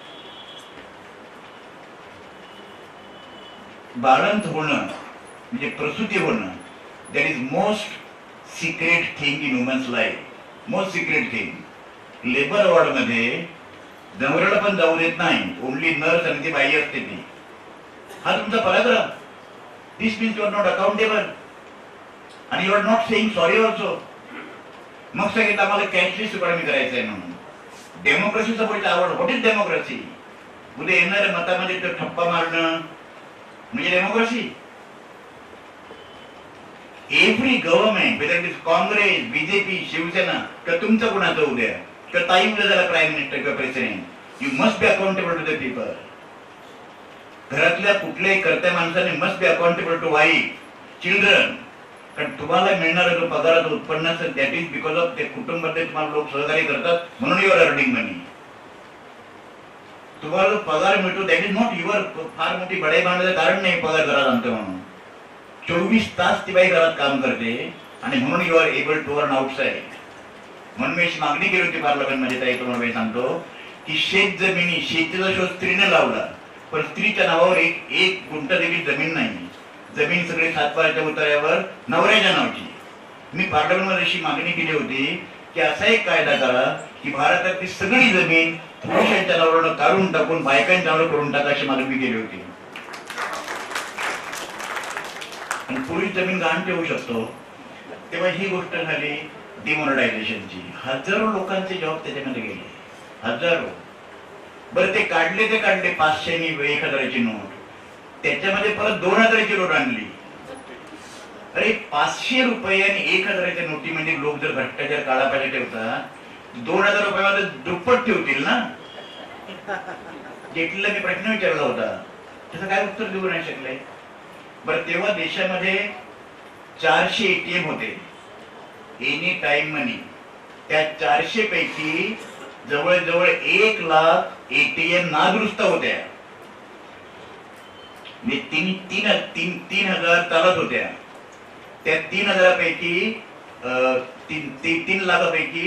बाळंत होणं म्हणजे प्रसूती होणं, that is most secret thing in woman's life. Most secret thing. Labour ward मध्ये नवऱ्याला पण जाऊ देत नाही. ओनली नर्स आणि ती बाई असते ती. हा तुमचा पराक्रम. This means you are not accountable आणि you are not saying sorry also. मग सांगितलं आम्हाला कॅशलेस इकॉनॉमी करायचं आहे म्हणून. डेमोक्रेसीचा बोलते आवड. What is democracy? उद्या येणाऱ्या मतामध्ये तर ठप्पा मारणं म्हणजे democracy. Every government, whether it is Congress, BJP, Shivsena किंवा तुमचं कुणाचं उद्या किंवा ताई उद्या झाला प्राईम मिनिस्टर किंवा president, you must be accountable to the people. घरातल्या कुठल्याही कर्त्या माणसाने must be accountable to wife, children. कारण तुम्हाला मिळणारा जो पगाराचं उत्पन्न असेल दॅट इज बिकॉज ऑफ ते कुटुंबातले तुम्हाला लोक सहकार्य करतात म्हणून युअर अर्निंग मनी. तुम्हाला जो पगार मिळतो दॅट इज नॉट युअर फार मोठी बडाई बांधण्याचं कारण नाही पगार घरात आणतो म्हणून. 24 तास ती बाई घरात काम करते आणि म्हणून you are able to earn outside. म्हणून मी मागणी केली होती पार्लमेंटमध्ये. ताई तुम्हाला सांगतो की शेत जमिनी, शेतीचा शोध स्त्रीने लावला पण स्त्रीच्या नावावर एक गुंठा देखील जमीन नाही. जमीन सगळी 7 उतार्यावर नवऱ्याच्या नावाची. मी पार्लमेंटमध्ये अशी मागणी केली होती की असा एक कायदा करा की भारतातली सगळी जमीन पुरुषांच्या नावावरून काढून टाकून बायकांच्या नावावर करून टाका अशी मागणी केली होती. आणि पुरुष जमीन गहाण ठेवू शकतो. तेव्हा ही गोष्ट झाली डिमोनटायझेशनची. हजारो लोकांचे जॉब त्याच्यामध्ये गेले. हजारो. बरं ते काढले 500 नी 1000ची नोट. त्याच्यामध्ये परत 2000ची नोट आणली. अरे 500 रुपये आणि 1000च्या नोटी म्हणजे लोक जर भ्रष्टाचार काळा पैसा ठेवतात 2000 रुपयामध्ये दुप्पट ठेवतील ना. जेटलीला मी प्रश्न विचारला होता त्याचं काय उत्तर देऊ नाही शकले. बरं तेव्हा देशामध्ये 400 ATM होते, एनी टाइम मनी. त्या 400 पैकी जवळजवळ 1 लाख ATM नादुरुस्त होत्या. 3,000 चालत होत्या. त्या 3,000 पैकी 3 लाखापैकी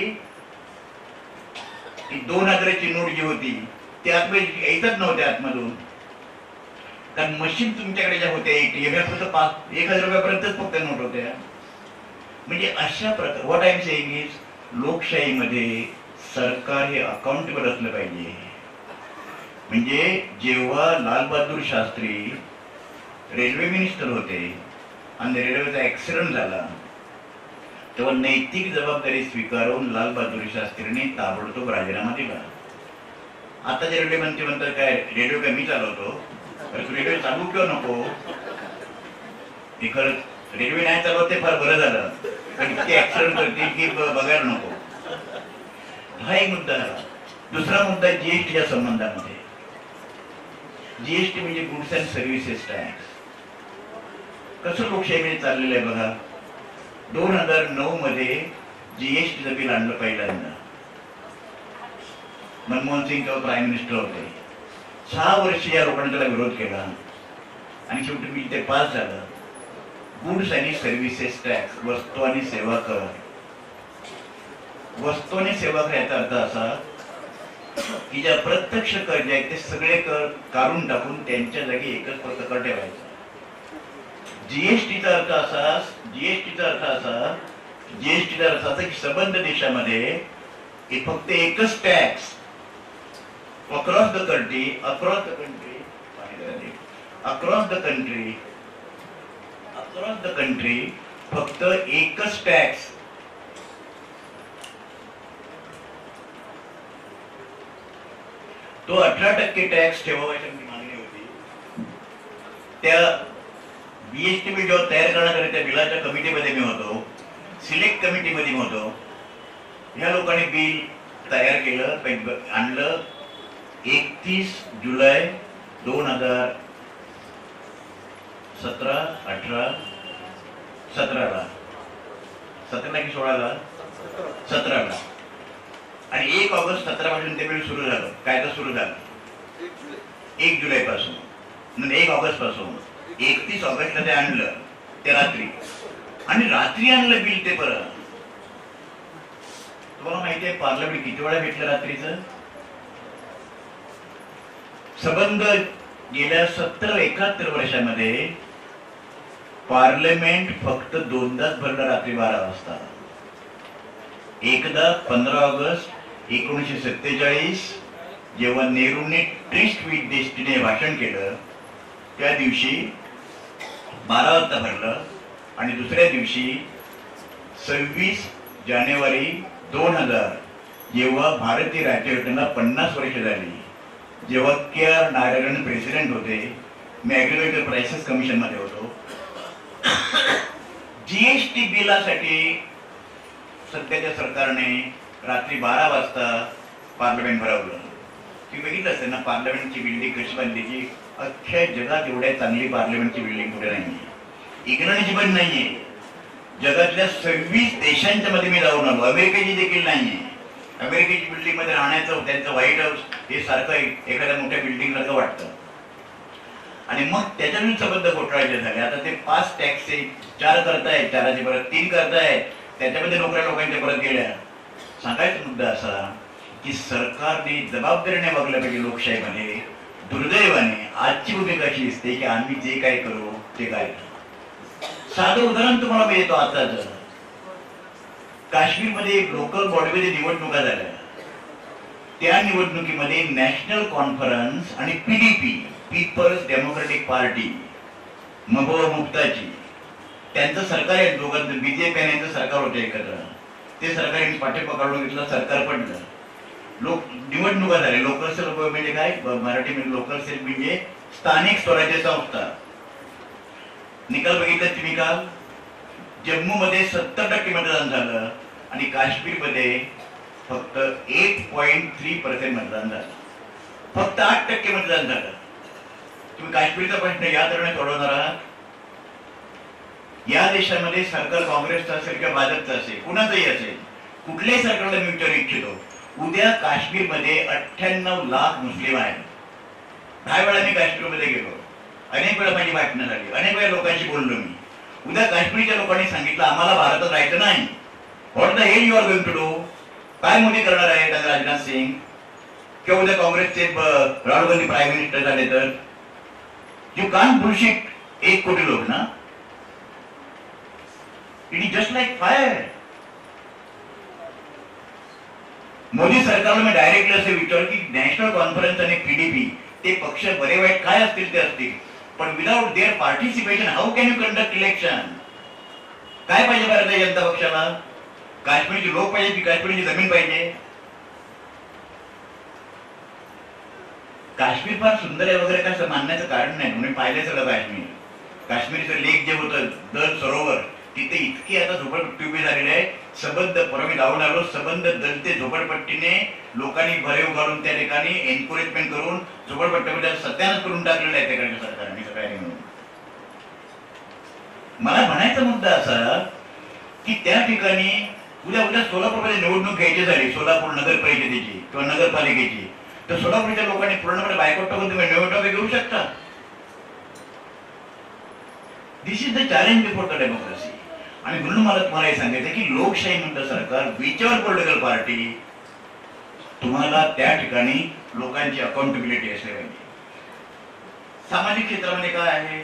2,000ची नोट जी होती ती आतमध्ये येतच नव्हत्या आतमधून. कारण मशीन तुमच्याकडे ज्या होत्या ATM फक्त 1,000 रुपयापर्यंतच फक्त नोट होत्या. म्हणजे अशा प्रकार. What I am saying is लोकशाहीमध्ये सरकार हे अकाउंटेबल असलं पाहिजे. म्हणजे जेव्हा लालबहादूर शास्त्री रेल्वे मिनिस्टर होते आणि रेल्वेचा ऍक्सिडेंट झाला तेव्हा नैतिक जबाबदारी स्वीकारून लालबहादूर शास्त्रीने ताबडतोब राजीनामा दिला. आता जे रेल्वे मंत्री म्हणतात काय रेल्वे काय मी चालवतो, रेल्वे चालू किंवा नको. ते खरं रेल्वे नाही चालवत ते फार बरं झालं कारण इतके ऍक्सिडेंट करतील की बघायला नको. हा एक मुद्दा झाला. दुसरा मुद्दा जीएसटीच्या संबंधामध्ये. जीएसटी म्हणजे गुड्स अँड सर्व्हिसेस टॅक्स. कसं लोकशाहीमध्ये चाललेलं आहे बघा. 2009 मध्ये जीएसटीचं बिल आणलं पहिल्यांदा. मनमोहन सिंग तेव्हा प्राईम मिनिस्टर होते. 6 वर्ष या लोकांनी त्याला विरोध केला आणि शेवटी बिल ते पास झालं. गुड्स आणि सर्व्हिसेस टॅक्स, वस्तू आणि सेवा कर. वस्तू आणि सेवा कर याचा अर्थ असा की ज्या प्रत्यक्ष कर जे आहेत ते सगळे कर काढून टाकून त्यांच्या जागी एकच फक्त कर ठेवायचा. जीएसटीचा अर्थ असा की संबंध देशामध्ये फक्त एकच टॅक्स अक्रॉस द कंट्री फक्त एकच टॅक्स. तो 18% टॅक्स ठेवायची मागणी होती. त्या बीएसटी बिल जेव्हा तयार करण्यात त्या बिलाच्या कमिटीमध्ये मी होतो, सिलेक्ट कमिटीमध्ये मी होतो. ह्या लोकांनी बिल तयार केलं, आणलं 31 जुलै 2017, 18, 17ला 17 की 16ला 17ला आणि 1 ऑगस्ट 17 पासून ते बिल सुरू झालं, कायदा सुरू झाला 1 जुलै पासून, 1 ऑगस्ट पासून 31 ऑगस्टला ते आणलं, ते रात्री आणलं बिल ते परत. तुम्हाला माहिती आहे पार्लमेंट किती वेळा भेटलं रात्रीचं? संबंध गेल्या 70-71 वर्षामध्ये पार्लमेंट फक्त 2दाच भरलं, रात्री 12 वाजता. एकदा 15 ऑगस्ट 1947 जेव्हा नेहरूंनी ट्रिस्ट विथ डेस्टिनी भाषण केलं त्या दिवशी 12 वाजता भरलं आणि दुसऱ्या दिवशी 26 जानेवारी 2000 जेव्हा भारतीय राज्यघटनेला 50 वर्ष झाली, जेव्हा के.आर. नारायणन प्रेसिडेंट होते, मी ऍग्रिकल्चर प्राइसेस कमिशन मध्ये होतो. जीएसटी बिलासाठी सध्याच्या सरकारने रात्री 12 वाजता पार्लमेंट भरवलं. तुम्ही बघितलं असेल ना पार्लमेंटची बिल्डिंग कशी बांधली, की अख्ख्या जगात एवढ्या चांगली पार्लमेंटची बिल्डिंग कुठे नाहीये, इंग्लंडची पण नाहीये. जगातल्या 26 देशांच्या मध्ये मी जाऊन आलो, अमेरिकेची देखील नाहीये. अमेरिकेची बिल्डिंग मध्ये राहण्याचं त्यांचं व्हाईट हाऊस हे सारखं एखाद्या मोठ्या बिल्डिंग सारखं वाटतं. आणि मग त्याच्यातून संबंध घोटाळ्याचे झाले. आता ते 5 टॅक्सचे 4 करतायत, 4चे परत 3 करतायत, त्याच्यामध्ये नोकऱ्या लोकांच्या परत गेल्या. सांगायचा मुद्दा असा की सरकारने जबाबदारीने वागलं पाहिजे लोकशाहीमध्ये. दुर्दैवाने आजची भूमिका अशी दिसते की आम्ही जे काय करू ते काय. साधं उदाहरण तुम्हाला मी देतो. आताच काश्मीरमध्ये लोकल बॉडीमध्ये निवडणुका झाल्या. त्या निवडणुकीमध्ये नॅशनल कॉन्फरन्स आणि PDP people's democratic party Mehbooba मुफ्ताची त्यांचं सरकार आहे, दोघांचं बीजेपी आणि यांचं सरकार होतं एकत्र. ते सरकारने पाठिंबा काढून घेतला, सरकार पडलं. निवडणुका झाल्या. लोकल सेल म्हणजे काय, मराठी लोकल सेल म्हणजे स्थानिक स्वराज्य संस्था. निकाल बघितला तुम्ही काल. जम्मू मध्ये 70% मतदान झालं आणि काश्मीरमध्ये फक्त 8.3% मतदान झालं. फक्त 8% मतदान झालं. तुम्ही काश्मीरचा प्रश्न या तरुणाने सोडवणार आहात? या देशामध्ये सरकार काँग्रेसचं असेल किंवा भाजपचं असेल, कुणाचंही असेल, कुठल्याही सरकारला मी विचारू इच्छितो, उद्या काश्मीरमध्ये 98 लाख मुस्लिम आहेत. 10 वेळा मी काश्मीरमध्ये गेलो, अनेक वेळा माझी वाटणं झाली, अनेक वेळा लोकांशी बोललो मी. उद्या काश्मीरच्या लोकांनी सांगितलं आम्हाला भारतात राहायचं नाही, what the hell you are going to do? काय मोदी करणार आहे राजनाथ सिंग? किंवा उद्या काँग्रेसचे राहुल गांधी प्राईम मिनिस्टर झाले तर यू कांट बुलशिट 1 कोटी लोक ना. It is just like fire. Modi सरकारला मी डायरेक्टली असे विचार की नॅशनल कॉन्फरन्स आणि पीडीपी ते पक्ष बरे वाईट काय असतील ते असतील, पण without their participation how can you conduct election? काय पाहिजे भारतीय जनता पक्षाला? काश्मीरचे लोक पाहिजे की काश्मीरची जमीन पाहिजे? काश्मीर फार सुंदर आहे वगैरे काय मानण्याचं कारण नाही. म्हणून पाहिलं सगळं काश्मीर. काश्मीरचं लेक जे होतं दल सरोवर, तिथे इतकी आता झोपडपट्टी उभी झालेली आहे. संबंध परवा मी जाऊन आलो, संबंध दलते झोपडपट्टीने लोकांनी भरेव घालून त्या ठिकाणी एन्करेजमेंट करून झोपडपट्टीमध्ये सत्यानाश करून टाकलेलं आहे त्याकडे सरकारने सगळ्यांनी मिळून. मला म्हणायचा मुद्दा असा की त्या ठिकाणी उद्या सोलापूरमध्ये निवडणूक घ्यायची झाली, सोलापूर नगर परिषदेची किंवा नगरपालिकेची, तर सोलापूरच्या लोकांनी पूर्णपणे बायकॉट टाकून तुम्ही निवडणूक घेऊ शकता. This is the challenge before the democracy. आणि म्हणून मला तुम्हाला हे सांगायचं की लोकशाही म्हणतं सरकार, विचवर पॉलिटिकल पार्टी, तुम्हाला त्या ठिकाणी लोकांची अकाउंटेबिलिटी असली पाहिजे. सामाजिक क्षेत्रामध्ये काय आहे?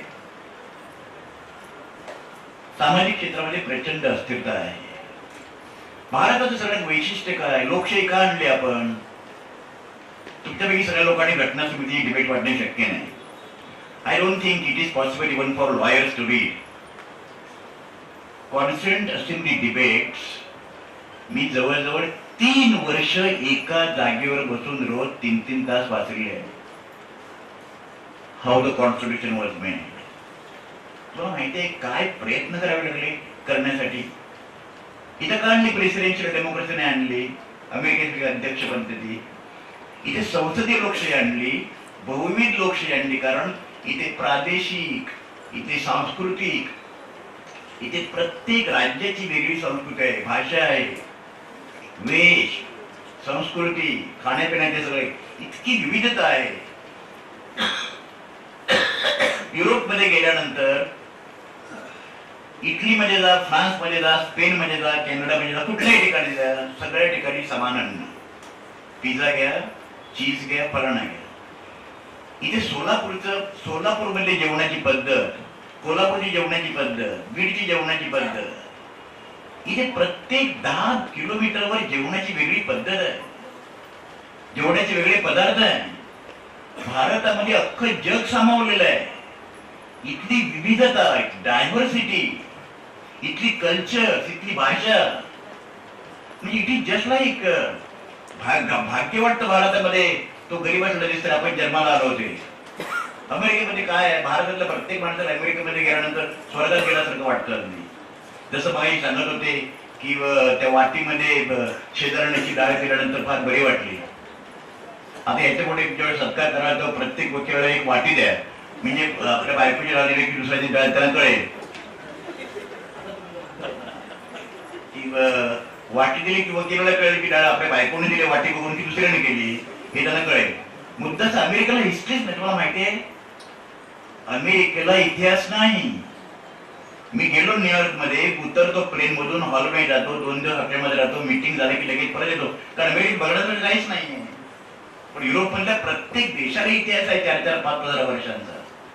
सामाजिक क्षेत्रामध्ये प्रचंड अस्थिरता आहे. भारताचं सगळ्यात वैशिष्ट्य काय? लोकशाही का आणली आपण? तुमच्यापैकी सगळ्या लोकांनी घटना समिती डिबेट वाटणे शक्य नाही. I don't think it is possible even for lawyers to read constituent assembly debates. मी जवळजवळ 3 वर्ष एका जागेवर बसून रोज 3-3 तास वाचले आहे. How the constitution was made. तुला माहिती आहे काय प्रयत्न करावे लागले करण्यासाठी? इथं का आणली प्रेसिडेन्शियल डेमोक्रेसीने आणली, अमेरिकेची अध्यक्ष पद्धती. इथे संसदीय लोकशाही आणली, बहुविध लोकशाही आणली. कारण इथे प्रादेशिक, इथे सांस्कृतिक, इथे प्रत्येक राज्याची वेगळी संस्कृती आहे, भाषा आहे, वेश, संस्कृती, खाण्यापिण्याचे सगळे इतकी विविधता आहे. युरोपमध्ये गेल्यानंतर इटलीमध्ये जा, फ्रान्समध्ये जा, स्पेनमध्ये जा, कॅनडामध्ये जा, कुठल्याही ठिकाणी जा, सगळ्या ठिकाणी समान अन्न. पिझ्झा घ्या, चीज घ्या, फलाणा घ्या. इथे सोलापूरमधली जेवणाची पद्धत, कोल्हापूरची जेवणाची पद्धत, बीडची जेवणाची पद्धत, इथे प्रत्येक 10 किलोमीटरवर जेवणाची वेगळी पद्धत आहे, जेवणाचे वेगळे पदार्थ आहे. भारतामध्ये अख्खं जग सामावलेलं आहे. इथली विविधता, डायव्हर्सिटी, इथली कल्चर, इथली भाषा, म्हणजे इट इज जस्ट लाईक भाग्य वाटतं भारतामध्ये. तो गरीब असला दिसतं आपण जन्माला आलो होते. अमेरिकेमध्ये काय आहे? भारतातल्या प्रत्येक माणसाला अमेरिकेमध्ये गेल्यानंतर स्वर्गात गेल्यासारखं वाटतं अगदी. जसं माई सांगत होते की त्या वाटीमध्ये शेजारण्याची डाळ केल्यानंतर फार बरी वाटली. आता याच्या पुढे जेव्हा सत्कार कराल तर प्रत्येक वकिलाला एक वाटी द्या, म्हणजे आपल्या बायकोची राहिलेली की दुसऱ्याची डाळ त्याला कळेल. की वाटी दिली की वकिलाला कळेल की डाळ आपल्या बायकोने दिली, वाटी बघून की दुसऱ्याने केली हे त्यांना कळेल. मुद्दाच अमेरिकेला हिस्ट्रीच नाही. तुम्हाला माहिती आहे अमेरिकेला इतिहास नाही. मी गेलो न्यूयॉर्क मध्ये, उतरतो प्लेन मधून, हॉलमध्ये जातो, 2 दिवस हॉटेलमध्ये राहतो, मीटिंग झाली की लगेच परत येतो. कारण अमेरिकेत बघण्यासाठी काहीच नाहीये. पण युरोपमधल्या प्रत्येक देशाला इतिहास आहे 4,000-5,000 वर्षांचा.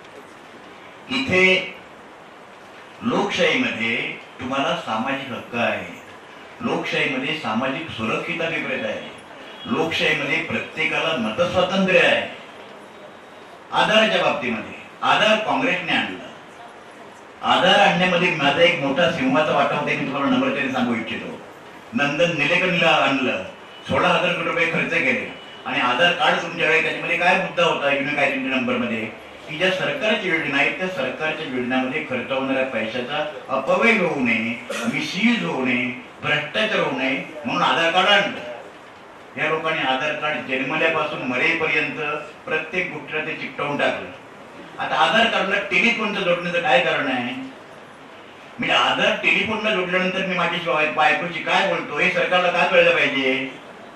इथे लोकशाहीमध्ये तुम्हाला सामाजिक हक्क आहे, लोकशाहीमध्ये सामाजिक सुरक्षितता विपरीत आहे, लोकशाहीमध्ये प्रत्येकाला मतस्वातंत्र्य आहे. आधाराच्या बाबतीमध्ये आधार काँग्रेसने आणला. आधार आणण्यामध्ये माझा एक मोठा सिंहाचा वाटा होता, मी तुम्हाला नम्रतेने सांगू इच्छितो. नंदन निलेकणीला आणलं, 16,000 कोटी रुपये खर्च केले. आणि आधार कार्ड तुमच्याकडे, त्याच्यामध्ये काय मुद्दा होता युनिक आयडेंटिटी नंबर मध्ये की ज्या सरकारच्या योजना आहेत त्या सरकारच्या योजनांमध्ये खर्च होणाऱ्या पैशाचा अपव्यय होऊ नये, मिसयूज होऊ नये, भ्रष्टाचार होऊ नये म्हणून आधार कार्ड आणलं. या लोकांनी आधार कार्ड जन्मल्यापासून मरेपर्यंत प्रत्येक गोष्टीला ते चिकटवून टाकलं. आता आधार कार्डला टेलिफोनचं जोडण्याचं काय कारण आहे? म्हणजे आधार टेलिफोनला जोडल्यानंतर मी माझी बायकोची काय बोलतो हे सरकारला काय कळलं पाहिजे?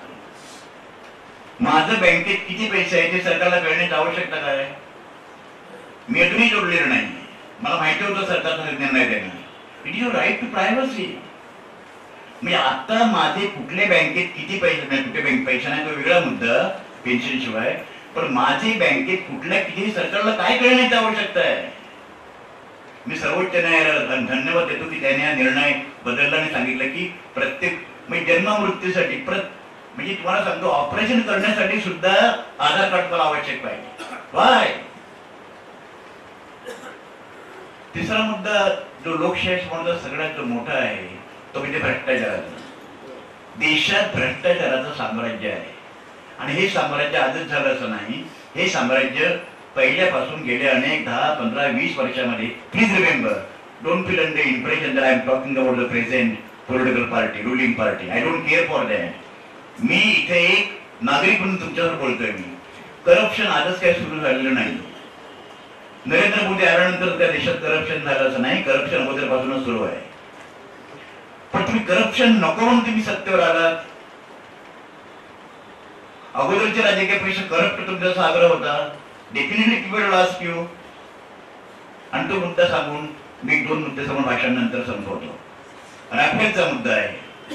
माझं बँकेत किती पैसे आहे ते सरकारला कळण्याची आवश्यकता काय? मी अजूनही जोडलेलं नाही. मला माहिती होतं सरकारचा निर्णय देणं. It is your right to privacy. म्हणजे आता माझे कुठल्या बँकेत किती पैसे नाही, कुठे बँक पैसा नाही तो वेगळा मुद्दा पेन्शन शिवाय, पण माझे बँकेत कुठल्या किती सरकारला काय कळण्याची आवश्यकता आहे? मी सर्वोच्च न्यायालयाला धन्यवाद देतो की त्याने हा निर्णय बदलला आणि सांगितलं की प्रत्येक म्हणजे जन्ममृत्यूसाठी म्हणजे तुम्हाला सांगतो ऑपरेशन करण्यासाठी सुद्धा आधार कार्ड मला आवश्यक पाहिजे. वाय? तिसरा मुद्दा जो लोकशाही सगळ्यात जो मोठा आहे तो म्हणजे भ्रष्टाचाराचा. देशात भ्रष्टाचाराचं साम्राज्य आहे आणि हे साम्राज्य आजच झालं असं नाही. हे साम्राज्य पहिल्यापासून गेल्या अनेक 10, 15, 20 वर्षामध्ये. Please remember, don't feel under impression that I am talking about the present political party, ruling party. I don't care for that. मी इथे एक नागरिक म्हणून तुमच्यावर बोलतोय. मी करप्शन आजच काही सुरू झालेलं नाही. नरेंद्र मोदी आल्यानंतर त्या देशात करप्शन झालं असं नाही, करप्शन अगोदरपासूनच सुरू आहे. पण तुम्ही करप्शन नको म्हणून तुम्ही सत्तेवर आलात. अगोदरचे राजकीय पक्ष करप्ट तुमचा आग्रह होता. Definitely people ask you. आणि तो मुद्दा सांगून मी 2 मुद्दे समोर भाषणानंतर संपवतो. राफेलचा मुद्दा आहे.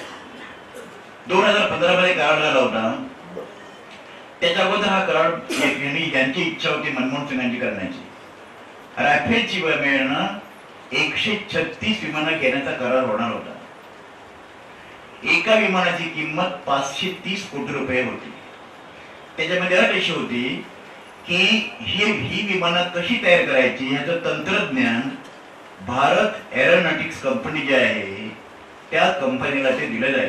2015 मध्ये करार झाला होता. त्याच्या अगोदर हा करार यांची इच्छा होती मनमोहन सिंगांची करण्याची. राफेलची मिळणं 136 विमानं घेण्याचा करार होणार होता. एका विमानाची किंमत 530 कोटी रुपये होती. त्याच्यामध्ये अट अशी होती की ही विमानं कशी तयार करायची याचं तंत्रज्ञान भारत एरोनॉटिक्स कंपनी जी आहे त्या कंपनीला ते दिलं जाईल.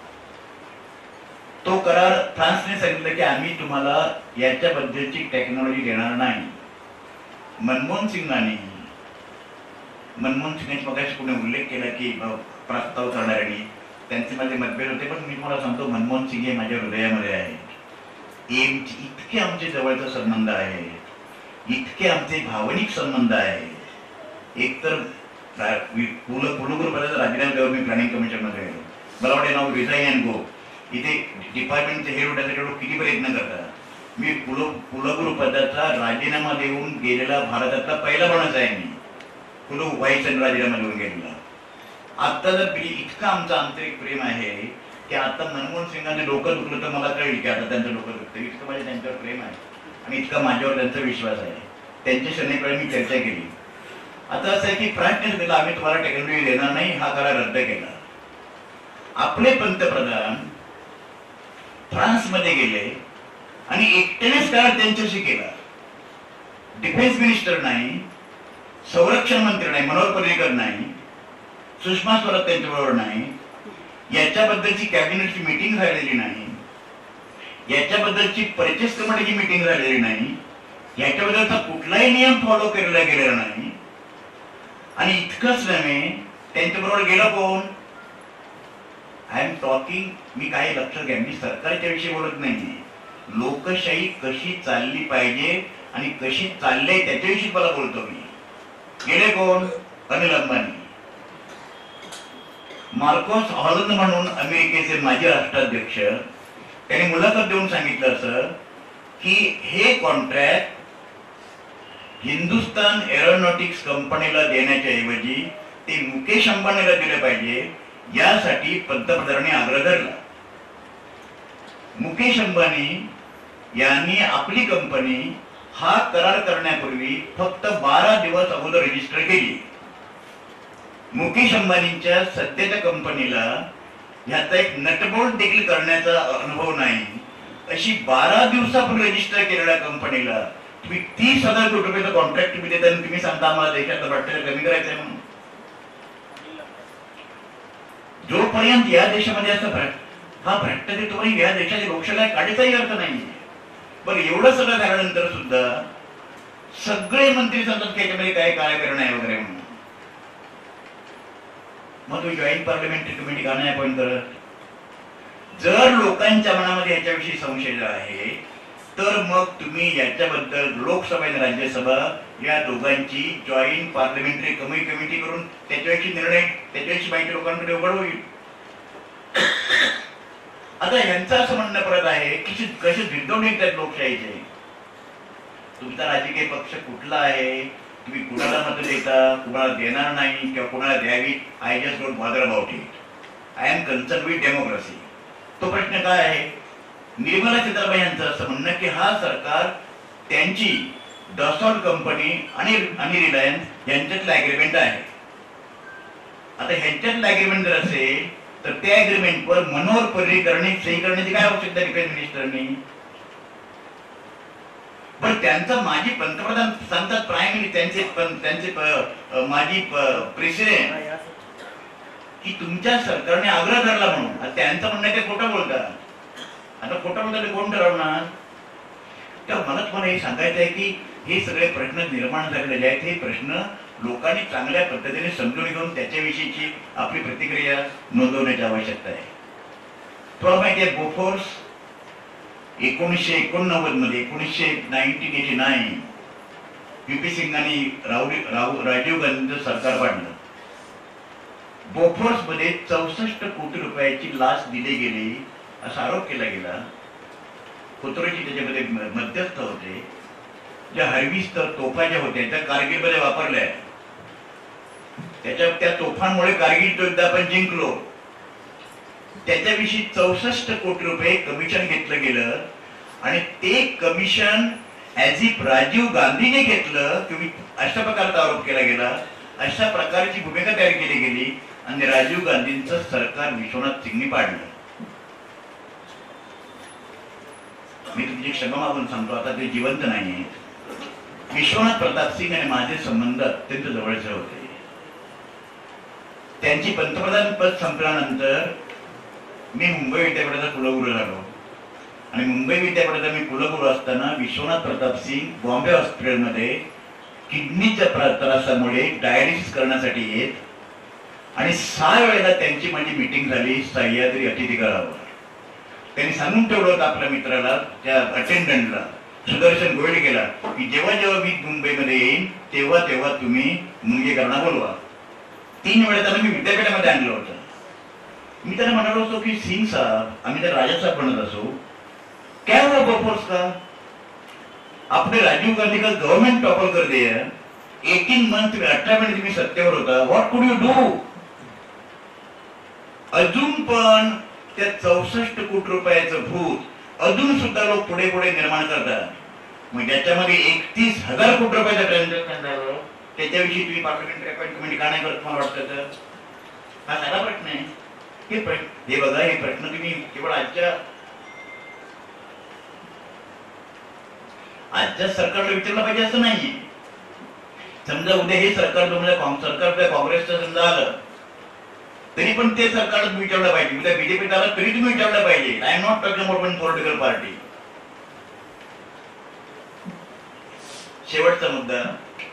तो करार फ्रान्सने सांगितलं की आम्ही तुम्हाला याच्याबद्दलची टेक्नॉलॉजी देणार नाही. मनमोहन सिंगांनी मगाशी कोणी उल्लेख केला की प्रस्ताव करणाऱ्यांनी त्यांचे माझे मतभेद होते, पण मी तुम्हाला सांगतो मनमोहन सिंग हे माझ्या हृदयामध्ये आहे. इतके आमचे जवळचे संबंध आहे, इतके आमचे भावनिक संबंध आहे. एकतर कुलगुरू पदाचा राजीनामा देऊन मी प्लॅनिंग कमिशन मध्ये गेलो. मला वाटते नाव रिझाईन अँड गो. इथे डिपार्टमेंटचे हेड होण्यासाठी लोक किती प्रयत्न करतात. मी कुलगुरू पदाचा राजीनामा देऊन गेलेला भारतातला पहिला माणूस आहे. मी व्हाईस आणि राजीनामा देऊन गेलेला. आता जर इतकं आमचं आंतरिक प्रेम आहे की आता मनमोहन सिंगांनी डोकं दुखलं तर मला कळेल की आता त्यांचं डोकं दुखतं. इतकं माझे त्यांच्यावर प्रेम आहे आणि इतका माझ्यावर त्यांचा विश्वास आहे. त्यांच्याशी अनेक वेळा मी चर्चा केली. आता असं आहे की फ्रान्सने दिला आम्ही तुम्हाला टेक्नॉलॉजी देणार नाही, हा करार रद्द केला. आपले पंतप्रधान फ्रान्समध्ये गेले आणि एकट्यानेच करार त्यांच्याशी केला. डिफेन्स मिनिस्टर नाही, संरक्षण मंत्री नाही, मनोहर पर्रिकर नाही, सुषमा स्वराज त्यांच्याबरोबर नाही, याच्याबद्दलची कॅबिनेटची मीटिंग झालेली नाही, याच्याबद्दलची परचेस कमिटीची मीटिंग झालेली नाही, याच्याबद्दलचा कुठलाही नियम फॉलो केलेला गेलेला नाही. आणि इतकंच नव्हे, त्यांच्याबरोबर गेला कोण? आय एम टॉकिंग, मी काही लक्षात घ्या, मी सरकारच्या विषयी बोलत नाही. लोकशाही कशी चालली पाहिजे आणि कशी चालली त्याच्याविषयी मला बोलतो मी. गेले कोण? अनिल अंबानी. मार्कोस हॉलंद म्हणून अमेरिकेचे माजी राष्ट्राध्यक्ष, त्यांनी मुलाखत देऊन सांगितलं असं की हे कॉन्ट्रॅक्ट हिंदुस्तान एरोनॉटिक्स कंपनीला देण्याच्या ऐवजी ते मुकेश अंबानीला दिले पाहिजे, यासाठी पंतप्रधानांनी आग्रह धरला. मुकेश अंबानी यांनी आपली कंपनी हा करार करण्यापूर्वी फक्त 12 दिवस अगोदर रजिस्टर केली. मुकेश अंबानींच्या सध्याच्या कंपनीला ह्याचा एक नटबोल्ट देखील करण्याचा अनुभव नाही. अशी 12 दिवसापूर्वी रजिस्टर केलेल्या कंपनीला तुम्ही 30,000 कोटी रुपयाचा कॉन्ट्रॅक्ट तुम्ही देता आणि तुम्ही सांगता आम्हाला देशातला भ्रष्टाचार कमी करायचा म्हणून. जोपर्यंत या देशामध्ये असं हा भ्रष्टाचार तोपर्यंत या देशाची लोकशाही काढीचाही अर्थ नाही. पण एवढं सगळं झाल्यानंतर सुद्धा सगळे मंत्री सांगतात की याच्यामध्ये काय काय करणं आहे वगैरे म्हणून. मग तुम्ही जॉईंट पार्लमेंटरी कमिटी का नाही अपॉइंट करत? जर लोकांच्या मनामध्ये याच्याविषयी संशय आहे तर मग तुम्ही याच्याबद्दल लोकसभा आणि राज्यसभा या दोघांची जॉईंट पार्लमेंटरी कमिटी करून त्याच्याविषयी निर्णय, त्याच्याविषयी माहिती लोकांकडे उघड होईल. आता यांचं असं म्हणणं परत आहे की कसे भिडवून येतात लोकशाहीचे. तुमचा राजकीय पक्ष कुठला आहे, तुम्ही कुणाला मत देता, कुणाला देणार नाही किंवा कुणाला द्यावी, I just don't bother about it. I am concern with democracy. तो प्रश्न काय आहे? निर्मला सीतारामन यांचं असं म्हणणं की हा सरकार त्यांची डसॉल्ट कंपनी आणि रिलायन्स यांच्यातलं अग्रीमेंट आहे. आता ह्यांच्यातलं अग्रीमेंट जर असेल तर त्या अग्रीमेंटवर मनोहर पर्रिकरने सही करण्याची काय आवश्यकता डिफेन्स मिनिस्टरनी? पण त्यांचा माजी पंतप्रधान सांगतात, प्राईम मिनिस्टर त्यांचे माजी प्रेसिडेंट की तुमच्या सरकारने आग्रह धरला म्हणून. त्यांचं म्हणणं ते खोटं बोलतात. आता खोटं बोलतात कोण ठरवणार? तर मला तुम्हाला हे सांगायचं आहे की हे सगळे प्रश्न निर्माण झालेले आहेत. हे प्रश्न लोकांनी चांगल्या पद्धतीने समजून घेऊन त्याच्याविषयीची आपली प्रतिक्रिया नोंदवण्याची आवश्यकता आहे. तुम्हाला माहिती आहे बोफोर्स 1989 मध्ये 1989 पी सिंग आणि राजीव गांधींचं सरकार पाडलं. बोफोर्स मध्ये 64 कोटी रुपयाची लाच दिली गेली असा आरोप केला गेला. कोथरूडची त्याच्यामध्ये मध्यस्थ होते. ज्या हर्विस तर तोफा ज्या होत्या त्या कारगिलमध्ये वापरल्या. त्या तोफांमुळे कारगिल तो युद्ध आपण जिंकलो. त्याच्याविषयी 64 कोटी रुपये कमिशन घेतलं गेलं आणि ते कमिशन ऍज इफ राजीव गांधीने घेतलं किंवा अशा प्रकारचा आरोप केला गेला. अशा प्रकारची भूमिका तयार केली गेली आणि राजीव गांधींचं सरकार विश्वनाथ सिंगनी पाडलं. मी तुमची क्षमा मागून सांगतो, आता ते जिवंत नाहीये. विश्वनाथ प्रताप सिंग आणि माझे संबंध अत्यंत जवळचे होते. त्यांची पंतप्रधान पद संपल्यानंतर मी मुंबई विद्यापीठाचा कुलगुरू झालो आणि मुंबई विद्यापीठाचा मी कुलगुरू असताना विश्वनाथ प्रताप सिंग बॉम्बे हॉस्पिटलमध्ये किडनीच्या त्रासामुळे डायलिसिस करण्यासाठी येत आणि 6 वेळेला त्यांची माझी मीटिंग झाली सह्याद्री अतिथीगृहावर. त्यांनी सांगून ठेवलं होतं आपल्या मित्राला, त्या अटेंडंटला सुदर्शन गोयल गेला की जेव्हा जेव्हा मी मुंबईमध्ये येईन तेव्हा तेव्हा तुम्ही मुंगेकरांना बोलवा. 3 वेळा त्यांना मी विद्यापीठामध्ये आणलं होतं. मी त्यांना म्हणालो होतो की सिंग साहब, आम्ही तर राजा साहब बनत असो, क्या हुआ बोफोर्स का? आपने राजीव गांधी का गवर्नमेंट टॉपर कर दिया. 18 मंथ 18 महिने तुम्ही सत्तेवर होता. व्हॉट कुड यू डू? अजून पण त्या 64 कोटी रुपयाचं भूत अजून सुद्धा लोक पुढे पुढे निर्माण करतात. मग ज्याच्यामध्ये 31,000 कोटी रुपयाचा ट्रान्झॅक्शन झालं, त्याच्याविषयी तुम्ही पार्लमेंटरी अपॉइंट कमिटी का नाही करत मला वाटतं? तर हा साधा प्रश्न आहे. हे बघा, हे प्रश्न तुम्ही केवळ आजच्या सरकारला विचारला पाहिजे असं नाहीये. समजा उद्या हे सरकार सरकार काँग्रेसचं समजा आलं तरी पण ते सरकारला विचारलं पाहिजे. उद्या बीजेपीत आलं तरी तुम्ही विचारलं पाहिजे. I am not talking about one political party. शेवटचा मुद्दा,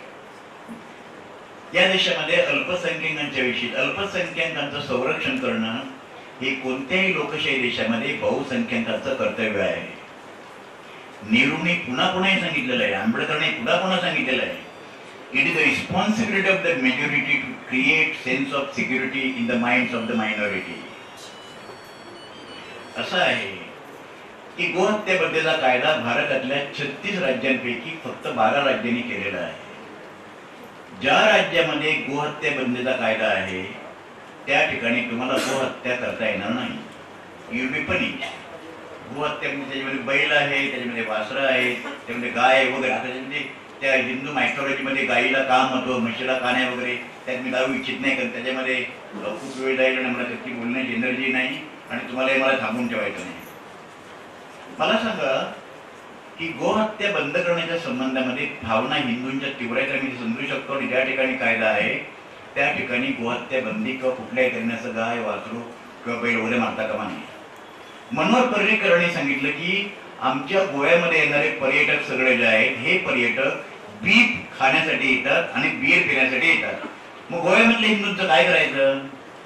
या देशामध्ये अल्पसंख्याकांच्या विषयी अल्पसंख्याकांचं संरक्षण करणं हे कोणत्याही लोकशाही देशामध्ये बहुसंख्याकांचं कर्तव्य आहे. नेहरूंनी पुन्हा पुन्हा सांगितलेलं आहे, आंबेडकरांनी पुन्हा पुन्हा सांगितलेलं आहे, it is the responsibility of the majority to create sense of security in the minds of the minority. असं आहे की गोहत्याबद्दलचा कायदा भारतातल्या 36 राज्यांपैकी फक्त 12 राज्यांनी केलेला आहे. ज्या राज्यामध्ये गोहत्या बंदीचा कायदा आहे त्या ठिकाणी तुम्हाला गोहत्या करता येणार नाही. You be punished. गोहत्या म्हणजे त्याच्यामध्ये बैल आहे, त्याच्यामध्ये वासरं आहे, त्याच्यामध्ये गाय वगैरे. आता त्याच्यामध्ये त्या हिंदू मायथॉलॉजीमध्ये गायीला का महत्व, म्हशीला का नाही वगैरे त्यात मी जाऊ इच्छित नाही, कारण त्याच्यामध्ये खूप वेळ जाईल आणि मला त्याची बोलण्याची एनर्जी नाही आणि तुम्हालाही मला थांबून ठेवायचं नाही. मला सांगा की गोहत्या बंद करण्याच्या संबंधामध्ये भावना हिंदूंच्या तीव्र आहेत, मी समजू शकतो. आणि ज्या ठिकाणी कायदा आहे त्या ठिकाणी गोहत्या बंदी किंवा कुठल्याही करण्याचं गाय वासरू किंवा बैल वगैरे मारता कामा नये. मनोहर पर्रीकरांनी सांगितलं की आमच्या गोव्यामध्ये येणारे पर्यटक सगळे जे आहेत हे पर्यटक बीफ खाण्यासाठी येतात आणि बियर पिण्यासाठी येतात. मग गोव्यामधल्या हिंदूंचं काय करायचं?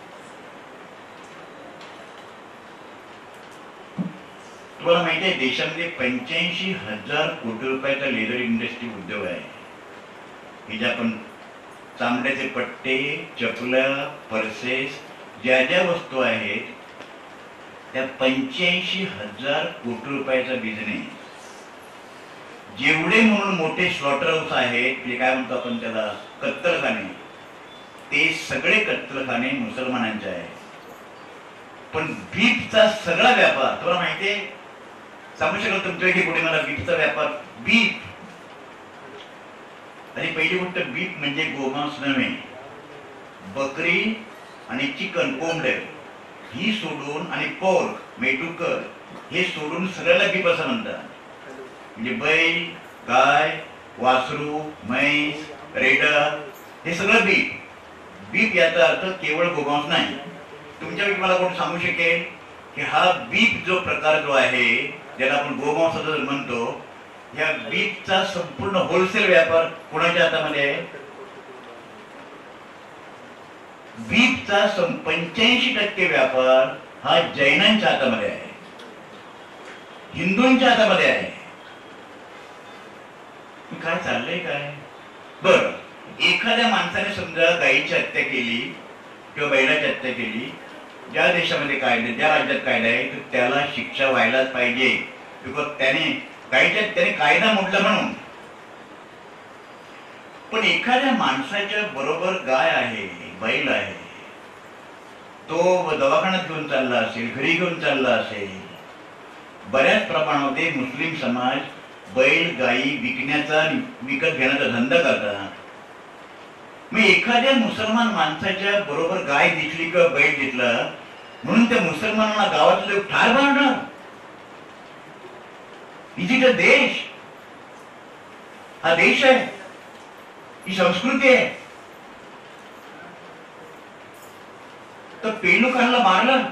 तुम्हाला माहिती आहे देशामध्ये 85,000 कोटी रुपयाचा लेदर इंडस्ट्री उद्योग आहे. हे जे आपण चामड्याचे पट्टे, चपल्या, पर्सेस, ज्या ज्या वस्तू आहेत त्या 85,000 कोटी रुपयाचा बिझनेस. जेवढे म्हणून मोठे स्लॉटर हाऊस आहेत, म्हणजे काय म्हणतो आपण त्याला, कत्तलखाने, ते सगळे कत्तलखाने मुसलमानांचे आहेत. पण बीफचा सगळा व्यापार तुम्हाला माहितीये, सांगू शकाल तुमच्या पुढे मला बीफचा व्यापार? बीफ आणि पहिली गोष्ट, बीफ म्हणजे गोमांस नव्हे. बकरी आणि चिकन, कोंबडे ही सोडून आणि पोर्क, मेटुकर हे सोडून सगळ्याला बीफ असं म्हणतात. म्हणजे बैल, गाय, वासरू, म्हैस, रेडर हे सगळं बीफ. बीफ याचा अर्थ केवळ गोमांस नाही. तुमच्यापैकी मला कोण सांगू शकेल की हा बीफ जो प्रकार जो आहे ज्याला आपण गोमांसाचा म्हणतो, या बीफचा संपूर्ण होलसेल व्यापार कोणाच्या हातामध्ये आहे? बीफचा 85% व्यापार हा जैनांच्या हातामध्ये आहे, हिंदूंच्या हातामध्ये आहे. काय चाललंय काय? बर, एखाद्या माणसाने समजा गायीची हत्या केली किंवा बैलाची हत्या केली, ज्या देशामध्ये कायदे, ज्या राज्यात कायदा आहे तर त्याला शिक्षा व्हायलाच पाहिजे. बिकॉज त्याने कायदा मोडला म्हणून. पण एखाद्या माणसाच्या बरोबर गाय आहे, बैल आहे, तो दवाखान्यात घेऊन चालला असेल, घरी घेऊन चालला असेल. बऱ्याच प्रमाणामध्ये मुस्लिम समाज बैल गायी विकण्याचा, विकत घेण्याचा धंदा करतात. मग एखाद्या मुसलमान माणसाच्या बरोबर गाय दिसली किंवा बैल दिसला म्हणून त्या मुसलमानांना गावातले लोक ठार मारणार? इज इट अ देश? हा देश आहे? ही संस्कृती आहे? तर पेलुकांना मारलं.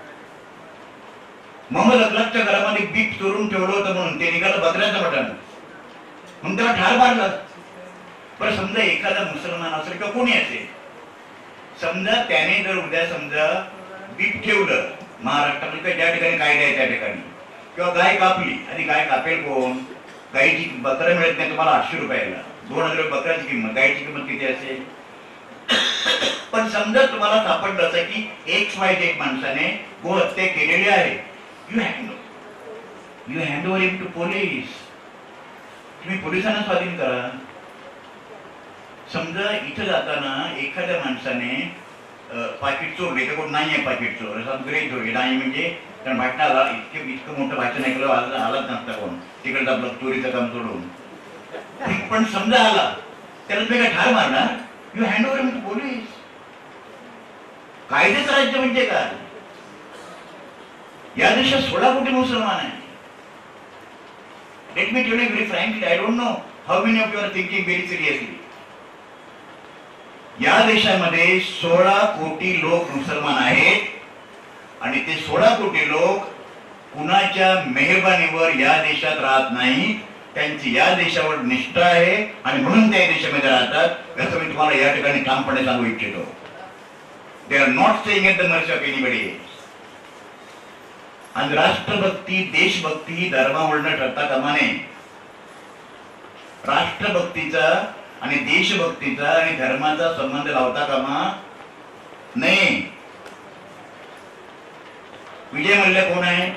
मोहम्मद अकलकच्या घरामध्ये बीट चोरून ठेवलं होतं म्हणून ते निघालं बकऱ्याचं मटण, म्हणून त्याला ठार मारलं. पण समजा एखादा मुसलमान असेल किंवा कोणी असेल, समजा त्याने जर उद्या समजा बीट ठेवलं महाराष्ट्रामध्ये किंवा ज्या ठिकाणी कायदा आहे त्या ठिकाणी, किंवा गाय कापली, आणि गाय कापेल कोण? गायची बकरं मिळत नाही तुम्हाला 800 रुपयाला, 2000 बकऱ्याची किंमत, गायची किंमत किती असेल? पण समजा तुम्हाला सापडलं असं की XYZ माणसाने गोहत्या केलेली आहे, you hand over him to police. तुम्ही पोलिसांना स्वाधीन करा. समजा इथं जाताना एखाद्या माणसाने पाकिट चोरले, कोण नाही आहे पाकिट चोर, ग्रेट होईल नाही म्हणजे कारण भाषणाला इतकं मोठं भाषण ऐकलं आलाच नसता कोण तिकडे आपलं चोरीचं काम सोडून. पण समजा आला त्याला तुम्ही काय ठार मारणार? You hand over him to police. कायद्याचं राज्य म्हणजे काय? या देशात 16 कोटी मुसलमान आहे. Let me tell you very frankly, I don't know how many of you are thinking very seriously. या देशामध्ये 16 कोटी लोक मुसलमान आहेत आणि ते 16 कोटी लोक कुणाच्या मेहरबानीवर या देशात राहत नाही. त्यांची या देशावर निष्ठा आहे आणि म्हणून त्या देशामध्ये राहतात. असं मी तुम्हाला या ठिकाणी ठामपणे सांगू इच्छितो. They are not staying at the mercy of anybody. आणि राष्ट्रभक्ती, देशभक्ती ही धर्मावरून ठरता कामा नये. राष्ट्रभक्तीचा आणि देशभक्तीचा आणि धर्माचा संबंध लावता कामा नये. विजय मल्ल्या कोण आहे?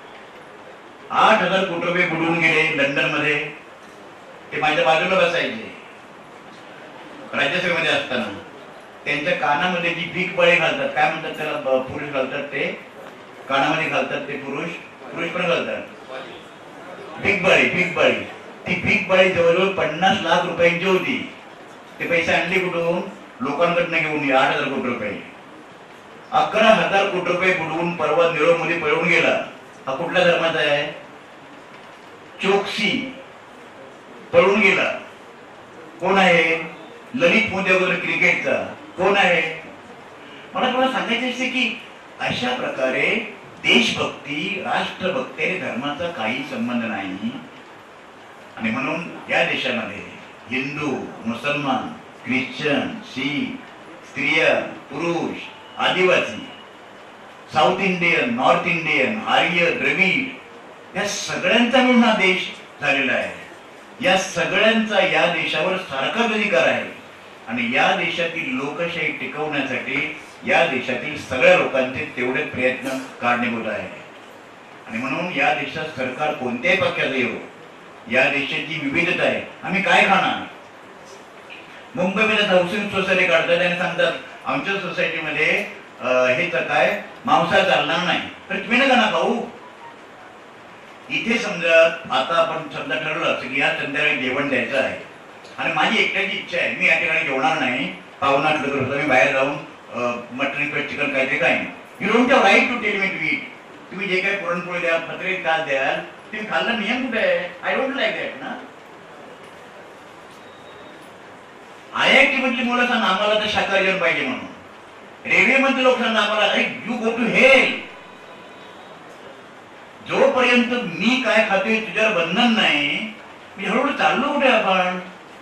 8,000 कोटी रुपये बुडून गेले लंडन मध्ये. ते माझ्या बाजूला बसायचे राज्यसभेमध्ये असताना. त्यांच्या कानामध्ये जी भीक बळी घालतात, काय म्हणतात त्याला, पुरुष घालतात, ते कानामध्ये घालतात, ते पुरुष पण घालतात, भीक बळी. ती भीक बळी जवळजवळ 50 लाख रुपयांची होती. ते पैसे आणले कुठून? लोकांकडनं घेऊन. 8,000 कोटी रुपये. 11,000 कोटी रुपये बुडवून परवा निरोप मध्ये पळून गेला. हा कुठल्या धर्माचा आहे? चोक्सी पळून गेला. कोण आहे? ललित मोदी वगैरे क्रिकेटचा कोण आहे? मला तुम्हाला सांगायचं असे की अशा प्रकारे देशभक्ती, राष्ट्रभक्ती आणि धर्माचा काही संबंध नाही. आणि म्हणून या देशामध्ये हिंदू, मुसलमान, ख्रिश्चन, शीख, स्त्रिया, पुरुष, आदिवासी, साऊथ इंडियन, नॉर्थ इंडियन, आर्य, द्रविड या सगळ्यांचा मिळून हा देश झालेला आहे. या सगळ्यांचा या देशावर सारखाच अधिकार आहे. आणि या देशातील लोकशाही टिकवण्यासाठी या देशातील सगळ्या लोकांचे तेवढे प्रयत्न कारणीभूत आहे. आणि म्हणून या देशात सरकार कोणत्याही पक्षाचं येऊ, या देशाची विविधता आहे. आम्ही काय खाणार? मुंबईमध्ये हाऊसिंग सोसायटी काढतात आणि सांगतात आमच्या सोसायटीमध्ये हे काय मांसाहार चालणार नाही, तर तुम्ही नका ना खाऊ. इथे समजा आता आपण समजा ठरवलं असं की या संध्याकाळी जेवण द्यायचं आहे आणि माझी एकट्याची इच्छा आहे, मी या ठिकाणी जेवणार नाही, पाहुणा मी बाहेर जाऊन मटन किंवा चिकन खायचे काय नाही. You don't have right to tell me to eat. तुम्ही जे काही पुरणपोळी द्याल, पत्रे तास द्याल, तुम्ही खाल्ला नियम कुठे आहे? आय डोंट लाईक दॅट ना. IIT मधली मुलं सांग आम्हाला तर शाकाहारी जेवण पाहिजे म्हणून. रेल्वे मधले लोक सांगा आम्हाला यू गो टू हेल. जोपर्यंत मी काय खातोय तुझ्यावर बंधन नाही, मी हळूहळू चाललो कुठे आपण.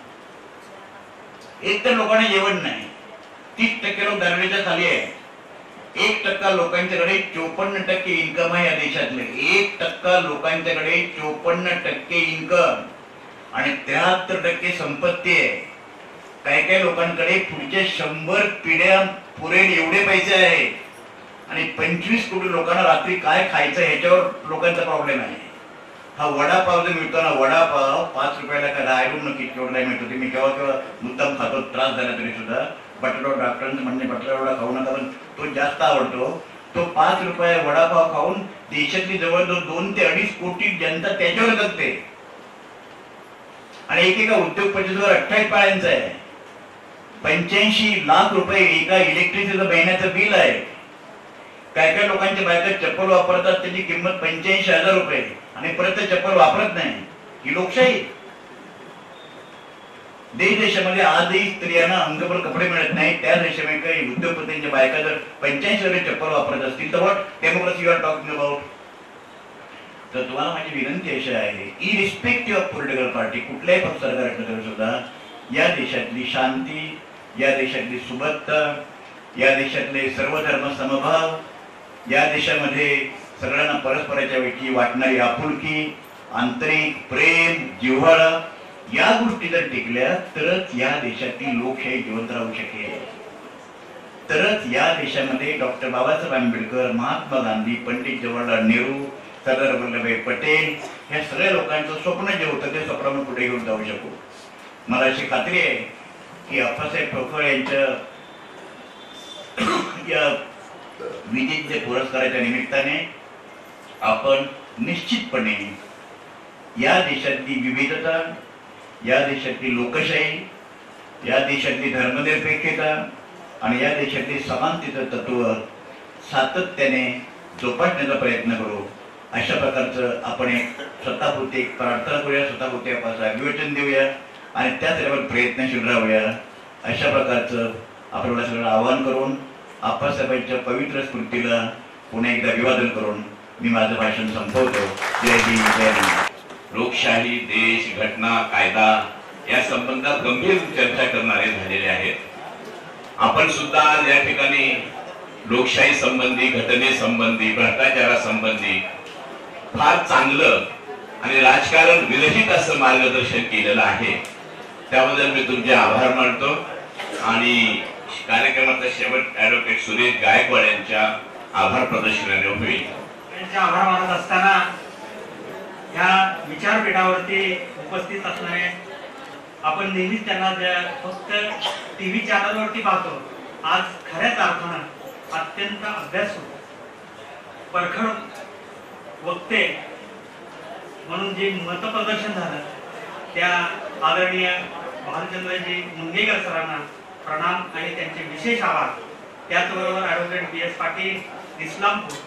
एक तर लोकांना जेवण नाही, 30% लोक दरवेळेच्या खाली आहे. 1% लोकांच्याकडे 54% इन्कम आहे या देशातले. 1% लोकांच्याकडे 54% इन्कम आणि 73% संपत्ती आहे. काही लोकांकडे पुढच्या 100 पिढ्या पुरेल एवढे पैसे आहे. आणि 25 कोटी लोकांना रात्री काय खायचं ह्याच्यावर लोकांचा प्रॉब्लेम आहे. हा वडापाव जो मिळतो ना, वडापाव 5 रुपयाला का 10 रुपये नक्की केवढा मिळतो ते मी केव्हा केव्हा मुद्दाम खातो, त्रास झाला तरी सुद्धा. बटाटा डॉक्टरांचं म्हणणे बटाटा एवढा खाऊ नका, पण तो जास्त आवडतो. तो 5 रुपये वडापाव खाऊन देशातली जवळजवळ 2 ते 2.5 कोटी जनता त्याच्यावर जगते. आणि एकेका उद्योगपतीवर 28 पाळ्यांचं आहे. 85 लाख रुपये एका इलेक्ट्रिसिटीचं महिन्याचं बिल आहे. काय काय लोकांच्या बायका चप्पल वापरतात त्याची किंमत 85,000 रुपये आणि परत ते चप्पल वापरत नाही. ही लोकशाही. देशामध्ये आजही स्त्रियांना अंगभर कपडे मिळत नाही. त्या देशामध्ये काही उद्योगपतींच्या बायका जर 85,000 चप्पल वापरत असतील तर what democracy you are talking about. तर तुम्हाला माझी विनंती अशी आहे, इरिस्पेक्टिव्ह ऑफ पॉलिटिकल पार्टी, कुठल्याही पक्ष सरकार असलं तरी सुद्धा या देशातली शांती, या देशातली सुबत्ता, या देशातले सर्व धर्म समभाव, या देशामध्ये सगळ्यांना परस्पराच्या वेळी वाटणारी आपुलकी, आंतरिक प्रेम, जिव्हाळा, या गोष्टी जर टिकल्या तरच या देशातील लोकशाही जिवंत राहू शकेल. तरच या देशामध्ये डॉक्टर बाबासाहेब आंबेडकर, महात्मा गांधी, पंडित जवाहरलाल नेहरू, सरदार वल्लभभाई पटेल ह्या सगळ्या लोकांचं स्वप्न जे होतं ते स्वप्न पुढे घेऊन जाऊ शकू. मला अशी खात्री आहे की अप्पासाहेब ठोकळ यांच्या या विजेच्या पुरस्काराच्या निमित्ताने आपण निश्चितपणे या देशातली विविधता, या देशातली लोकशाही, या देशातली धर्मनिरपेक्षता आणि या देशातली समानतेचं तत्व सातत्याने जोपासण्याचा प्रयत्न करू. अशा प्रकारचं आपण एक स्वतःपुरती एक प्रार्थना करूया, स्वतःपुरती आपण अभिवचन देऊया आणि त्याच प्रयत्नशील राहूया. अशा प्रकारचं आपल्याला सगळं आवाहन करून आप्पासाहेबांच्या पवित्र स्मृतीला पुन्हा एकदा अभिवादन करून मी माझं भाषण संपवतो. जय हिंद, जय महाराष्ट्र. लोकशाही, देश, घटना, कायदा या संबंधात गंभीर चर्चा करणारे झालेले आहेत. आपण सुद्धा आज या ठिकाणी लोकशाही संबंधी, घटनेसंबंधी, भ्रष्टाचारासंबंधी फार चांगलं आणि राजकारण विरहित असं मार्गदर्शन केलेलं आहे. त्याबद्दल मी तुमचे आभार मानतो. आणि कार्यक्रमाचा शेवट ऍडव्होकेट सुरेश गायकवाड यांच्या आभार प्रदर्शनाने होईल. त्यांचे आभार मानत असताना ह्या विचारपीठावरती उपस्थित असणारे आपण नेहमीच त्यांना फक्त टीव्ही चॅनलवरती पाहतो, आज खऱ्याच अर्थानं अत्यंत अभ्यासू, परखड वक्ते म्हणून जे मतप्रदर्शन झालं त्या आदरणीय भालचंद्रजी मुंगेकर सरांना प्रणाम आणि त्यांचे विशेष आभार. त्याचबरोबर advocate B S Patil Islampur,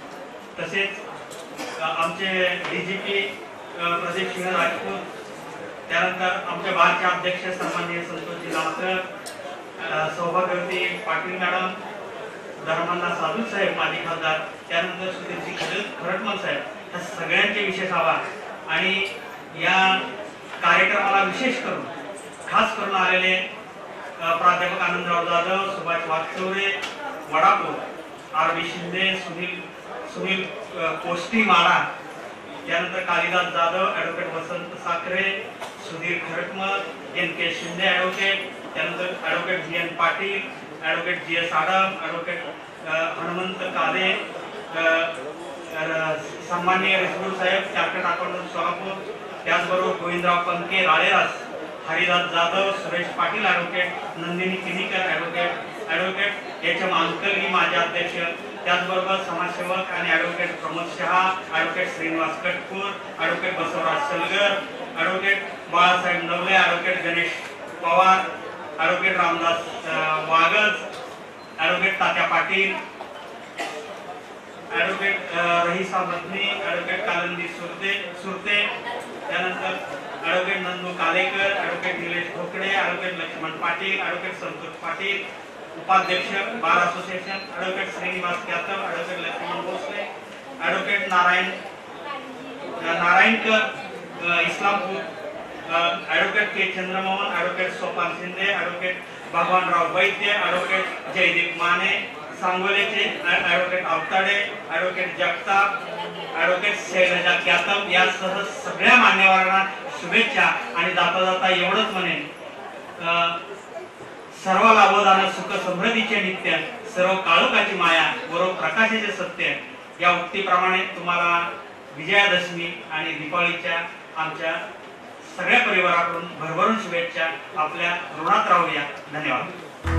तसेच आमचे DGP प्रदीप सिंह राजपूत, त्यानंतर आमच्या बारचे अध्यक्ष सन्माननीय संतोषजी लावकर, सौभाग्यवती पाटील मॅडम, धर्मांना साधू साहेब माजी खासदार, त्यानंतर सुधीरजी खरटमल साहेब, या सगळ्यांचे विशेष आभार. आणि या कार्यक्रमाला विशेष करून खास करून आलेले प्राध्यापक आनंदराव जाधव, सुभाष वागचौरे, वडापूर, RB शिंदे, सुनील कोष्टी माडा, त्यानंतर Kalidas Jadhav, advocate Vasant Sakhare, Sudhir Kharatmal, NK Shinde advocate, त्यानंतर advocate GN Patil, advocate GS Adam, advocate Hanumant Kade, सन्माननीय रेसगुल साहेब, चार्टर्ड अकाउंटंट सोलापूर, त्याचबरोबर Govindrao Panke, Raleras, Haridas Jadhav, Suresh Patil advocate, Nandini Kinikar advocate HM Ankalgi माझे अध्यक्ष, त्याचबरोबर समाजसेवक आणि advocate Pramod Shah, advocate Shrinivas Katpur, advocate Basavraj Salgar, advocate Balasaheb Navale, advocate Ganesh Pawar, advocate Ramdas Wagaj, advocate Tatya Patil, advocate Rahisa Madani, advocate Kalandi Surte, त्यानंतर advocate Nandu Kalekar, advocate Nilesh Dhokale, advocate Laxman Patil, advocate Santosh Patil, उपाध्यक्ष bar association, advocate Shrinivas Yadav, advocate Laxman Bhosale, advocate Narayankar Islampur, advocate K Chandramohan, advocate Sopan Shinde, advocate Bhagwanrao Vaidya, advocate Jaydeep Mane सांगोलेचे, advocate Awatade, advocate Jagtap, advocate Shailaja Kyatam यासह सगळ्या मान्यवरांना शुभेच्छा. आणि जाता जाता एवढंच म्हणेन, सर्व लाभोदान सुख समृद्धीचे नित्य, सर्व काळोखाची माया, बरोबर प्रकाशाचे सत्य, या उक्तीप्रमाणे तुम्हाला विजयादशमी आणि दीपावलीच्या आमच्या सगळ्या परिवाराकडून भरभरून शुभेच्छा. आपल्या ऋणात राहूया. धन्यवाद.